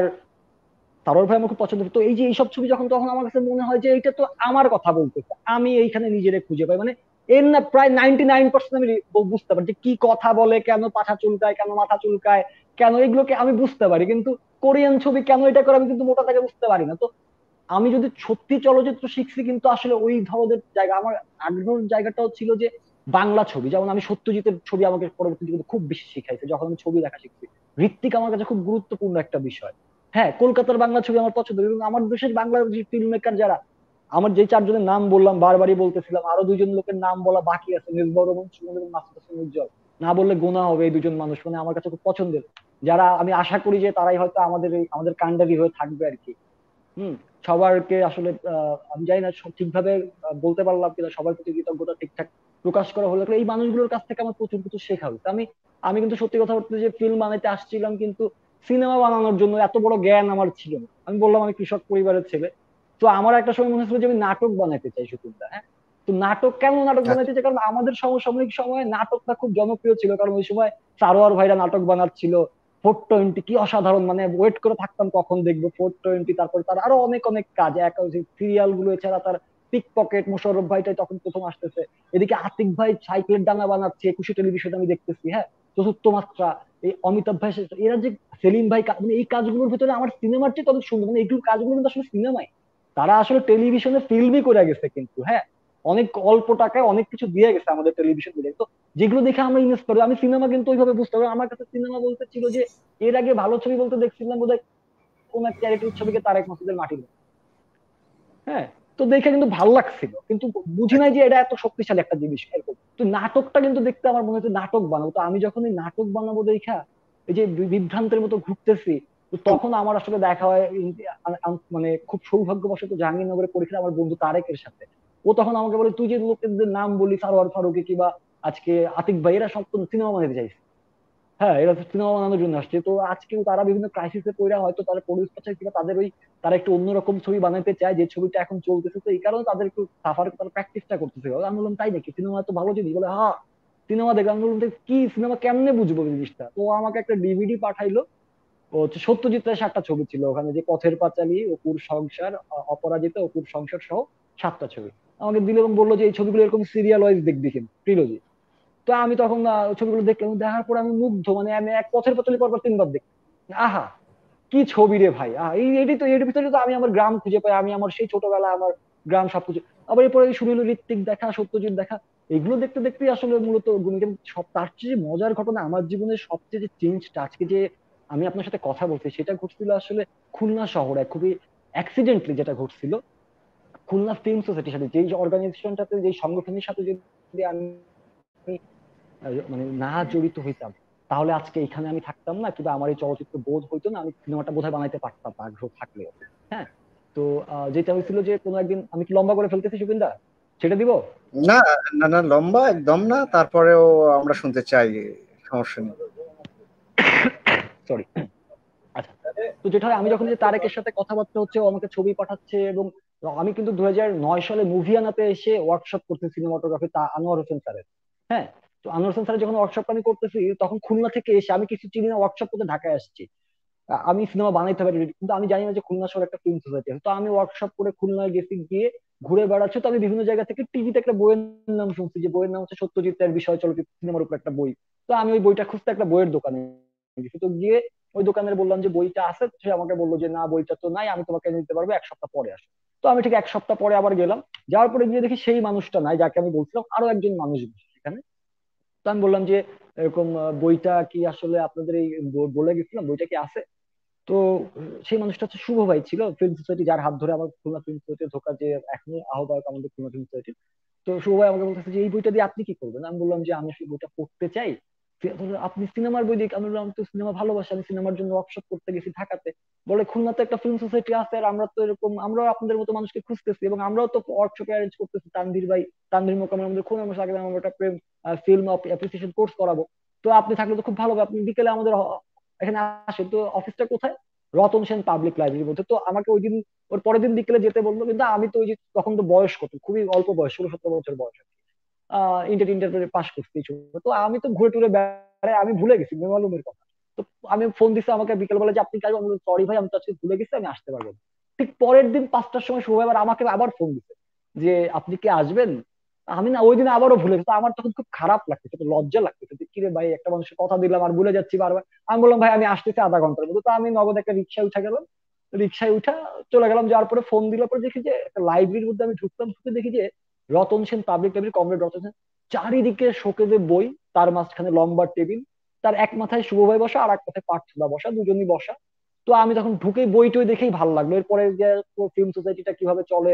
তারর ভাই আমার খুব পছন্দ। তো এই যে এইসব ছবি যখন, তখন আমার কাছে মনে হয় যে এইটা তো আমার কথা বলতেছে, আমি এইখানে নিজেরে খুঁজে পাই। মানে এর না প্রায় নাইনটি নাইন পার্সেন্ট আমি বু- বুঝতে পারি যে কি কথা বলে, কেন পাছা চুলকায়, কেন মাথা চুলকায়, কেন, এগুলোকে আমি বুঝতে পারি। কিন্তু কোরিয়ান ছবি কেন এটা করে আমি কিন্তু মোটা থেকে বুঝতে পারি না। তো আমি যদি সত্যি চলচ্চিত্র শিখছি কিন্তু আসলে ওই ধরনের জায়গা, আমার আগ্রহের জায়গাটাও ছিল যে বাংলা ছবি। যেমন আমি সত্যজিতের ছবি আমাকে পরবর্তী জীবনে খুব বেশি শিখাইছে, যখন আমি ছবি দেখা শিখছি। ঋত্বিক আমার কাছে খুব গুরুত্বপূর্ণ একটা বিষয়। হ্যাঁ, কলকাতার বাংলা ছবি আমার পছন্দ, এবং আমার দেশের বাংলা যে ফিল্ম মেকার যারা, আমার যে চারজনের নাম বললাম, বারবারই বলতেছিলাম, আরো দুইজন লোকের নাম বলা বাকি আছে, মেজবাহ রহমান সুমন এবং মাসুদ হাসান উজ্জ্বল। না বললে গোনা হবে, এই দুজন মানুষ মানে আমার কাছে খুব পছন্দের, যারা আমি আশা করি যে তারাই হয়তো আমাদের এই আমাদের কান্ডারি হয়ে থাকবে আর কি। হম। সবারকে আসলে আহ, আমি জানি না সব ঠিকভাবে আহ, বলতে পারলাম কিনা, সবার প্রতি কৃতজ্ঞতা ঠিকঠাক প্রকাশ করা হলো কিনা। এই মানুষগুলোর কাছ থেকে আমার প্রচুর কিছু শেখা হয়েছে। আমি আমি কিন্তু সত্যি কথা বলতে, যে ফিল্ম বানাইতে আসছিলাম কিন্তু সিনেমা বানানোর জন্য, এত বড় জ্ঞান আমার ছিল না। আমি বললাম আমি কৃষক পরিবারের ছেলে। তো আমার একটা সময় মনে হচ্ছিল যে আমি নাটক বানাইতে চাই সুচিন্তা, হ্যাঁ। তো নাটক, কেন নাটক বানাইতে চাই, কারণ আমাদের সমসাময়িক সময়ে নাটকটা খুব জনপ্রিয় ছিল, কারণ ওই সময় সারোয়ার ভাইরা নাটক বানাচ্ছিল। ফোর টোয়েন্টি কি অসাধারণ, মানে ওয়েট করে থাকতাম কখন দেখবো ফোর টোয়েন্টি। তারপর তার আরো অনেক অনেক কাজ, এক সিরিয়াল গুলো এছাড়া তার পিক পকেট, মোশাররফ ভাইটাই তখন প্রথম আসতেছে। এদিকে আতিক ভাই সাইকেলের ডানা বানাচ্ছে, একুশে টেলিভিশনে আমি দেখতেছি, হ্যাঁ। চতুর্থ মাত্রা, এই অমিতাভ ভাই, এরা যে, সেলিম ভাই, কা- মানে এই কাজগুলোর ভিতরে আমার সিনেমার চেয়ে অনেক সুন্দর, মানে এইগুলো কাজগুলো কিন্তু আসলে সিনেমাই, তারা আসলে টেলিভিশনে ফিল্মই করে গেছে কিন্তু, হ্যাঁ। অনেক অল্প টাকায় অনেক কিছু দিয়ে গেছে আমাদের টেলিভিশন মিডিয়া। তো যেগুলো দেখে আমরা ইন্সপায়ার, আমি সিনেমা কিন্তু ওইভাবে বুঝতে পারি। আমার কাছে সিনেমা বলতে ছিল যে, এর আগে ভালো ছবি বলতে দেখছিলাম বোধহয় কোন এক চ্যারিটির ছবিকে, তারেক মাসুদের মাটি দেয়, হ্যাঁ। তো দেখে কিন্তু ভালো লাগছিল, কিন্তু বুঝি নাই যে এটা এত শক্তিশালী একটা জিনিস এরকম। তো নাটকটা কিন্তু দেখতে আমার মনে হচ্ছে নাটক বানাবো। তো আমি যখন এই নাটক বানাবো দেখা এই যে বি- বিভ্রান্তের মতো ঘুরতেছি, তো তখন আমার আসলে দেখা হয় ইন- আ- আ- মানে খুব সৌভাগ্যবশত জাহাঙ্গীরনগরে পরীক্ষা আমার বন্ধু তারেকের সাথে। ও তখন আমাকে বলে, তুই যে লোকেদের নাম বলি, সারোয়ার ফারুকি কিংবা আজকে আতিক ভাই, এরা সব তো সিনেমা বানাতে চাইছে, হ্যাঁ, এরা সিনেমা বানানোর জন্য আসছে। তো আজকেও তারা বিভিন্ন ক্রাইসিসে পড়ে হয়তো তারা প্রডিউস করছে, কিংবা তাদের ওই, তারা একটু অন্যরকম ছবি বানাতে চায়, যে ছবিটা এখন চলতেছে, তো এই কারণে তাদের একটু সাফার, তারা প্র্যাকটিসটা করতেছে। আমি বললাম তাই নাকি, সিনেমা তো ভালো জিনিস, বলে হ্যাঁ সিনেমা দেখলাম। আমি বললাম, "তো কি সিনেমা, কেমনে বুঝবো এই জিনিসটা?" তো ও আমাকে একটা ডিভিডি পাঠাইলো। ও হচ্ছে সত্যজিৎ রায়ের সাতটা ছবি ছিল ওখানে, যে পথের পাঁচালী, অপুর সংসার, অ- অপরাজিতা, অপুর সংসার সহ সাতটা ছবি আমাকে দিল, এবং বললো যে এই ছবিগুলো এরকম সিরিয়াল ওয়াইজ দেখবি কিন্তু, ট্রিলজি। তো আমি তখন আহ, ছবিগুলো দেখলাম, দেখার পর আমি মুগ্ধ, মানে আমি এক পথের পাঁচালী পরপর তিনবার দেখি। আহা, কি ছবি রে ভাই! আহ, এই এটি তো, এর ভিতরে তো আমি আমার গ্রাম খুঁজে পাই, আমি আমার সেই ছোটবেলা আমার গ্রাম সবকিছু। আবার এরপরে শুরু হলো ঋত্বিক দেখা, সত্যজিৎ দেখা। এগুলো দেখতে দেখতে আসলে মূলত গুণ- কিন্তু সব তার চেয়ে যে মজার ঘটনা আমার জীবনের সবচেয়ে যে চেঞ্জটা আজকে যে আমি আপনার সাথে কথা বলছি, সেটা ঘটছিল আসলে খুলনা শহরে, খুবই অ্যাক্সিডেন্টলি যেটা ঘটছিল। খুলনা ফিল্ম সোসাইটির সাথে, যেই অর্গানাইজেশনটাতে, যেই সংগঠনের সাথে যদি আমি আহ, মানে না জড়িত হইতাম, তাহলে আজকে এখানে আমি থাকতাম না, কিংবা আমার এই চলচ্চিত্র বোধ হইতো না, আমি সিনেমাটা বোধহয় বানাইতে পারতাম না আগ্রহ থাকলেও, হ্যাঁ। তো আহ, যেটা হয়েছিল যে কোনো একদিন, আমি কি লম্বা করে ফেলতেছি সুবিন্দা, সেটা দিব? না, না, না, লম্বা একদম না, তারপরেও আমরা শুনতে চাই, সমস্যা নেই। সরি। আচ্ছা। তো যেটা হয়, আমি যখন যে তারেকের সাথে কথাবার্তা হচ্ছে, ও আমাকে ছবি পাঠাচ্ছে, এবং আমি কিন্তু দুই হাজার নয় সালে মুভিয়ানাতে এসে ওয়ার্কশপ করছি সিনেমাটোগ্রাফি, তা আনোয়ার হোসেন স্যারের, হ্যাঁ। তো আনোয়ার হোসেন স্যারের যখন ওয়ার্কশপ আমি করতেছি, তখন খুলনা থেকে এসে আমি কিছু চিনি না, ওয়ার্কশপ করতে ঢাকায় আসছি। আ- আমি সিনেমা বানাইতে পারি ready, কিন্তু আমি জানি না যে খুলনা শহরে একটা ফিল্ম সোসাইটি আছে। তো আমি ওয়ার্কশপ করে খুলনায় গেছি, গিয়ে ঘুরে বেড়াচ্ছি। তো আমি বিভিন্ন জায়গা থেকে টিভিতে একটা বইয়ের নাম শুনছি, যে বইয়ের নাম হচ্ছে সত্যজিৎ রায়ের বিষয় চলচ্চিত্র সিনেমার উপর একটা বই। তো আমি ওই বইটা খুঁজতে একটা বইয়ের দোকানে গেছি। তো গিয়ে ওই দোকানের বললাম যে বইটা আছে, সে আমাকে বললো যে না বইটা তো নাই, আমি তোমাকে এনে দিতে পারবো, এক সপ্তাহ পরে আসো। তো আমি ঠিক এক সপ্তাহ পরে আবার গেলাম, যাওয়ার পরে গিয়ে দেখি সেই মানুষটা নাই যাকে আমি বলছিলাম, আরো একজন মানুষ বসে সেখানে। তো আমি বললাম যে এরকম আহ, বইটা কি আসলে আপনাদের এই ব- বলে গেছিলাম, বইটা কি আছে? তো উম, সেই মানুষটা হচ্ছে শুভ ভাই ছিল, ফিল্ম সোসাইটি, যার হাত ধরে আমার খুলনা ফিল্ম সোসাইটি ঢোকার, যে এখনো আহ্বায়ক আমাদের খুলনা ফিল্ম সোসাইটি। তো শুভ ভাই আমাকে বলতেছে যে এই বইটা দিয়ে আপনি কি করবেন? আমি বললাম যে আমি সেই বইটা পড়তে চাই। সে বললো, আপনি সিনেমার বই দিয়ে? আমি বললাম, আমি তো সিনেমা ভালোবাসি, আমি সিনেমার জন্য ওয়ার্কশপ করতে গেছি ঢাকাতে। বলে খুলনাতে একটা ফিল্ম সোসাইটি আছে, আর আমরা তো এরকম, আমরাও আপনাদের মতো মানুষকে খুঁজতেছি, এবং আমরাও তো ওয়ার্কশপ অ্যারেঞ্জ করতেছি। তানভীর ভাই, তানভীর মোকাম আমাদের খুলনা মাসে আগে আমরা একটা প্রেম ফিল্ম অ্যাপ্রিসিয়েশন কোর্স করাবো। তো আপনি থাকলে তো খুব ভালো হবে, আপনি বিকেলে আমাদের হ- এখানে আসেন। তো অফিসটা কোথায়? রতন সেন পাবলিক লাইব্রেরির মধ্যে। তো আমাকে ওই দিন, ওর পরের দিন বিকেলে যেতে বললো, কিন্তু আমি তো ওই যে তখন তো বয়স কত, খুবই অল্প বয়স, ষোলো সতেরো বছর বয়স। আহ ইন্টার ইন্টার পাস করছি এই সময়। তো আমি তো ঘুরে টুরে বেড়াই, আমি ভুলে গেছি মেমালুমের কথা। তো আমি ফোন দিচ্ছে আমাকে বিকেল বেলা যে আপনি কাজ, আমি সরি ভাই আমি তো আজকে ভুলে গেছি, আমি আসতে পারবো না। ঠিক পরের দিন পাঁচটার সময় শুভ আবার আমাকে আবার ফোন দিচ্ছে যে আপনি কি আসবেন? আমি না ওই দিন আবারও ভুলে গেছি। তো আমার তখন খুব খারাপ লাগতেছে, তো লজ্জা লাগতেছে যে কিরে ভাই, একটা মানুষের কথা দিলাম আর ভুলে যাচ্ছি বারবার। আমি বললাম ভাই আমি আসতেছি আধা ঘন্টার মধ্যে। তো আমি নগদ একটা রিক্সায় উঠে গেলাম, রিক্সায় উঠা চলে গেলাম। যাওয়ার পরে ফোন দিলার পরে দেখি যে একটা লাইব্রেরির মধ্যে আমি ঢুকলাম, ঢুকে দেখি যে Ratan Sen public library, comrade Ratan Sen, চারিদিকে শোকেজে বই, তার মাঝখানে লম্বা টেবিল, তার এক মাথায় শুভ ভাই বসা আর এক মাথায় পার্থদা বসা, দুজনই বসা। তো আমি তখন ঢুকেই বই টই দেখেই ভালো লাগলো। এরপরে যে ফিল্ম সোসাইটিটা কিভাবে চলে,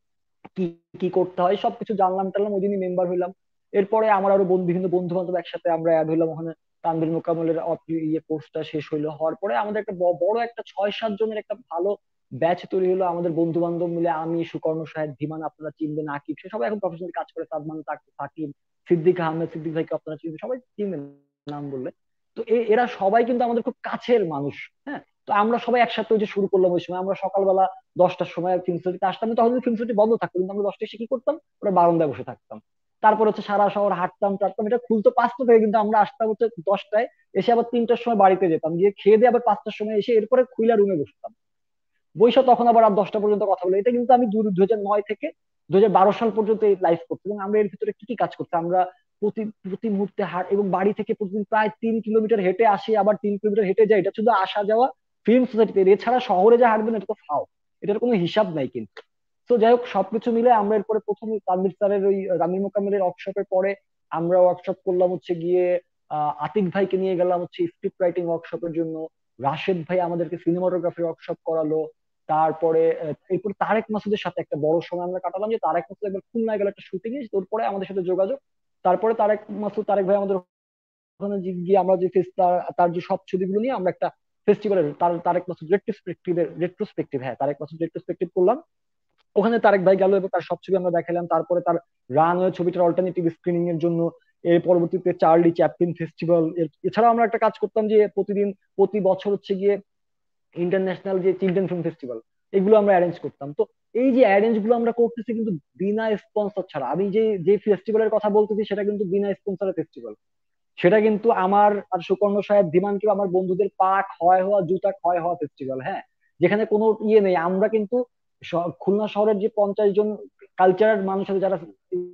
কি কি করতে হয় সবকিছু জানলাম টানলাম, ওই দিনই মেম্বার হইলাম। এরপরে আমার আরো বন্ধু, বিভিন্ন বন্ধু বান্ধব একসাথে আমরা অ্যাড হইলাম ওখানে। তানভীর মোকাম্মলের অপ- ইয়ে কোর্সটা শেষ হইলো, হওয়ার পরে আমাদের একটা ব- বড় একটা ছয় সাত জনের একটা ভালো ব্যাচ তৈরি হলো আমাদের বন্ধু বান্ধব মিলে। আমি, সুকর্ণ সাহেব, ধীমান আপনারা চিনবেন, আকিব, সে সবাই এখন প্রফেশনাল কাজ করে, সাদমান, তাক- সাকিব, সিদ্দিক আহমেদ, সিদ্দিক ভাইকে আপনারা চিনবেন, সবাই চিনবেন নাম বললে। তো এ- এরা সবাই কিন্তু আমাদের খুব কাছের মানুষ। হ্যাঁ। তো আমরা সবাই একসাথে ওই যে শুরু করলাম, ওই সময় আমরা সকালবেলা দশটার সময় ফিল্ম সিটিতে আসতাম। তখন ফিল্ম সিটি বন্ধ থাকতো, কিন্তু আমরা দশটায় এসে কি করতাম, ওরা বারান্দায় বসে থাকতাম। তারপর হচ্ছে সারা শহর হাঁটতাম টাটতাম, এটা খুলতো পাঁচটা থেকে, কিন্তু আমরা আসতাম হচ্ছে দশটায়, এসে আবার তিনটার সময় বাড়িতে যেতাম, গিয়ে খেয়ে দিয়ে আবার পাঁচটার সময় এসে এরপরে খুইলা রুমে বসতাম বৈশা, তখন আবার রাত দশটা পর্যন্ত কথা বলে। এটা কিন্তু আমি দু হাজার নয় থেকে দু হাজার বারো সাল পর্যন্ত এই লাইফ করছি। এবং আমরা এর ভিতরে কি কি কাজ করছি, আমরা প্রতি প্রতি মুহূর্তে হাট, এবং বাড়ি থেকে প্রতিদিন প্রায় তিন কিলোমিটার হেঁটে আসি, আবার তিন কিলোমিটার হেঁটে যাই। এটা শুধু আসা যাওয়া ফিল্ম সোসাইটিতে, এছাড়া শহরে যা হাঁটবেন এটা তো ফাও, এটার কোনো হিসাব নাই কিন্তু। তো যাই হোক, সবকিছু মিলে আমরা এরপরে প্রথমে তানভীর স্যারের ওই রামির মোকাম্মেলের ওয়ার্কশপের পরে আমরা ওয়ার্কশপ করলাম হচ্ছে গিয়ে আহ আতিক ভাইকে নিয়ে গেলাম হচ্ছে স্ক্রিপ্ট রাইটিং ওয়ার্কশপের জন্য। রাশেদ ভাই আমাদেরকে সিনেমাটোগ্রাফি ওয়ার্কশপ করালো। তারপরে আহ, এরপর তারেক মাসুদের সাথে একটা বড় সময় আমরা কাটালাম, যে তারেক মাসুদ একবার খুলনায় গেল একটা শুটিং এ, তোর পরে আমাদের সাথে যোগাযোগ। তারপরে তারেক মাসুদ, তারেক ভাই আমাদের ওখানে যে গিয়ে আমরা যে ফেস, তার তার যে সব ছবিগুলো নিয়ে আমরা একটা ফেস্টিভ্যালের, তার তারেক মাসুদ রেট্রোস্পেক্টিভের রেট্রোস্পেক্টিভ হ্যাঁ তারেক মাসুদ রেট্রোস্পেক্টিভ করলাম। ওখানে তারেক ভাই গেল এবং তার সব ছবি আমরা দেখালাম। তারপরে তার রানওয়ে ছবিটার অল্টারনেটিভ স্ক্রিনিং এর জন্য এর পরবর্তীতে চার্লি চ্যাপলিন ফেস্টিভ্যাল। এছাড়াও আমরা একটা কাজ করতাম যে প্রতিদিন, প্রতি বছর হচ্ছে গিয়ে ইন্টারন্যাশনাল যে চিলড্রেন ফিল্ম ফেস্টিভ্যাল, এগুলো আমরা অ্যারেঞ্জ করতাম। তো এই যে অ্যারেঞ্জ গুলো আমরা করতেছি কিন্তু বিনা স্পন্সর ছাড়া। আমি যে যে ফেস্টিভ্যালের কথা বলতেছি সেটা কিন্তু বিনা স্পন্সরের ফেস্টিভ্যাল। সেটা কিন্তু আমার আর সুকর্ণ সাহেব, ধীমান, কিংবা আমার বন্ধুদের পা ক্ষয় হওয়া, জুতা ক্ষয় হওয়া ফেস্টিভ্যাল। হ্যাঁ। যেখানে কোনো ইয়ে নেই, আমরা কিন্তু শ- খুলনা শহরের যে পঞ্চাশ জন কালচারাল মানুষ আছে, যারা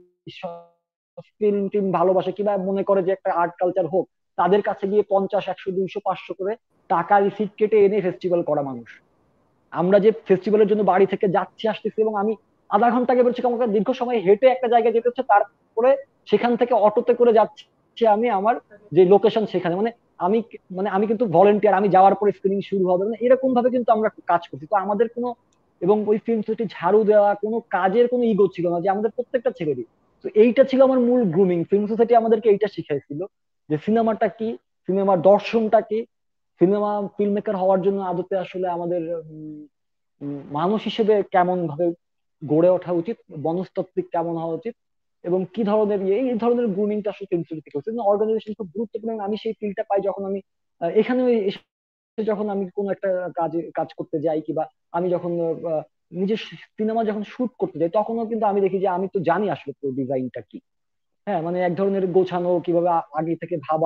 ফিল্ম টিম ভালোবাসে কিংবা মনে করে যে একটা আর্ট কালচার হোক, তাদের কাছে গিয়ে পঞ্চাশ, একশো, দুইশো, পাঁচশো করে টাকা রিসিট কেটে এনে ফেস্টিভ্যাল করা মানুষ। আমরা যে ফেস্টিভ্যালের জন্য বাড়ি থেকে যাচ্ছি আসতেছি, এবং আমি আধা ঘন্টা আগে বলছি আমাকে দীর্ঘ সময় হেঁটে একটা জায়গায় যেতে হচ্ছে, তারপরে সেখান থেকে অটোতে করে যাচ্ছি আমি আমার যে লোকেশন সেখানে, মানে আমি, মানে আমি কিন্তু ভলেন্টিয়ার, আমি যাওয়ার পরে স্ক্রিনিং শুরু হবে, মানে এরকম ভাবে কিন্তু আমরা কাজ করছি। তো আমাদের কোনো, এবং ওই ফিল্ম সিটি ঝাড়ু দেওয়া, কোনো কাজের কোনো ইগো ছিল না, যে আমাদের প্রত্যেকটা ছেলেরই। তো এইটা ছিল আমার মূল গ্রুমিং। ফিল্ম সোসাইটি আমাদেরকে এইটা শিখাইছিল যে সিনেমাটা কি, সিনেমার দর্শনটা কি, সিনেমা ফিল্ম মেকার হওয়ার জন্য আদতে আসলে আমাদের উম, উম, মানুষ হিসেবে কেমন ভাবে গড়ে ওঠা উচিত, মনস্তাত্ত্বিক কেমন হওয়া উচিত, এবং কি ধরনের ইয়ে, এই ধরনের গ্রুমিংটা আসলে ফিল্ম থেকে হচ্ছে। অর্গানাইজেশন খুব গুরুত্বপূর্ণ। আমি সেই ফিল্ডটা পাই যখন আমি আহ, এখানে এসে, যখন আমি কোনো একটা কাজে কাজ করতে যাই, কিংবা আমি যখন আহ, নিজের সিনেমা যখন শুট করতে যাই, তখনও কিন্তু আমি দেখি যে আমি তো জানি আসলে ডিজাইনটা কি। হ্যাঁ, মানে এক ধরনের গোছানো, কিভাবে আ- আগে থেকে ভাবা,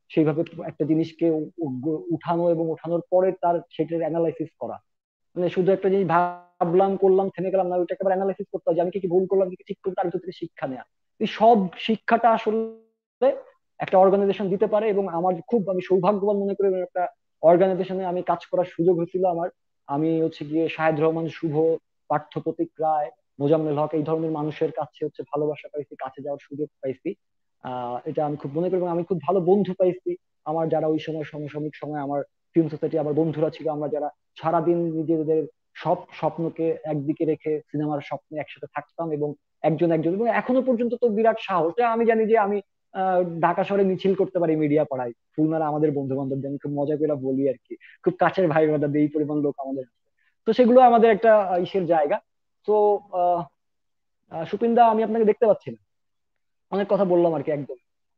সেইভাবে একটা জিনিসকে উ- উ- উঠানো এবং উঠানোর পরে তার সেটার অ্যানালাইসিস করা। মানে শুধু একটা জিনিস ভাবলাম করলাম থেমে গেলাম না, ওইটা একেবারে অ্যানালাইসিস করতে হয় যে আমি কি কি ভুল করলাম, কি কি ঠিক করলাম, তার ভিতর থেকে শিক্ষা নেওয়া। এই সব শিক্ষাটা আসলে একটা অর্গানাইজেশন দিতে পারে। এবং আমার খুব আমি সৌভাগ্যবান মনে করি এরকম একটা অর্গানাইজেশনে আমি কাজ করার সুযোগ হয়েছিল আমার। আমি হচ্ছে গিয়ে শাহেদ রহমান শুভ, পার্থ প্রতিক রায়, মোজাম্মেল হক, এই ধরনের মানুষের কাছে হচ্ছে ভালোবাসা পাইছি, কাছে যাওয়ার সুযোগ পাইছি। আহ এটা আমি খুব মনে করি। এবং আমি খুব ভালো বন্ধু পাইছি আমার, যারা ওই সময় সমসাময়িক সময় আমার ফিল্ম সোসাইটি আমার বন্ধুরা ছিল, আমরা যারা সারাদিন নিজেদের সব স্বপ্নকে একদিকে রেখে সিনেমার স্বপ্নে একসাথে থাকতাম। এবং একজন একজন, এবং এখনো পর্যন্ত তো বিরাট সাহস, এটা আমি জানি যে আমি আহ, ঢাকা শহরে মিছিল করতে পারি মিডিয়া পাড়ায়, খুলনার আমাদের বন্ধু বান্ধবদের আমি খুব মজা করে বলি আর কি, খুব কাছের ভাই ব্রাদার এই পরিমাণ লোক আমাদের আছে। তো সেগুলো আমাদের একটা আহ, ইসের জায়গা। তো আহ আহ, সুপিন দা, আমি আপনাকে দেখতে পাচ্ছি না, অনেক কথা বললাম আর কি একদম।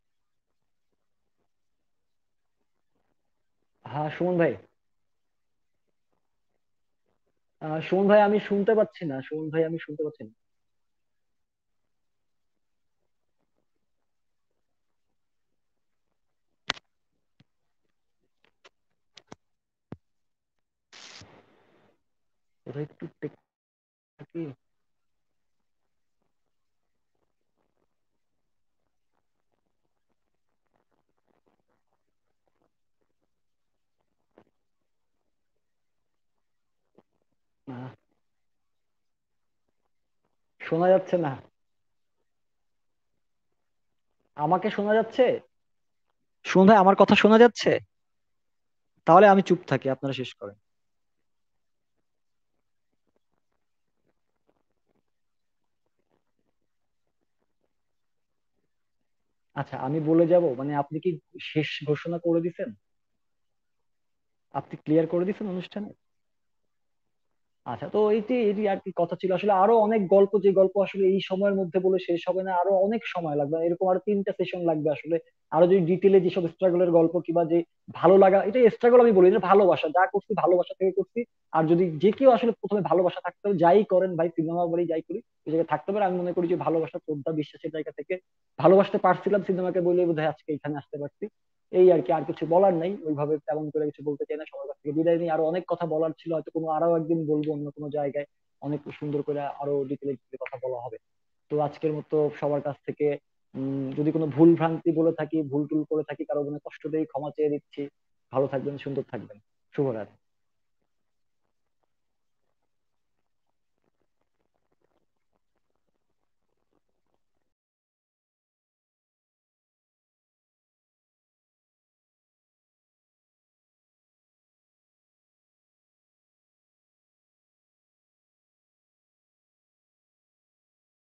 হ্যাঁ সুমন ভাই। আহ সুমন ভাই আমি শুনতে পাচ্ছি না, সুমন ভাই আমি শুনতে পাচ্ছি না। কোথায় একটু টেক- কি? আহ, শোনা যাচ্ছে না? আমাকে শোনা যাচ্ছে? সুমন ভাই আমার কথা শোনা যাচ্ছে? তাহলে আমি চুপ থাকি, আপনারা শেষ করেন। আচ্ছা আমি বলে যাব, মানে আপনি কি শেষ ঘোষণা করে দিছেন? আপনি ক্লিয়ার করে দিছেন অনুষ্ঠানে? আচ্ছা, তো এইটি এটি আর কি কথা ছিল। আসলে আরো অনেক গল্প, যে গল্প আসলে এই সময়ের মধ্যে বলে শেষ হবে না, আরো অনেক সময় লাগবে, এরকম আরো তিনটা সেশন লাগবে আসলে। আরো যদি ডিটেলে যেসব স্ট্রাগলের গল্প কিংবা যে ভালো লাগা, এটা স্ট্রাগল আমি বলি, এটা ভালোবাসা, যা করছি ভালোবাসা থেকে করছি। আর যদি যে কেউ আসলে প্রথমে ভালোবাসা থাকতে হবে, যাই করেন ভাই, সিনেমা বলি যাই করি, এই জায়গায় থাকতে পারে। আমি মনে করি যে ভালোবাসা, শ্রদ্ধা, বিশ্বাসের জায়গা থেকে ভালোবাসতে পারছিলাম সিনেমাকে বলে বোধহয় আজকে এখানে আসতে পারছি। এই আর কি, আর কিছু বলার নাই ওইভাবে, তেমন করে কিছু বলতে চাই না, সবার কাছ থেকে বিদায় নিই। আরো অনেক কথা বলার ছিল, হয়তো কোনো আরো একদিন বলবো অন্য কোনো জায়গায়, অনেক সুন্দর করে আরো ডিটেলে কথা বলা হবে। তো আজকের মতো সবার কাছ থেকে উম যদি কোনো ভুল ভ্রান্তি বলে থাকি, ভুল টুল করে থাকি, কারো মনে কষ্ট দিয়ে ক্ষমা চেয়ে দিচ্ছি। ভালো থাকবেন, সুন্দর থাকবেন। শুভরাত্রি।